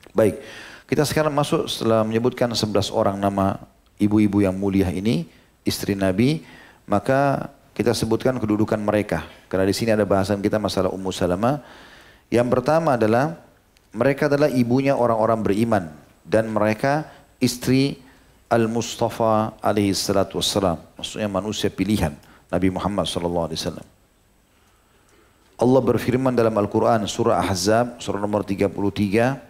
Baik, kita sekarang masuk setelah menyebutkan 11 orang nama ibu-ibu yang mulia ini, istri Nabi, maka kita sebutkan kedudukan mereka. Karena di sini ada bahasan kita masalah Ummu Salamah. Yang pertama adalah mereka adalah ibunya orang-orang beriman dan mereka istri Al-Mustafa alaihi salatu wassalam, maksudnya manusia pilihan Nabi Muhammad sallallahu alaihi wasallam. Allah berfirman dalam Al-Quran surah Ahzab surah nomor 33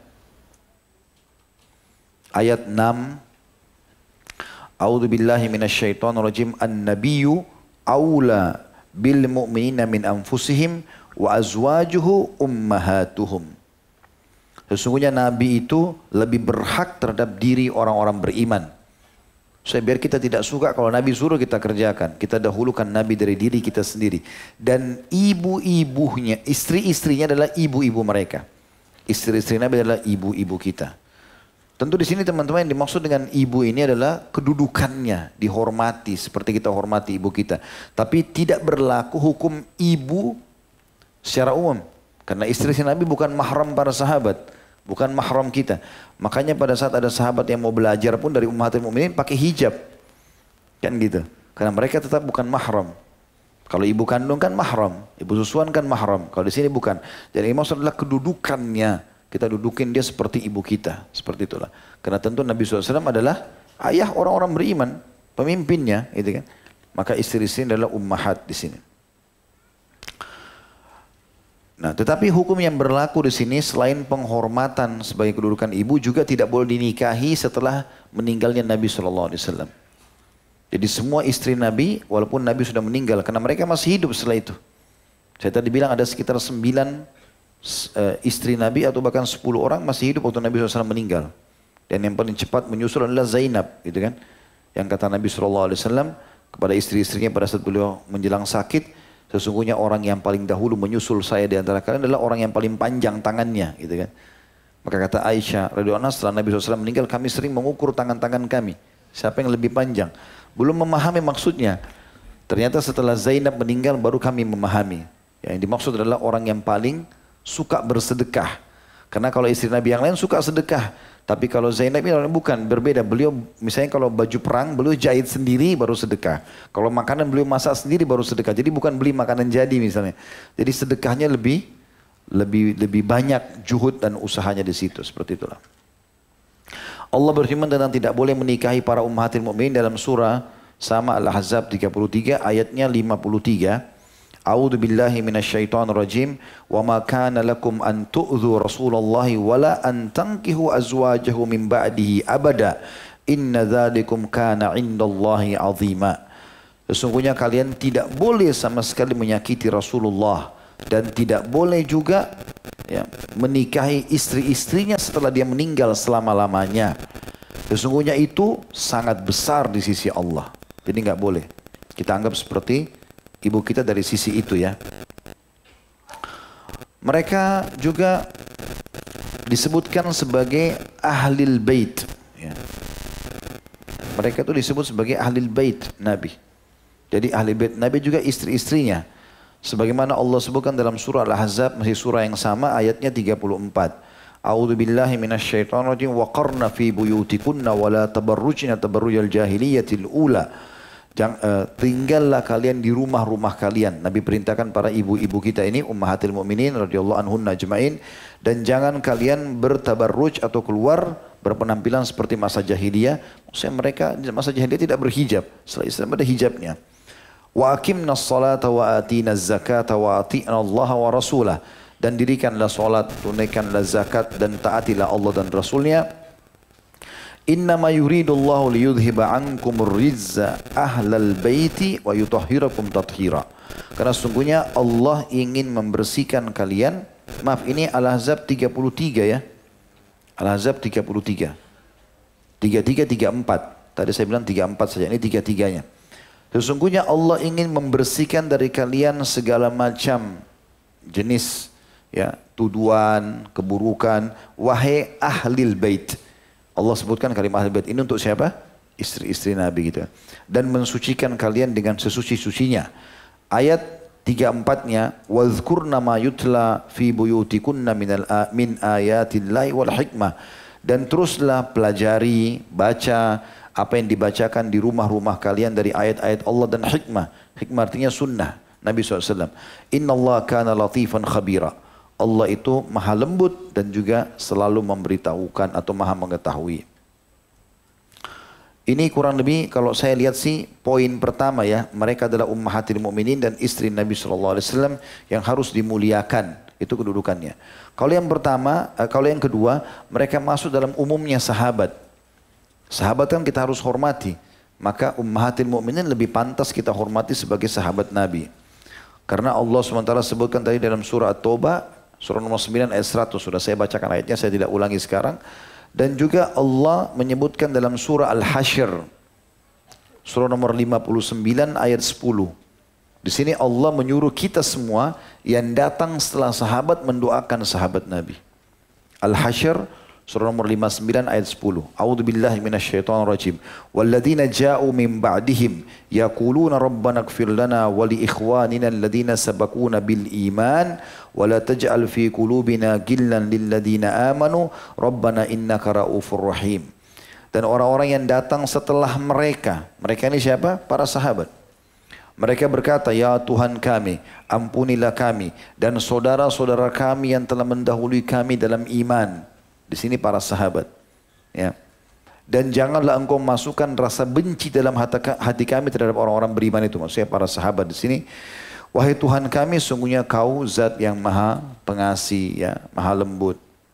ayat 6. A'udzu billahi minasyaitonir rajim. An-nabiyyu aula bil mu'minina min anfusihim wa azwajuhu ummahatuhum. Sesungguhnya Nabi itu lebih berhak terhadap diri orang-orang beriman. Biar kita tidak suka kalau Nabi suruh kita kerjakan. Kita dahulukan Nabi dari diri kita sendiri. Dan ibu-ibunya, istri-istrinya adalah ibu-ibu mereka. Istri-istri Nabi adalah ibu-ibu kita. Tentu di sini teman-teman yang dimaksud dengan ibu ini adalah kedudukannya, dihormati seperti kita hormati ibu kita. Tapi tidak berlaku hukum ibu secara umum. Karena istri Nabi bukan mahram para sahabat. Bukan mahram kita. Makanya pada saat ada sahabat yang mau belajar pun dari ummahatul mukminin pakai hijab. Kan gitu. Karena mereka tetap bukan mahram. Kalau ibu kandung kan mahram. Ibu susuan kan mahram. Kalau di sini bukan. Jadi ini maksud adalah kedudukannya. Kita dudukin dia seperti ibu kita. Seperti itulah. Karena tentu Nabi SAW adalah ayah orang-orang beriman. Pemimpinnya. Gitu kan. Maka istri-istri adalah ummahat di sini. Nah, tetapi hukum yang berlaku di sini selain penghormatan sebagai kedudukan ibu juga tidak boleh dinikahi setelah meninggalnya Nabi SAW. Jadi semua istri Nabi, walaupun Nabi sudah meninggal, karena mereka masih hidup setelah itu. Saya tadi bilang ada sekitar 9 istri Nabi atau bahkan 10 orang masih hidup waktu Nabi SAW meninggal. Dan yang paling cepat menyusul adalah Zainab, gitu kan? Yang kata Nabi SAW kepada istri-istrinya pada saat beliau menjelang sakit, sesungguhnya orang yang paling dahulu menyusul saya di antara kalian adalah orang yang paling panjang tangannya, gitu kan. Maka kata Aisyah radhiyallahu anha, setelah Nabi SAW meninggal, kami sering mengukur tangan-tangan kami. Siapa yang lebih panjang? Belum memahami maksudnya. Ternyata setelah Zainab meninggal baru kami memahami. Yang dimaksud adalah orang yang paling suka bersedekah. Karena kalau istri Nabi yang lain suka sedekah. Tapi kalau Zainab ini bukan, berbeda. Beliau misalnya kalau baju perang, beliau jahit sendiri baru sedekah. Kalau makanan beliau masak sendiri baru sedekah. Jadi bukan beli makanan jadi misalnya. Jadi sedekahnya lebih banyak juhud dan usahanya di situ. Seperti itulah. Allah berfirman tentang tidak boleh menikahi para ummahatil mukminin dalam surah sama Al-Ahzab 33 ayatnya 53. A'udzu billahi minasyaitonir rajim wa ma kana lakum an tu'dhu Rasulullahi wala an tankihu azwajahu min ba'dihi abada inna dzalikum kana 'indallahi 'azima. Sesungguhnya kalian tidak boleh sama sekali menyakiti Rasulullah dan tidak boleh juga ya, menikahi istri-istrinya setelah dia meninggal selama-lamanya. Sesungguhnya itu sangat besar di sisi Allah. Jadi nggak boleh. Kita anggap seperti ibu kita dari sisi itu ya. Mereka juga disebutkan sebagai ahlil bait. Ya. Mereka itu disebut sebagai ahlil bait Nabi. Jadi ahlil bait Nabi juga istri-istrinya. Sebagaimana Allah sebutkan dalam surah Al-Ahzab, masih surah yang sama ayatnya 34. A'udzu billahi minasyaitonir rajim wa qarna fi buyutikunna wa la tabarrujna tabarrujal jahiliyatil ula. Tinggallah kalian di rumah-rumah kalian. Nabi perintahkan para ibu-ibu kita ini ummahatil mukminin radhiyallahu anhunna ajmain, dan jangan kalian bertabarruj atau keluar berpenampilan seperti masa jahiliyah. Maksudnya mereka masa jahiliyah tidak berhijab. Setelah Islam ada hijabnya. Wa aqimnas salata wa atinaz zakata wa ati'na Allah wa rasulah. Dan dirikanlah salat, tunaikanlah zakat dan taatilah Allah dan Rasulnya. Innama yuridullahu liyudhiba ankumur rizza ahlal baiti wa yutahhirakum tathira. Karena sesungguhnya Allah ingin membersihkan kalian. Maaf, ini Al-Ahzab 33 ya. Al-Ahzab 33. 33, 34. Tadi saya bilang 34 saja, ini 33-nya. Sesungguhnya Allah ingin membersihkan dari kalian segala macam jenis ya, tuduhan, keburukan. Wahai ahlil bait. Allah sebutkan kalimat ahlul bait ini untuk siapa? Istri-istri Nabi gitu. Dan mensucikan kalian dengan sesuci-sucinya. Ayat tiga-empatnya, wadhkurna ma yutla fi buyutikunna min ayatillahi wal hikmah. Dan teruslah pelajari, baca apa yang dibacakan di rumah-rumah kalian dari ayat-ayat Allah dan hikmah. Hikmah artinya sunnah Nabi SAW. Inna Allah kana latifan khabira. Allah itu maha lembut dan juga selalu memberitahukan atau maha mengetahui. Ini kurang lebih kalau saya lihat sih poin pertama ya. Mereka adalah ummahatil mu'minin dan istri Nabi SAW yang harus dimuliakan. Itu kedudukannya. Kalau yang pertama, kalau yang kedua, mereka masuk dalam umumnya sahabat. Sahabat kan kita harus hormati. Maka ummahatil mu'minin lebih pantas kita hormati sebagai sahabat Nabi. Karena Allah SWT sebutkan tadi dalam surah At-Taubah, surah nomor 9 ayat 100. Sudah saya bacakan ayatnya, saya tidak ulangi sekarang. Dan juga Allah menyebutkan dalam surah Al-Hasyr, surah nomor 59 ayat 10. Di sini Allah menyuruh kita semua yang datang setelah sahabat mendoakan sahabat Nabi. Al-Hasyr, surah nomor 59 ayat 10. A'udzu billahi minasyaitonir rajim. Walladzina ja'u min ba'dihim yaquluna rabbana ighfir lana wa li ikhwanina alladzina sabaquna bil iman wa la taj'al fi qulubina ghillan lil ladzina amanu rabbana innaka raufur rahim. Dan orang-orang yang datang setelah mereka ini siapa? Para sahabat. Mereka berkata, ya Tuhan kami, ampunilah kami dan saudara-saudara kami yang telah mendahului kami dalam iman. Di sini para sahabat. Ya. Dan janganlah engkau masukkan rasa benci dalam hati kami terhadap orang-orang beriman itu. Maksudnya para sahabat di sini. Wahai Tuhan kami, sungguhnya kau zat yang maha pengasih, ya, maha lembut.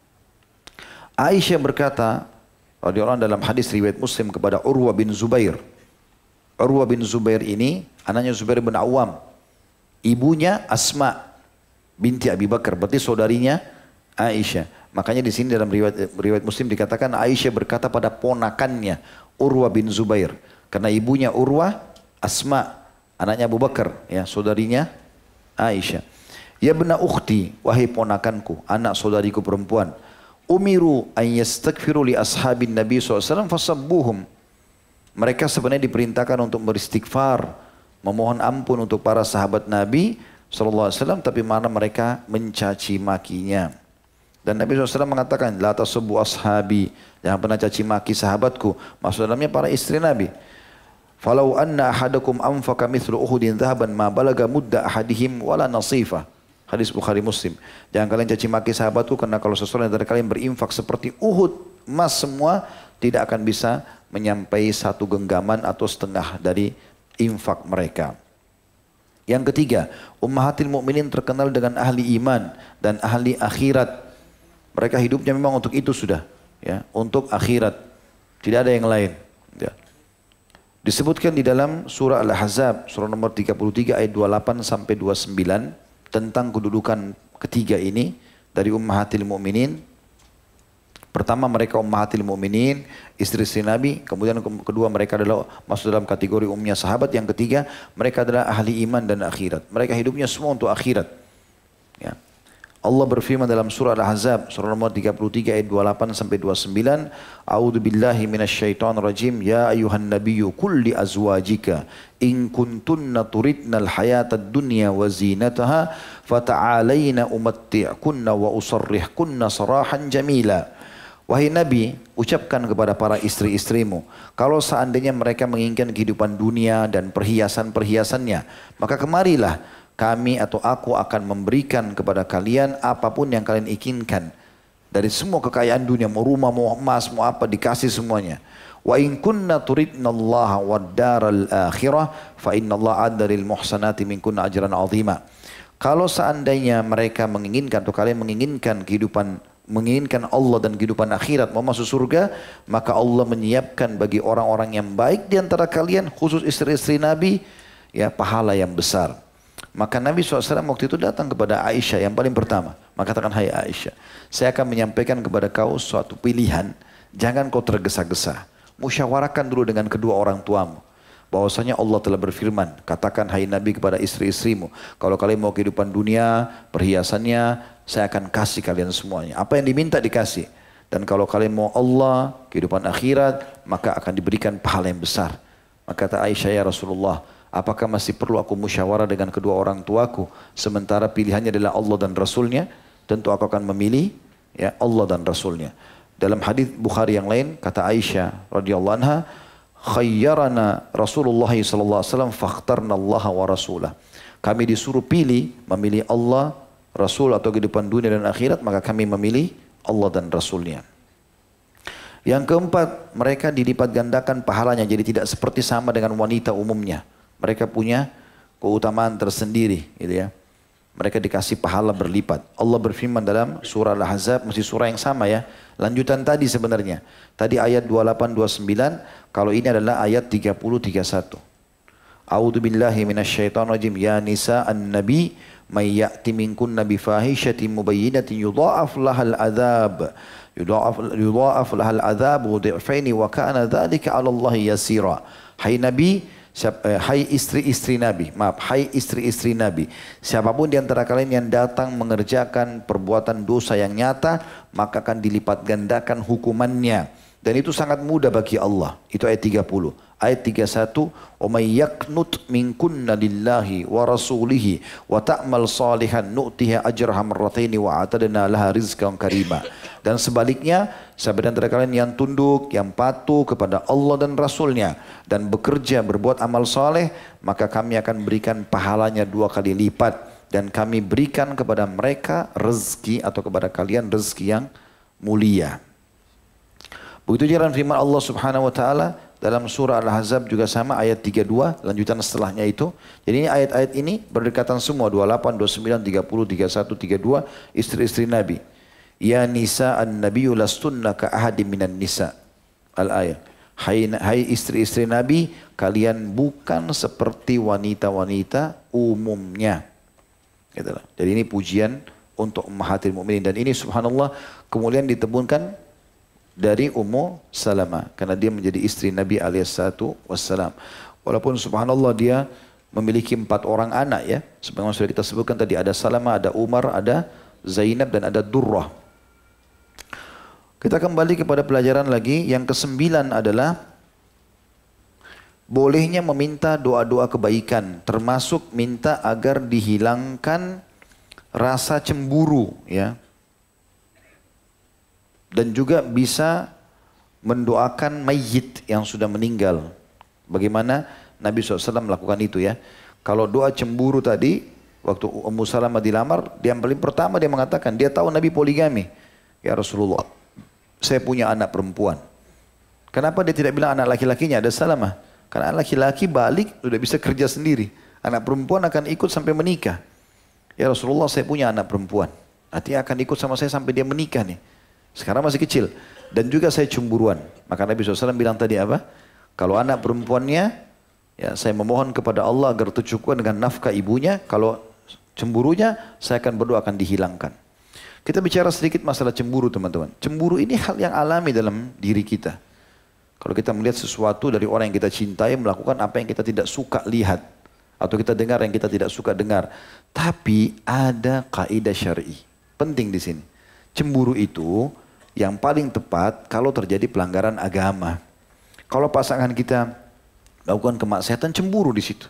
Aisyah berkata, radhiyallahu anha dalam hadis riwayat Muslim kepada Urwa bin Zubair. Urwa bin Zubair ini, anaknya Zubair bin Awam. Ibunya Asma binti Abi Bakar, berarti saudarinya Aisyah. Makanya di sini dalam riwayat Muslim dikatakan Aisyah berkata pada ponakannya Urwa bin Zubair. Karena ibunya Urwa, Asma, anaknya Abu Bakar, ya, saudarinya Aisyah. Ya bena ukhti, wahai ponakanku, anak saudariku perempuan. Umiru an yastaghfiru li ashabin Nabi SAW fasabbuhum. Mereka sebenarnya diperintahkan untuk beristighfar, memohon ampun untuk para sahabat Nabi SAW, tapi mana mereka mencaci makinya. Dan Nabi SAW mengatakan, la tasubbu ashabi, jangan pernah caci maki sahabatku. Maksud dalamnya para istri Nabi. Falau anna ahadakum anfaqa mithlu Uhudin dhahaban ma balaga mudda ahadihim wala nasifah. Hadis Bukhari Muslim. Jangan kalian caci maki sahabatku, karena kalau seseorang dari kalian berinfak seperti Uhud, emas semua, tidak akan bisa menyampai satu genggaman atau setengah dari infak mereka. Yang ketiga, ummahatil mu'minin terkenal dengan ahli iman dan ahli akhirat. Mereka hidupnya memang untuk itu sudah, ya, untuk akhirat. Tidak ada yang lain. Ya. Disebutkan di dalam surah Al-Ahzab, surah nomor 33 ayat 28 sampai 29 tentang kedudukan ketiga ini dari ummahatil mu'minin. Pertama mereka ummahatil mu'minin, istri-istri Nabi. Kemudian kedua mereka adalah masuk dalam kategori umumnya sahabat. Yang ketiga mereka adalah ahli iman dan akhirat. Mereka hidupnya semua untuk akhirat. Ya. Allah berfirman dalam surah Al-Ahzab, surah nomor 33 ayat 28 sampai 29. A'udzu billahi minasyaitonir rajim. Ya ayuhan nabiyyu qul li azwajika in kuntunna turidnal hayatad dunya wa zinataha fata'alaina umatti'kunna wa usarrihkunna sarahan jamila. Wahai Nabi, ucapkan kepada para istri-istrimu, kalau seandainya mereka menginginkan kehidupan dunia dan perhiasan-perhiasannya, maka kemarilah kami atau aku akan memberikan kepada kalian apapun yang kalian inginkan. Dari semua kekayaan dunia, mau rumah, mau emas, mau apa, dikasih semuanya. Wa in kunna turidnallaha wad daral akhirah fa innallaha adda lil muhsanati minkunna ajran azima. Kalau seandainya mereka menginginkan atau kalian menginginkan Allah dan kehidupan akhirat, mau masuk surga, maka Allah menyiapkan bagi orang-orang yang baik di antara kalian, khusus istri-istri Nabi, ya, pahala yang besar. Maka Nabi SAW waktu itu datang kepada Aisyah yang paling pertama. Maka katakan, hai Aisyah, saya akan menyampaikan kepada kau suatu pilihan. Jangan kau tergesa-gesa. Musyawarahkan dulu dengan kedua orang tuamu. Bahwasanya Allah telah berfirman, katakan hai Nabi kepada istri-istrimu, kalau kalian mau kehidupan dunia, perhiasannya, saya akan kasih kalian semuanya. Apa yang diminta dikasih. Dan kalau kalian mau Allah, kehidupan akhirat, maka akan diberikan pahala yang besar. Maka kata Aisyah, ya Rasulullah, Apakah masih perlu aku musyawarah dengan kedua orang tuaku sementara pilihannya adalah Allah dan Rasulnya? Tentu aku akan memilih ya Allah dan Rasulnya. Dalam hadis Bukhari yang lain kata Aisyah radhiyallahu anha, khayyarana Rasulullah sallallahu alaihi wasallam fakhtarna Allah wa rasulah. Kami disuruh memilih Allah, Rasul atau kehidupan dunia dan akhirat, maka kami memilih Allah dan Rasulnya. Yang keempat, mereka dilipat gandakan pahalanya, jadi tidak seperti sama dengan wanita umumnya. Mereka punya keutamaan tersendiri, gitu ya. Mereka dikasih pahala berlipat. Allah berfirman dalam surah Al-Ahzab, masih surah yang sama ya. Lanjutan tadi sebenarnya. Tadi ayat 28-29, kalau ini adalah ayat 30-31. A'udzu billahi minasyaitonir rajim. Ya nisa an-nabi may ya'ti minkunna bi fahishatin mubayyinatin yudha'af lahal adzab. Yudha'af lahal adzab dhi'faini wa kana dzalika 'ala Allah yasira. Hai Nabi, hai istri-istri Nabi, hai istri-istri Nabi, siapapun di antara kalian yang datang mengerjakan perbuatan dosa yang nyata, maka akan dilipat gandakan hukumannya. Dan itu sangat mudah bagi Allah. Itu ayat 30. Ayat 31, "Wa may yaqnut minkunna lillahi wa rasulihi wa ta'mal salihan nu'tiha ajraha marrataini wa atadna laha rizqan karima." Dan sebaliknya, siapa di antara kalian yang tunduk, yang patuh kepada Allah dan Rasulnya dan bekerja berbuat amal saleh, maka kami akan berikan pahalanya 2 kali lipat dan kami berikan kepada mereka rezeki atau kepada kalian rezeki yang mulia. Begitu jalan firman Allah Subhanahu wa taala dalam surah Al-Ahzab juga sama ayat 32 lanjutan setelahnya itu. Jadi ini ayat-ayat ini berdekatan semua 28, 29, 30, 31, 32 istri-istri Nabi. Ya nisa an-nabiyyu lastunna ka ahadin minan nisa. Al-ayat. Hai istri-istri Nabi, kalian bukan seperti wanita-wanita umumnya. Gitu. Jadi ini pujian untuk ummahatil mukminin dan ini subhanallah kemudian ditebunkan dari Ummu Salamah karena dia menjadi istri Nabi alaihissalatu wassalam. Walaupun subhanallah dia memiliki 4 orang anak ya. Sebagaimana sudah kita sebutkan tadi ada Salamah, ada Umar, ada Zainab dan ada Durrah. Kita kembali kepada pelajaran lagi. Yang ke-9 adalah bolehnya meminta doa-doa kebaikan, termasuk minta agar dihilangkan rasa cemburu ya. Dan juga bisa mendoakan mayit yang sudah meninggal. Bagaimana Nabi SAW melakukan itu ya. Kalau doa cemburu tadi, waktu Ummu Salamah dilamar, yang paling pertama dia mengatakan, dia tahu Nabi poligami. Ya Rasulullah, saya punya anak perempuan. Kenapa dia tidak bilang anak laki-lakinya ada Salamah? Karena anak laki-laki balik, sudah bisa kerja sendiri. Anak perempuan akan ikut sampai menikah. Ya Rasulullah, saya punya anak perempuan. Artinya akan ikut sama saya sampai dia menikah nih. Sekarang masih kecil. Dan juga saya cemburuan. Maka Nabi SAW bilang tadi apa? Kalau anak perempuannya, ya saya memohon kepada Allah agar tercukupkan dengan nafkah ibunya. Kalau cemburunya, saya akan berdoa akan dihilangkan. Kita bicara sedikit masalah cemburu teman-teman. Cemburu ini hal yang alami dalam diri kita. Kalau kita melihat sesuatu dari orang yang kita cintai, melakukan apa yang kita tidak suka lihat. Atau kita dengar yang kita tidak suka dengar. Tapi ada kaidah syar'i. Penting di sini. Cemburu itu yang paling tepat kalau terjadi pelanggaran agama. Kalau pasangan kita melakukan kemaksiatan, cemburu di situ.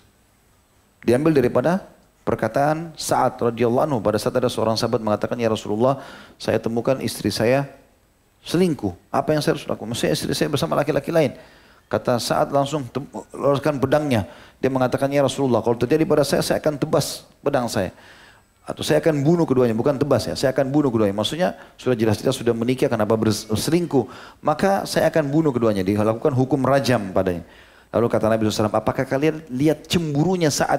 Diambil daripada perkataan Sa'ad radhiyallahu anhu pada saat ada seorang sahabat mengatakan, ya Rasulullah, saya temukan istri saya selingkuh. Apa yang saya harus lakukan? Maksudnya istri saya bersama laki-laki lain. Kata Sa'ad langsung luruskan pedangnya. Dia mengatakan, ya Rasulullah, kalau terjadi pada saya akan tebas pedang saya. Atau saya akan bunuh keduanya, bukan tebas ya, saya akan bunuh keduanya. Maksudnya sudah jelas-jelas sudah menikah, kenapa berselingkuh? Maka saya akan bunuh keduanya, dilakukan hukum rajam padanya. Lalu kata Nabi SAW, apakah kalian lihat cemburunya Sa'ad?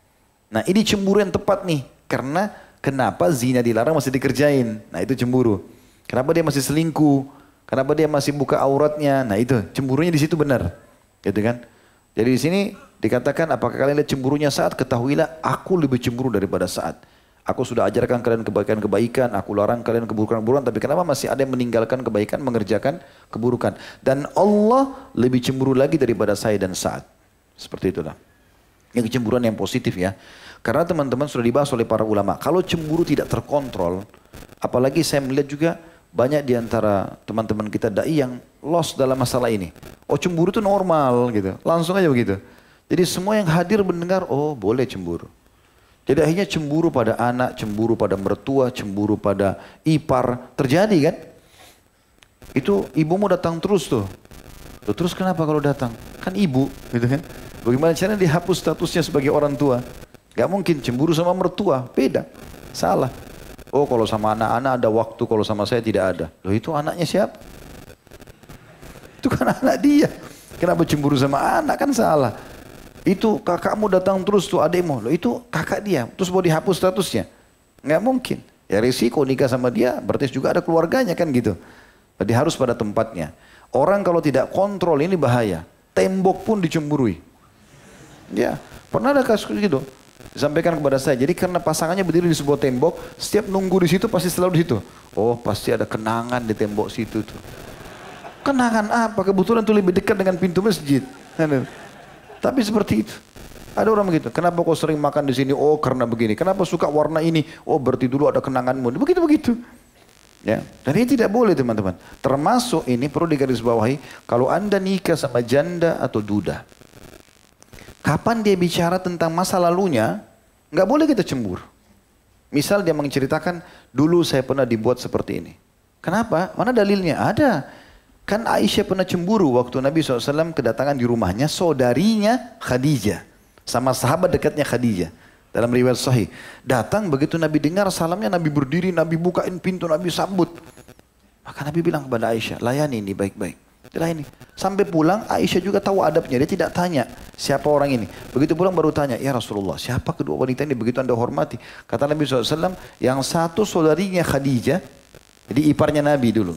Nah ini cemburu yang tepat nih, karena kenapa zina dilarang masih dikerjain? Nah itu cemburu. Kenapa dia masih selingkuh? Kenapa dia masih buka auratnya? Nah itu cemburunya di situ benar, gitu kan? Jadi di sini dikatakan apakah kalian lihat cemburunya Sa'ad? Ketahuilah aku lebih cemburu daripada Sa'ad. Aku sudah ajarkan kalian kebaikan-kebaikan, aku larang kalian keburukan-keburukan, tapi kenapa masih ada yang meninggalkan kebaikan, mengerjakan keburukan? Dan Allah lebih cemburu lagi daripada saya dan Sa'ad. Seperti itulah. Yang kecemburuan yang positif ya. Karena teman-teman sudah dibahas oleh para ulama, kalau cemburu tidak terkontrol, apalagi saya melihat juga banyak di antara teman-teman kita dai yang lost dalam masalah ini. Oh cemburu itu normal gitu, langsung aja begitu. Jadi semua yang hadir mendengar, oh boleh cemburu. Jadi akhirnya cemburu pada anak, cemburu pada mertua, cemburu pada ipar. Terjadi kan? Itu ibumu datang terus tuh. Loh, terus kenapa kalau datang? Kan ibu gitu kan. Bagaimana caranya dihapus statusnya sebagai orang tua? Gak mungkin cemburu sama mertua, beda. Salah. Oh kalau sama anak-anak ada waktu, kalau sama saya tidak ada. Loh itu anaknya siapa? Itu kan anak dia. Kenapa cemburu sama anak? Kan salah. Itu kakakmu datang terus tuh adikmu. Loh itu kakak dia. Terus mau dihapus statusnya? Nggak mungkin. Ya risiko nikah sama dia berarti juga ada keluarganya kan gitu. Jadi harus pada tempatnya. Orang kalau tidak kontrol ini bahaya. Tembok pun dicemburui. Ya pernah ada kasus gitu. Disampaikan kepada saya. Jadi karena pasangannya berdiri di sebuah tembok. Setiap nunggu di situ pasti selalu di situ. Oh pasti ada kenangan di tembok situ tuh. Kenangan apa? Kebetulan tuh lebih dekat dengan pintu masjid. Tapi seperti itu. Ada orang begitu. Kenapa kau sering makan di sini? Oh karena begini. Kenapa suka warna ini? Oh berarti dulu ada kenanganmu. Begitu-begitu. Ya. Dan ini tidak boleh teman-teman. Termasuk ini perlu digarisbawahi. Kalau anda nikah sama janda atau duda. Kapan dia bicara tentang masa lalunya. Nggak boleh kita cemburu. Misal dia menceritakan. Dulu saya pernah dibuat seperti ini. Kenapa? Mana dalilnya? Ada. Kan Aisyah pernah cemburu waktu Nabi SAW kedatangan di rumahnya saudarinya Khadijah. Sama sahabat dekatnya Khadijah. Dalam riwayat sahih. Datang begitu Nabi dengar salamnya, Nabi berdiri, Nabi bukain pintu, Nabi sambut. Maka Nabi bilang kepada Aisyah, layani ini baik-baik. Layani. Sampai pulang Aisyah juga tahu adabnya. Dia tidak tanya siapa orang ini. Begitu pulang baru tanya, ya Rasulullah siapa kedua wanita ini begitu anda hormati. Kata Nabi SAW, yang satu saudarinya Khadijah. Jadi iparnya Nabi dulu.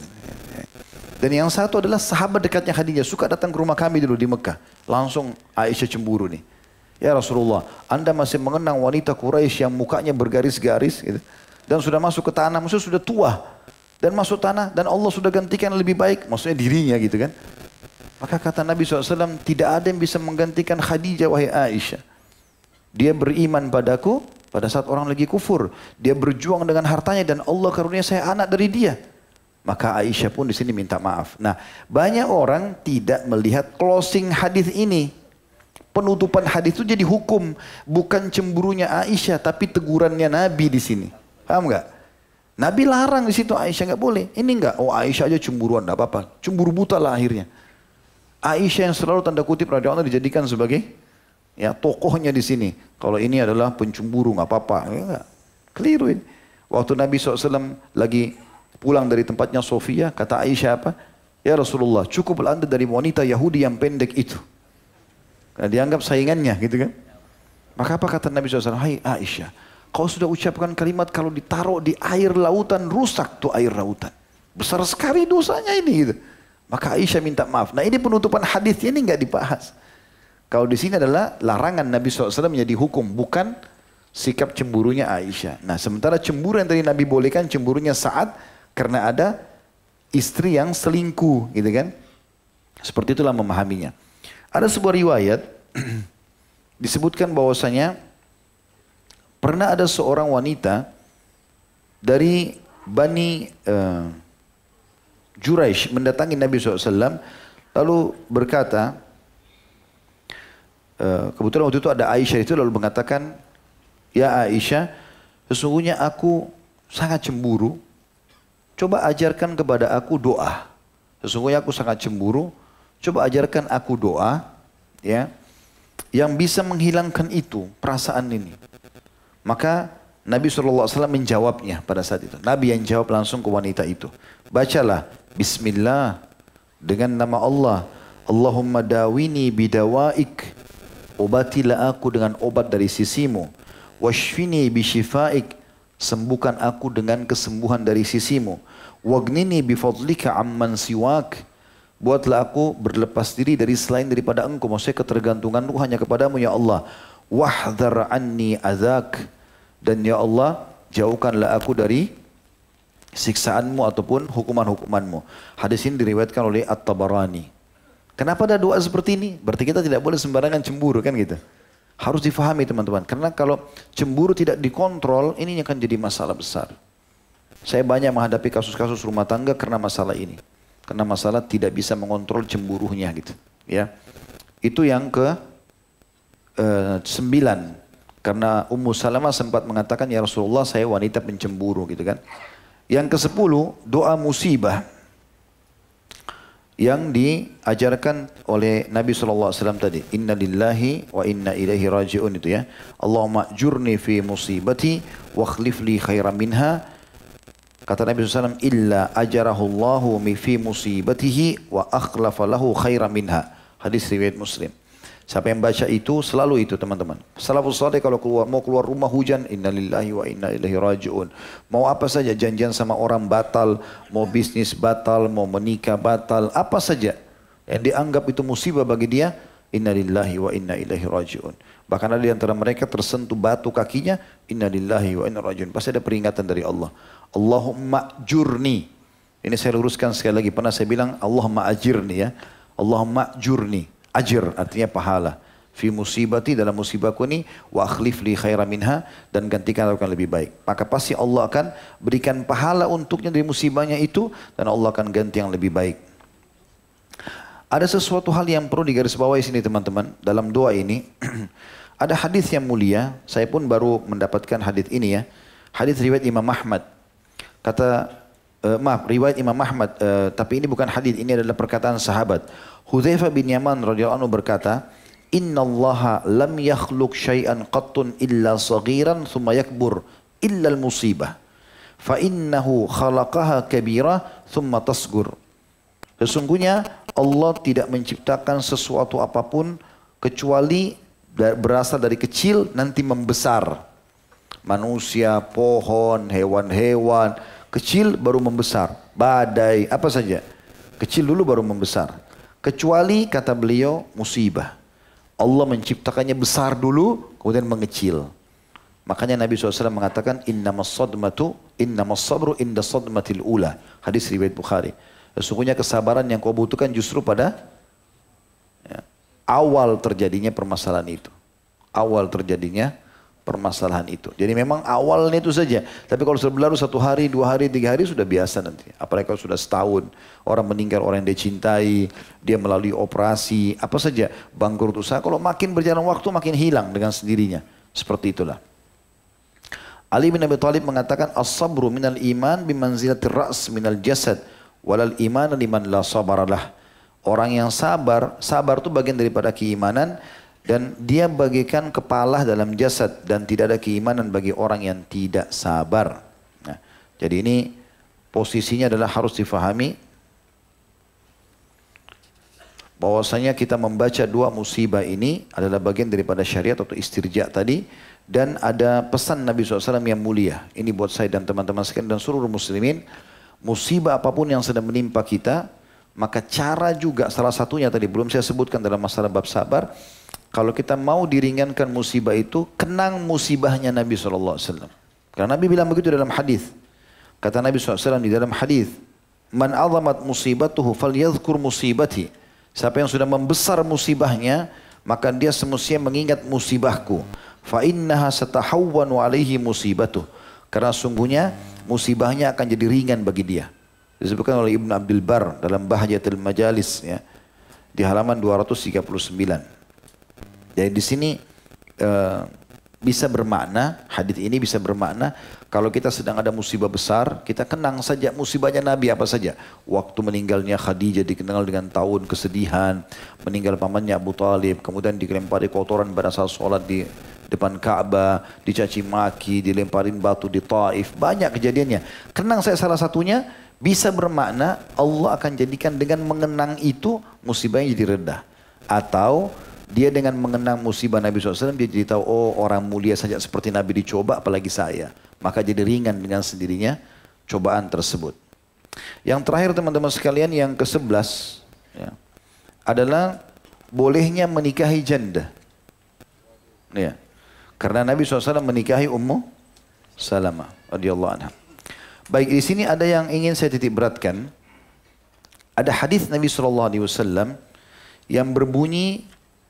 Dan yang satu adalah sahabat dekatnya Khadijah. Suka datang ke rumah kami dulu di Mekah. Langsung Aisyah cemburu nih. Ya Rasulullah, anda masih mengenang wanita Quraisy yang mukanya bergaris-garis. Gitu. Dan sudah masuk ke tanah, maksudnya sudah tua. Dan masuk tanah, dan Allah sudah gantikan lebih baik. Maksudnya dirinya gitu kan. Maka kata Nabi SAW, tidak ada yang bisa menggantikan Khadijah wahai Aisyah. Dia beriman padaku pada saat orang lagi kufur. Dia berjuang dengan hartanya dan Allah karunia saya anak dari dia. Maka Aisyah pun di sini minta maaf. Nah, banyak orang tidak melihat closing hadis ini. Penutupan hadis itu jadi hukum, bukan cemburunya Aisyah, tapi tegurannya Nabi di sini. Paham nggak? Nabi larang di situ Aisyah nggak boleh. Ini nggak. Oh Aisyah aja cemburuan, nggak apa-apa. Cemburu buta lah akhirnya. Aisyah yang selalu tanda kutip radhiyallahu anha dijadikan sebagai ya tokohnya di sini. Kalau ini adalah pencemburu nggak apa-apa. Enggak. Keliru ini. Waktu Nabi SAW lagi pulang dari tempatnya Sofia, kata Aisyah apa? Ya Rasulullah, cukup anda dari wanita Yahudi yang pendek itu. Karena dianggap saingannya gitu kan. Maka apa kata Nabi SAW? Hai Aisyah, kau sudah ucapkan kalimat kalau ditaruh di air lautan, rusak tuh air lautan. Besar sekali dosanya ini gitu. Maka Aisyah minta maaf. Nah ini penutupan hadisnya ini nggak dibahas. Kalau di sini adalah larangan Nabi SAW menjadi hukum, bukan sikap cemburunya Aisyah. Nah sementara cemburu yang tadi Nabi bolehkan, cemburunya saat karena ada istri yang selingkuh gitu kan. Seperti itulah memahaminya. Ada sebuah riwayat disebutkan bahwasanya pernah ada seorang wanita dari Bani Juraish mendatangi Nabi SAW lalu berkata, kebetulan waktu itu ada Aisyah itu lalu mengatakan, ya Aisyah, sesungguhnya aku sangat cemburu. Coba ajarkan kepada aku doa. Sesungguhnya aku sangat cemburu. Coba ajarkan aku doa, ya, yang bisa menghilangkan itu perasaan ini. Maka Nabi SAW menjawabnya pada saat itu. Nabi yang jawab langsung ke wanita itu. Bacalah Bismillah dengan nama Allah. Allahumma dawini bidawaik. Obatilah aku dengan obat dari sisimu. Washfini bishifaik. Sembuhkan aku dengan kesembuhan dari sisimu. Wagnini bifadlika amman siwak. Buatlah aku berlepas diri dari selain daripada engkau. Maksudnya ketergantunganku hanya kepadamu ya Allah. Wahdhar anni azak. Dan ya Allah jauhkanlah aku dari siksaanmu ataupun hukuman-hukumanmu. Hadis ini diriwayatkan oleh At-Tabarani. Kenapa ada doa seperti ini? Berarti kita tidak boleh sembarangan cemburu kan gitu. Harus difahami teman-teman. Karena kalau cemburu tidak dikontrol, ini akan jadi masalah besar. Saya banyak menghadapi kasus-kasus rumah tangga karena masalah ini. Karena masalah tidak bisa mengontrol cemburunya gitu. Ya, itu yang 9. Karena Ummu Salamah sempat mengatakan, ya Rasulullah saya wanita pencemburu gitu kan. Yang ke-10, doa musibah. Yang diajarkan oleh Nabi SAW tadi. Inna lillahi wa inna ilaihi raji'un itu ya. Allahumma jurni fi musibati wa khlifli khairan minha. Kata Nabi SAW, illa ajarahullahu fi musibatihi wa akhlafa lahu khairan minha. Hadis riwayat Muslim. Siapa yang baca itu, selalu itu teman-teman. Salafus saleh kalau mau keluar rumah hujan, inna lillahi wa inna ilaihi raji'un. Mau apa saja, janjian sama orang batal, mau bisnis batal, mau menikah batal, apa saja yang dianggap itu musibah bagi dia, inna lillahi wa inna ilaihi raji'un. Bahkan ada di antara mereka tersentuh batu kakinya, inna lillahi wa inna raji'un. Pasti ada peringatan dari Allah. Allahumma jurni. Ini saya luruskan sekali lagi. Pernah saya bilang Allahumma ajirni ya. Allahumma jurni. Ajir artinya pahala. Fi musibati, dalam musibahku ini, wa akhlif li khairan minha, dan gantikan aku lebih baik. Maka pasti Allah akan berikan pahala untuknya dari musibahnya itu, dan Allah akan ganti yang lebih baik. Ada sesuatu hal yang perlu digarisbawahi sini teman-teman. Dalam doa ini ada hadis yang mulia. Saya pun baru mendapatkan hadis ini ya. Hadis riwayat Imam Ahmad. Riwayat Imam Ahmad, tapi ini bukan hadis, ini adalah perkataan sahabat. Hudzaifah bin Yaman radhiyallahu anhu berkata, "Innallaha lam yakhluq syai'an qattun illa saghiran thumma yakbur illa al-musibah. Fa innahu khalaqaha kabira thumma tasgur." Sesungguhnya Allah tidak menciptakan sesuatu apapun kecuali berasal dari kecil nanti membesar. Manusia, pohon, hewan-hewan, kecil baru membesar. Badai, apa saja. Kecil dulu baru membesar. Kecuali kata beliau musibah. Allah menciptakannya besar dulu, kemudian mengecil. Makanya Nabi SAW mengatakan innamas sabru inda sadmatil ula. Hadis riwayat Bukhari. Sesungguhnya kesabaran yang kau butuhkan justru pada awal terjadinya permasalahan itu. Awal terjadinya permasalahan itu. Jadi memang awalnya itu saja. Tapi kalau sudah berlalu 1 hari, 2 hari, 3 hari sudah biasa nanti. Apalagi kalau sudah setahun. Orang meninggal, orang yang dia cintai. Dia melalui operasi. Apa saja. Bangkrut usaha. Kalau makin berjalan waktu makin hilang dengan sendirinya. Seperti itulah. Ali bin Abi Thalib mengatakan as-sabru minal iman bimanzilatir ra's minal jasad. Walal iman liman la sabaralah. Orang yang sabar. Sabar itu bagian daripada keimanan. Dan dia bagikan kepala dalam jasad dan tidak ada keimanan bagi orang yang tidak sabar. Nah, jadi ini posisinya adalah harus difahami bahwasanya kita membaca 2 musibah ini adalah bagian daripada syariat atau istirja tadi, dan ada pesan Nabi SAW yang mulia. Ini buat saya dan teman-teman sekalian dan seluruh muslimin, musibah apapun yang sedang menimpa kita, maka cara juga salah satunya tadi belum saya sebutkan dalam masalah bab sabar. Kalau kita mau diringankan musibah itu, kenang musibahnya Nabi SAW. Karena Nabi bilang begitu dalam hadis. Kata Nabi SAW di dalam hadis, "Man azamat musibatuhu falyadhkur musibati." Siapa yang sudah membesar musibahnya, maka dia semestinya mengingat musibahku. Fa innaha satahawwanu alaihi musibatuh. Karena sungguhnya musibahnya akan jadi ringan bagi dia. Disebutkan oleh Ibn Abdul Bar dalam Bahjatul Majalis ya, di halaman 239. Jadi di sini bisa bermakna, hadis ini bisa bermakna kalau kita sedang ada musibah besar, kita kenang saja musibahnya Nabi apa saja. Waktu meninggalnya Khadijah dikenal dengan tahun kesedihan, meninggal pamannya Abu Talib, kemudian dilempari kotoran pada saat sholat di depan Ka'bah, dicaci maki, dilemparin batu di Taif, banyak kejadiannya. Kenang saya salah satunya, bisa bermakna Allah akan jadikan dengan mengenang itu musibahnya jadi reda. Atau dia dengan mengenang musibah Nabi SAW, dia jadi tahu, oh orang mulia saja seperti Nabi dicoba, apalagi saya. Maka jadi ringan dengan sendirinya cobaan tersebut. Yang terakhir teman-teman sekalian, yang ke-11 ya, adalah bolehnya menikahi janda. Ya. Karena Nabi SAW menikahi Ummu Salamah radhiyallahu anha. Baik, di sini ada yang ingin saya titik beratkan. Ada hadis Nabi SAW yang berbunyi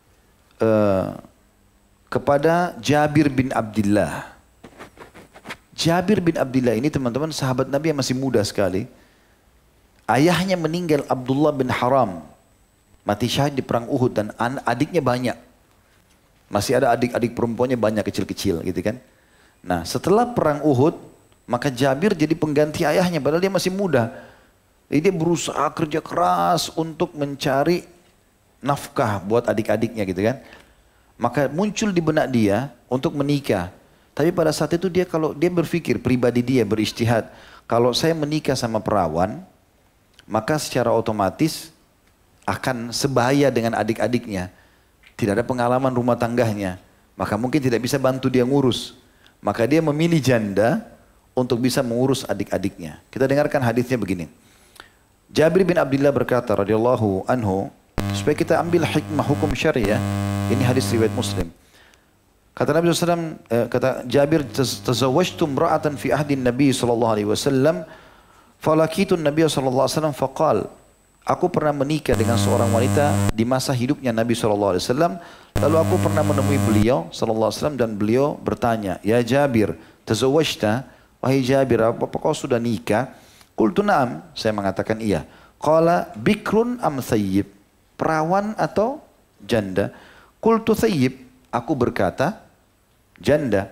kepada Jabir bin Abdullah. Jabir bin Abdullah ini teman-teman sahabat Nabi yang masih muda sekali. Ayahnya meninggal, Abdullah bin Haram, mati syahid di perang Uhud, dan adiknya banyak. Masih ada adik-adik perempuannya banyak kecil-kecil gitu kan. Nah setelah perang Uhud, maka Jabir jadi pengganti ayahnya padahal dia masih muda. Jadi dia berusaha kerja keras untuk mencari nafkah buat adik-adiknya gitu kan. Maka muncul di benak dia untuk menikah. Tapi pada saat itu kalau dia berpikir, pribadi dia berijtihad, kalau saya menikah sama perawan, maka secara otomatis akan sebahaya dengan adik-adiknya. Tidak ada pengalaman rumah tangganya. Maka mungkin tidak bisa bantu dia ngurus. Maka dia memilih janda untuk bisa mengurus adik-adiknya. Kita dengarkan hadisnya begini. Jabir bin Abdullah berkata radhiyallahu anhu, supaya kita ambil hikmah hukum syariah, ini hadis riwayat Muslim. Kata Nabi SAW, kata Jabir, tazawwajtu imra'atan fi ahdin Nabi SAW, falakitun Nabi SAW faqal, aku pernah menikah dengan seorang wanita di masa hidupnya Nabi SAW. Lalu aku pernah menemui beliau SAW dan beliau bertanya, ya Jabir, tazawwajta, wahai Jabir, apakah kau sudah nikah? Qultu na'am, saya mengatakan iya. Qala bikrun am thayyib, perawan atau janda? Qultu thayyib, aku berkata janda.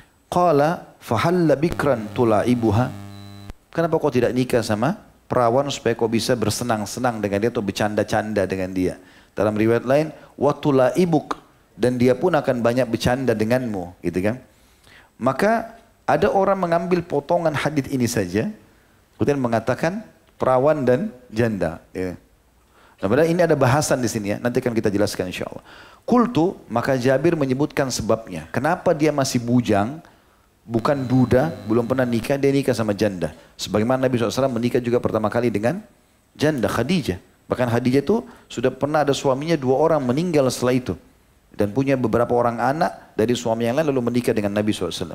Qala fahalla bikran tula'ibuha, kenapa kau tidak nikah sama perawan supaya kau bisa bersenang-senang dengan dia atau bercanda-canda dengan dia. Dalam riwayat lain, watula ibuk, dan dia pun akan banyak bercanda denganmu, gitu kan? Maka ada orang mengambil potongan hadis ini saja, kemudian mengatakan perawan dan janda. Ya. Nah, padahal ini ada bahasan di sini ya, nanti akan kita jelaskan insya Allah. Kultu, maka Jabir menyebutkan sebabnya. Kenapa dia masih bujang? Bukan duda, belum pernah nikah, dia nikah sama janda. Sebagaimana Nabi SAW menikah juga pertama kali dengan janda Khadijah. Bahkan Khadijah itu sudah pernah ada suaminya 2 orang meninggal setelah itu. Dan punya beberapa orang anak dari suami yang lain lalu menikah dengan Nabi SAW.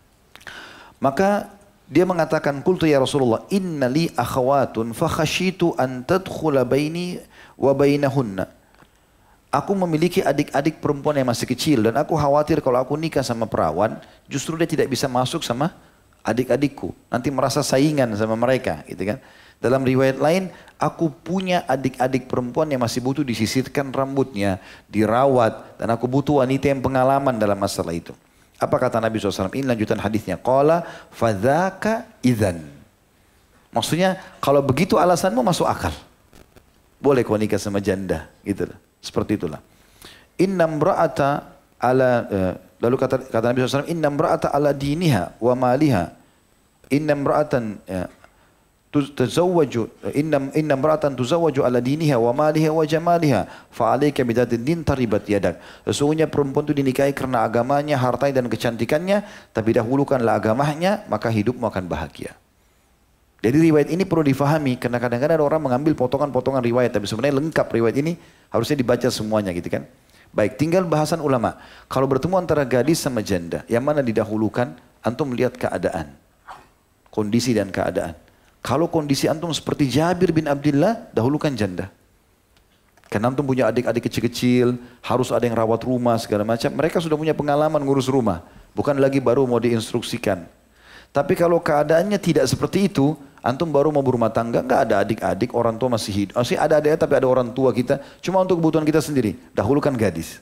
Maka dia mengatakan, Qultu ya Rasulullah, inna li akhawatun fakhashitu an tadkhula baini wa bainahunna. Aku memiliki adik-adik perempuan yang masih kecil dan aku khawatir kalau aku nikah sama perawan, justru dia tidak bisa masuk sama adik-adikku. Nanti merasa saingan sama mereka, gitu kan. Dalam riwayat lain, aku punya adik-adik perempuan yang masih butuh disisirkan rambutnya, dirawat, dan aku butuh wanita yang pengalaman dalam masalah itu. Apa kata Nabi SAW? Ini lanjutan hadisnya. Qala fadzaka idzan. Maksudnya, kalau begitu alasanmu masuk akal. Boleh kau nikah sama janda, gitu lah. Seperti itulah. Inna mra'ata ala, lalu kata Nabi SAW, inna mra'ata ala diniha wa maliha. Inna mra'atan tuzawwaju, inna mra'atan tuzawwaju ala diniha wa maliha wa jamaliha. Fa'alaika bidatid din taribat yadak. Sesungguhnya perempuan itu dinikahi karena agamanya, hartanya dan kecantikannya. Tapi dahulukanlah agamanya, maka hidupmu akan bahagia. Jadi riwayat ini perlu difahami karena kadang-kadang ada orang mengambil potongan-potongan riwayat tapi sebenarnya lengkap riwayat ini harusnya dibaca semuanya gitu kan. Baik, tinggal bahasan ulama. Kalau bertemu antara gadis sama janda, yang mana didahulukan? Antum melihat keadaan, kondisi dan keadaan. Kalau kondisi antum seperti Jabir bin Abdullah, dahulukan janda. Karena antum punya adik-adik kecil-kecil, harus ada yang rawat rumah segala macam. Mereka sudah punya pengalaman ngurus rumah, bukan lagi baru mau diinstruksikan. Tapi kalau keadaannya tidak seperti itu, antum baru mau berumah tangga, nggak ada adik-adik, orang tua masih hidup. Masih ada adik tapi ada orang tua kita, cuma untuk kebutuhan kita sendiri. Dahulukan gadis.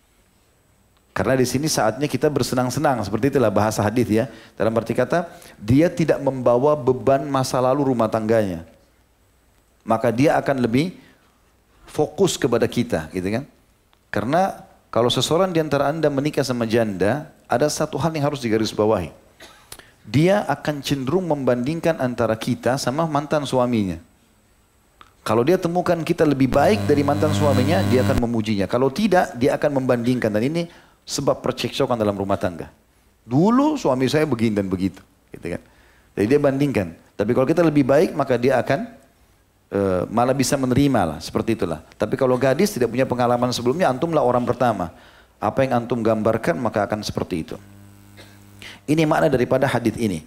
Karena di sini saatnya kita bersenang-senang, seperti itulah bahasa hadis ya. Dalam arti kata, dia tidak membawa beban masa lalu rumah tangganya. Maka dia akan lebih fokus kepada kita, gitu kan? Karena kalau seseorang di antara anda menikah sama janda, ada satu hal yang harus digarisbawahi. Dia akan cenderung membandingkan antara kita sama mantan suaminya. Kalau dia temukan kita lebih baik dari mantan suaminya, dia akan memujinya. Kalau tidak, dia akan membandingkan. Dan ini sebab percekcokan dalam rumah tangga. Dulu suami saya begini dan begitu. Gitu kan. Jadi dia bandingkan. Tapi kalau kita lebih baik, maka dia akan malah bisa menerima lah. Seperti itulah. Tapi kalau gadis tidak punya pengalaman sebelumnya, antumlah orang pertama. Apa yang antum gambarkan, maka akan seperti itu. Ini makna daripada hadis ini.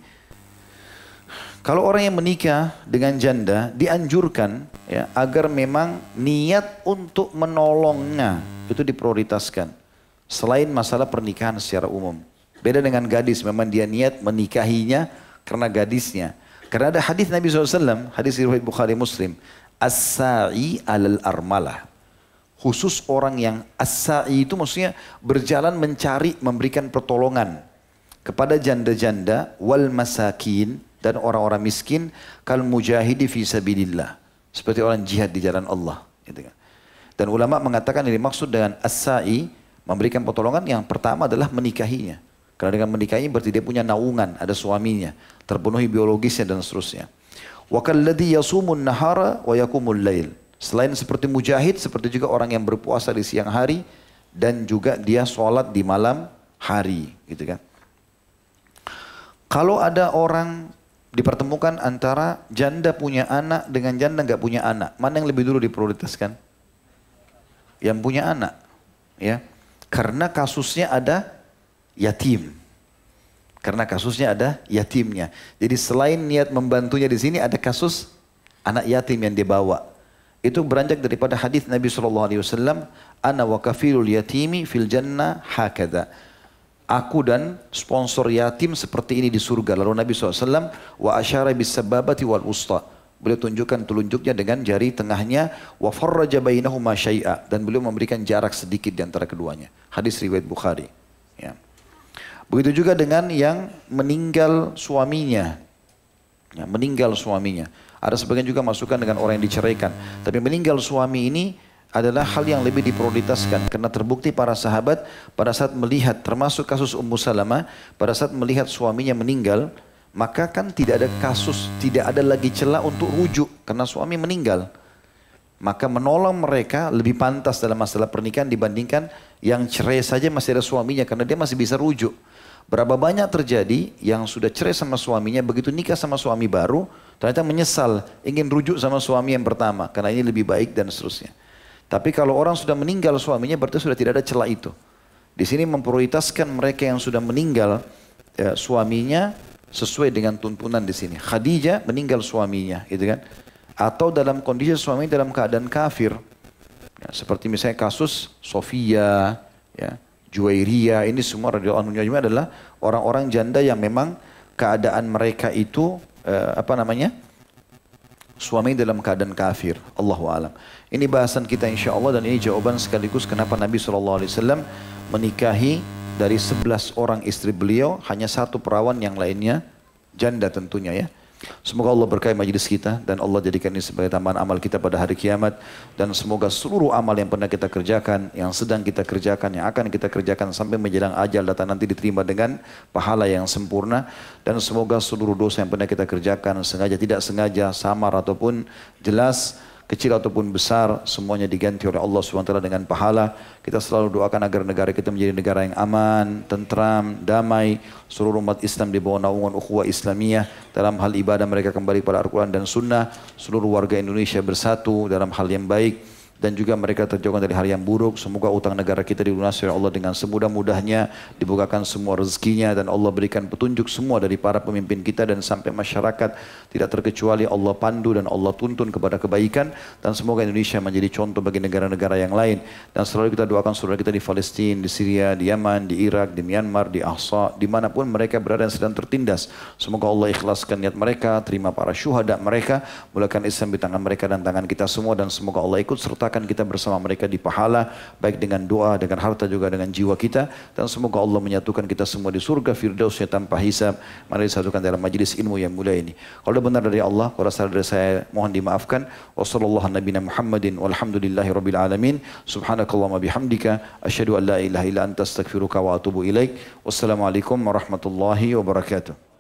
Kalau orang yang menikah dengan janda dianjurkan ya agar memang niat untuk menolongnya itu diprioritaskan. Selain masalah pernikahan secara umum. Beda dengan gadis, memang dia niat menikahinya karena gadisnya. Karena ada hadis Nabi SAW, hadis riwayat Bukhari Muslim, as-sa'i alal armalah. Khusus orang yang as-sa'i itu maksudnya berjalan mencari, memberikan pertolongan kepada janda-janda wal masakin dan orang-orang miskin kal mujahidi fi sabilillah. Seperti orang jihad di jalan Allah. Gitu kan. Dan ulama mengatakan yang dimaksud dengan as-sa'i memberikan pertolongan yang pertama adalah menikahinya. Karena dengan menikahinya berarti dia punya naungan, ada suaminya, terpenuhi biologisnya dan seterusnya. Wa kalladhi yasumun nahara wa yakumul lail. Selain seperti mujahid, seperti juga orang yang berpuasa di siang hari dan juga dia sholat di malam hari, gitu kan. Kalau ada orang dipertemukan antara janda punya anak dengan janda nggak punya anak, mana yang lebih dulu diprioritaskan? Yang punya anak, ya. Karena kasusnya ada yatim. Karena kasusnya ada yatimnya. Jadi selain niat membantunya di sini ada kasus anak yatim yang dibawa. Itu beranjak daripada hadis Nabi SAW, ana wa kafilul yatimi fil jannah hakada. Aku dan sponsor yatim seperti ini di surga. Lalu Nabi SAW wa asyara bis sababati wal usta. Beliau tunjukkan telunjuknya dengan jari tengahnya wa farraja bainahuma syai'a, dan beliau memberikan jarak sedikit di antara keduanya. Hadis riwayat Bukhari. Ya. Begitu juga dengan yang meninggal suaminya. Ya, meninggal suaminya. Ada sebagian juga masukan dengan orang yang diceraikan. Tapi meninggal suami ini adalah hal yang lebih diprioritaskan. Karena terbukti para sahabat pada saat melihat, termasuk kasus Ummu Salamah, pada saat melihat suaminya meninggal, maka kan tidak ada kasus, tidak ada lagi celah untuk rujuk. Karena suami meninggal. Maka menolong mereka lebih pantas dalam masalah pernikahan dibandingkan yang cerai saja masih ada suaminya. Karena dia masih bisa rujuk. Berapa banyak terjadi yang sudah cerai sama suaminya, begitu nikah sama suami baru, ternyata menyesal, ingin rujuk sama suami yang pertama, karena ini lebih baik dan seterusnya. Tapi kalau orang sudah meninggal suaminya, berarti sudah tidak ada celah itu. Di sini memprioritaskan mereka yang sudah meninggal suaminya sesuai dengan tuntunan di sini. Khadijah meninggal suaminya, gitu kan? Atau dalam kondisi suami dalam keadaan kafir, ya, seperti misalnya kasus Sofia, ya. Juwairiyah, ini semua radhiyallahu anhu adalah orang-orang janda yang memang keadaan mereka itu suami dalam keadaan kafir. Allahu a'lam. Ini bahasan kita insya Allah, dan ini jawaban sekaligus kenapa Nabi SAW menikahi dari 11 orang istri beliau hanya satu perawan, yang lainnya janda tentunya ya. Semoga Allah berkahi majlis kita dan Allah jadikan ini sebagai tambahan amal kita pada hari kiamat, dan semoga seluruh amal yang pernah kita kerjakan, yang sedang kita kerjakan, yang akan kita kerjakan sampai menjelang ajal datang nanti diterima dengan pahala yang sempurna, dan semoga seluruh dosa yang pernah kita kerjakan sengaja tidak sengaja, samar ataupun jelas, kecil ataupun besar, semuanya diganti oleh Allah SWT dengan pahala. Kita selalu doakan agar negara kita menjadi negara yang aman, tentram, damai. Seluruh umat Islam di bawah naungan ukhuwah Islamiyah. Dalam hal ibadah mereka kembali pada Al-Quran dan Sunnah. Seluruh warga Indonesia bersatu dalam hal yang baik. Dan juga mereka terjauhkan dari hal yang buruk. Semoga utang negara kita dilunasi oleh Allah dengan semudah-mudahnya. Dibukakan semua rezekinya, dan Allah berikan petunjuk semua dari para pemimpin kita dan sampai masyarakat. Tidak terkecuali Allah pandu dan Allah tuntun kepada kebaikan. Dan semoga Indonesia menjadi contoh bagi negara-negara yang lain. Dan selalu kita doakan saudara kita di Palestina, di Syria, di Yaman, di Irak, di Myanmar, di Ahsa, dimanapun mereka berada dan sedang tertindas. Semoga Allah ikhlaskan niat mereka, terima para syuhada mereka, mulakan Islam di tangan mereka dan tangan kita semua, dan semoga Allah ikut sertakan kita bersama mereka di pahala, baik dengan doa, dengan harta, juga dengan jiwa kita. Dan semoga Allah menyatukan kita semua di surga firdausnya tanpa hisab. Mari disatukan dalam majlis ilmu yang mulia ini. Kalau benar dari Allah, kalau salah dari saya, mohon dimaafkan. Wassallallahu nabiyana Muhammadin walhamdulillahi rabbil alamin. Subhanakallahumma bihamdika asyhadu an la ilaha illa anta astaghfiruka wa atubu ilaik. Wassalamualaikum warahmatullahi wabarakatuh.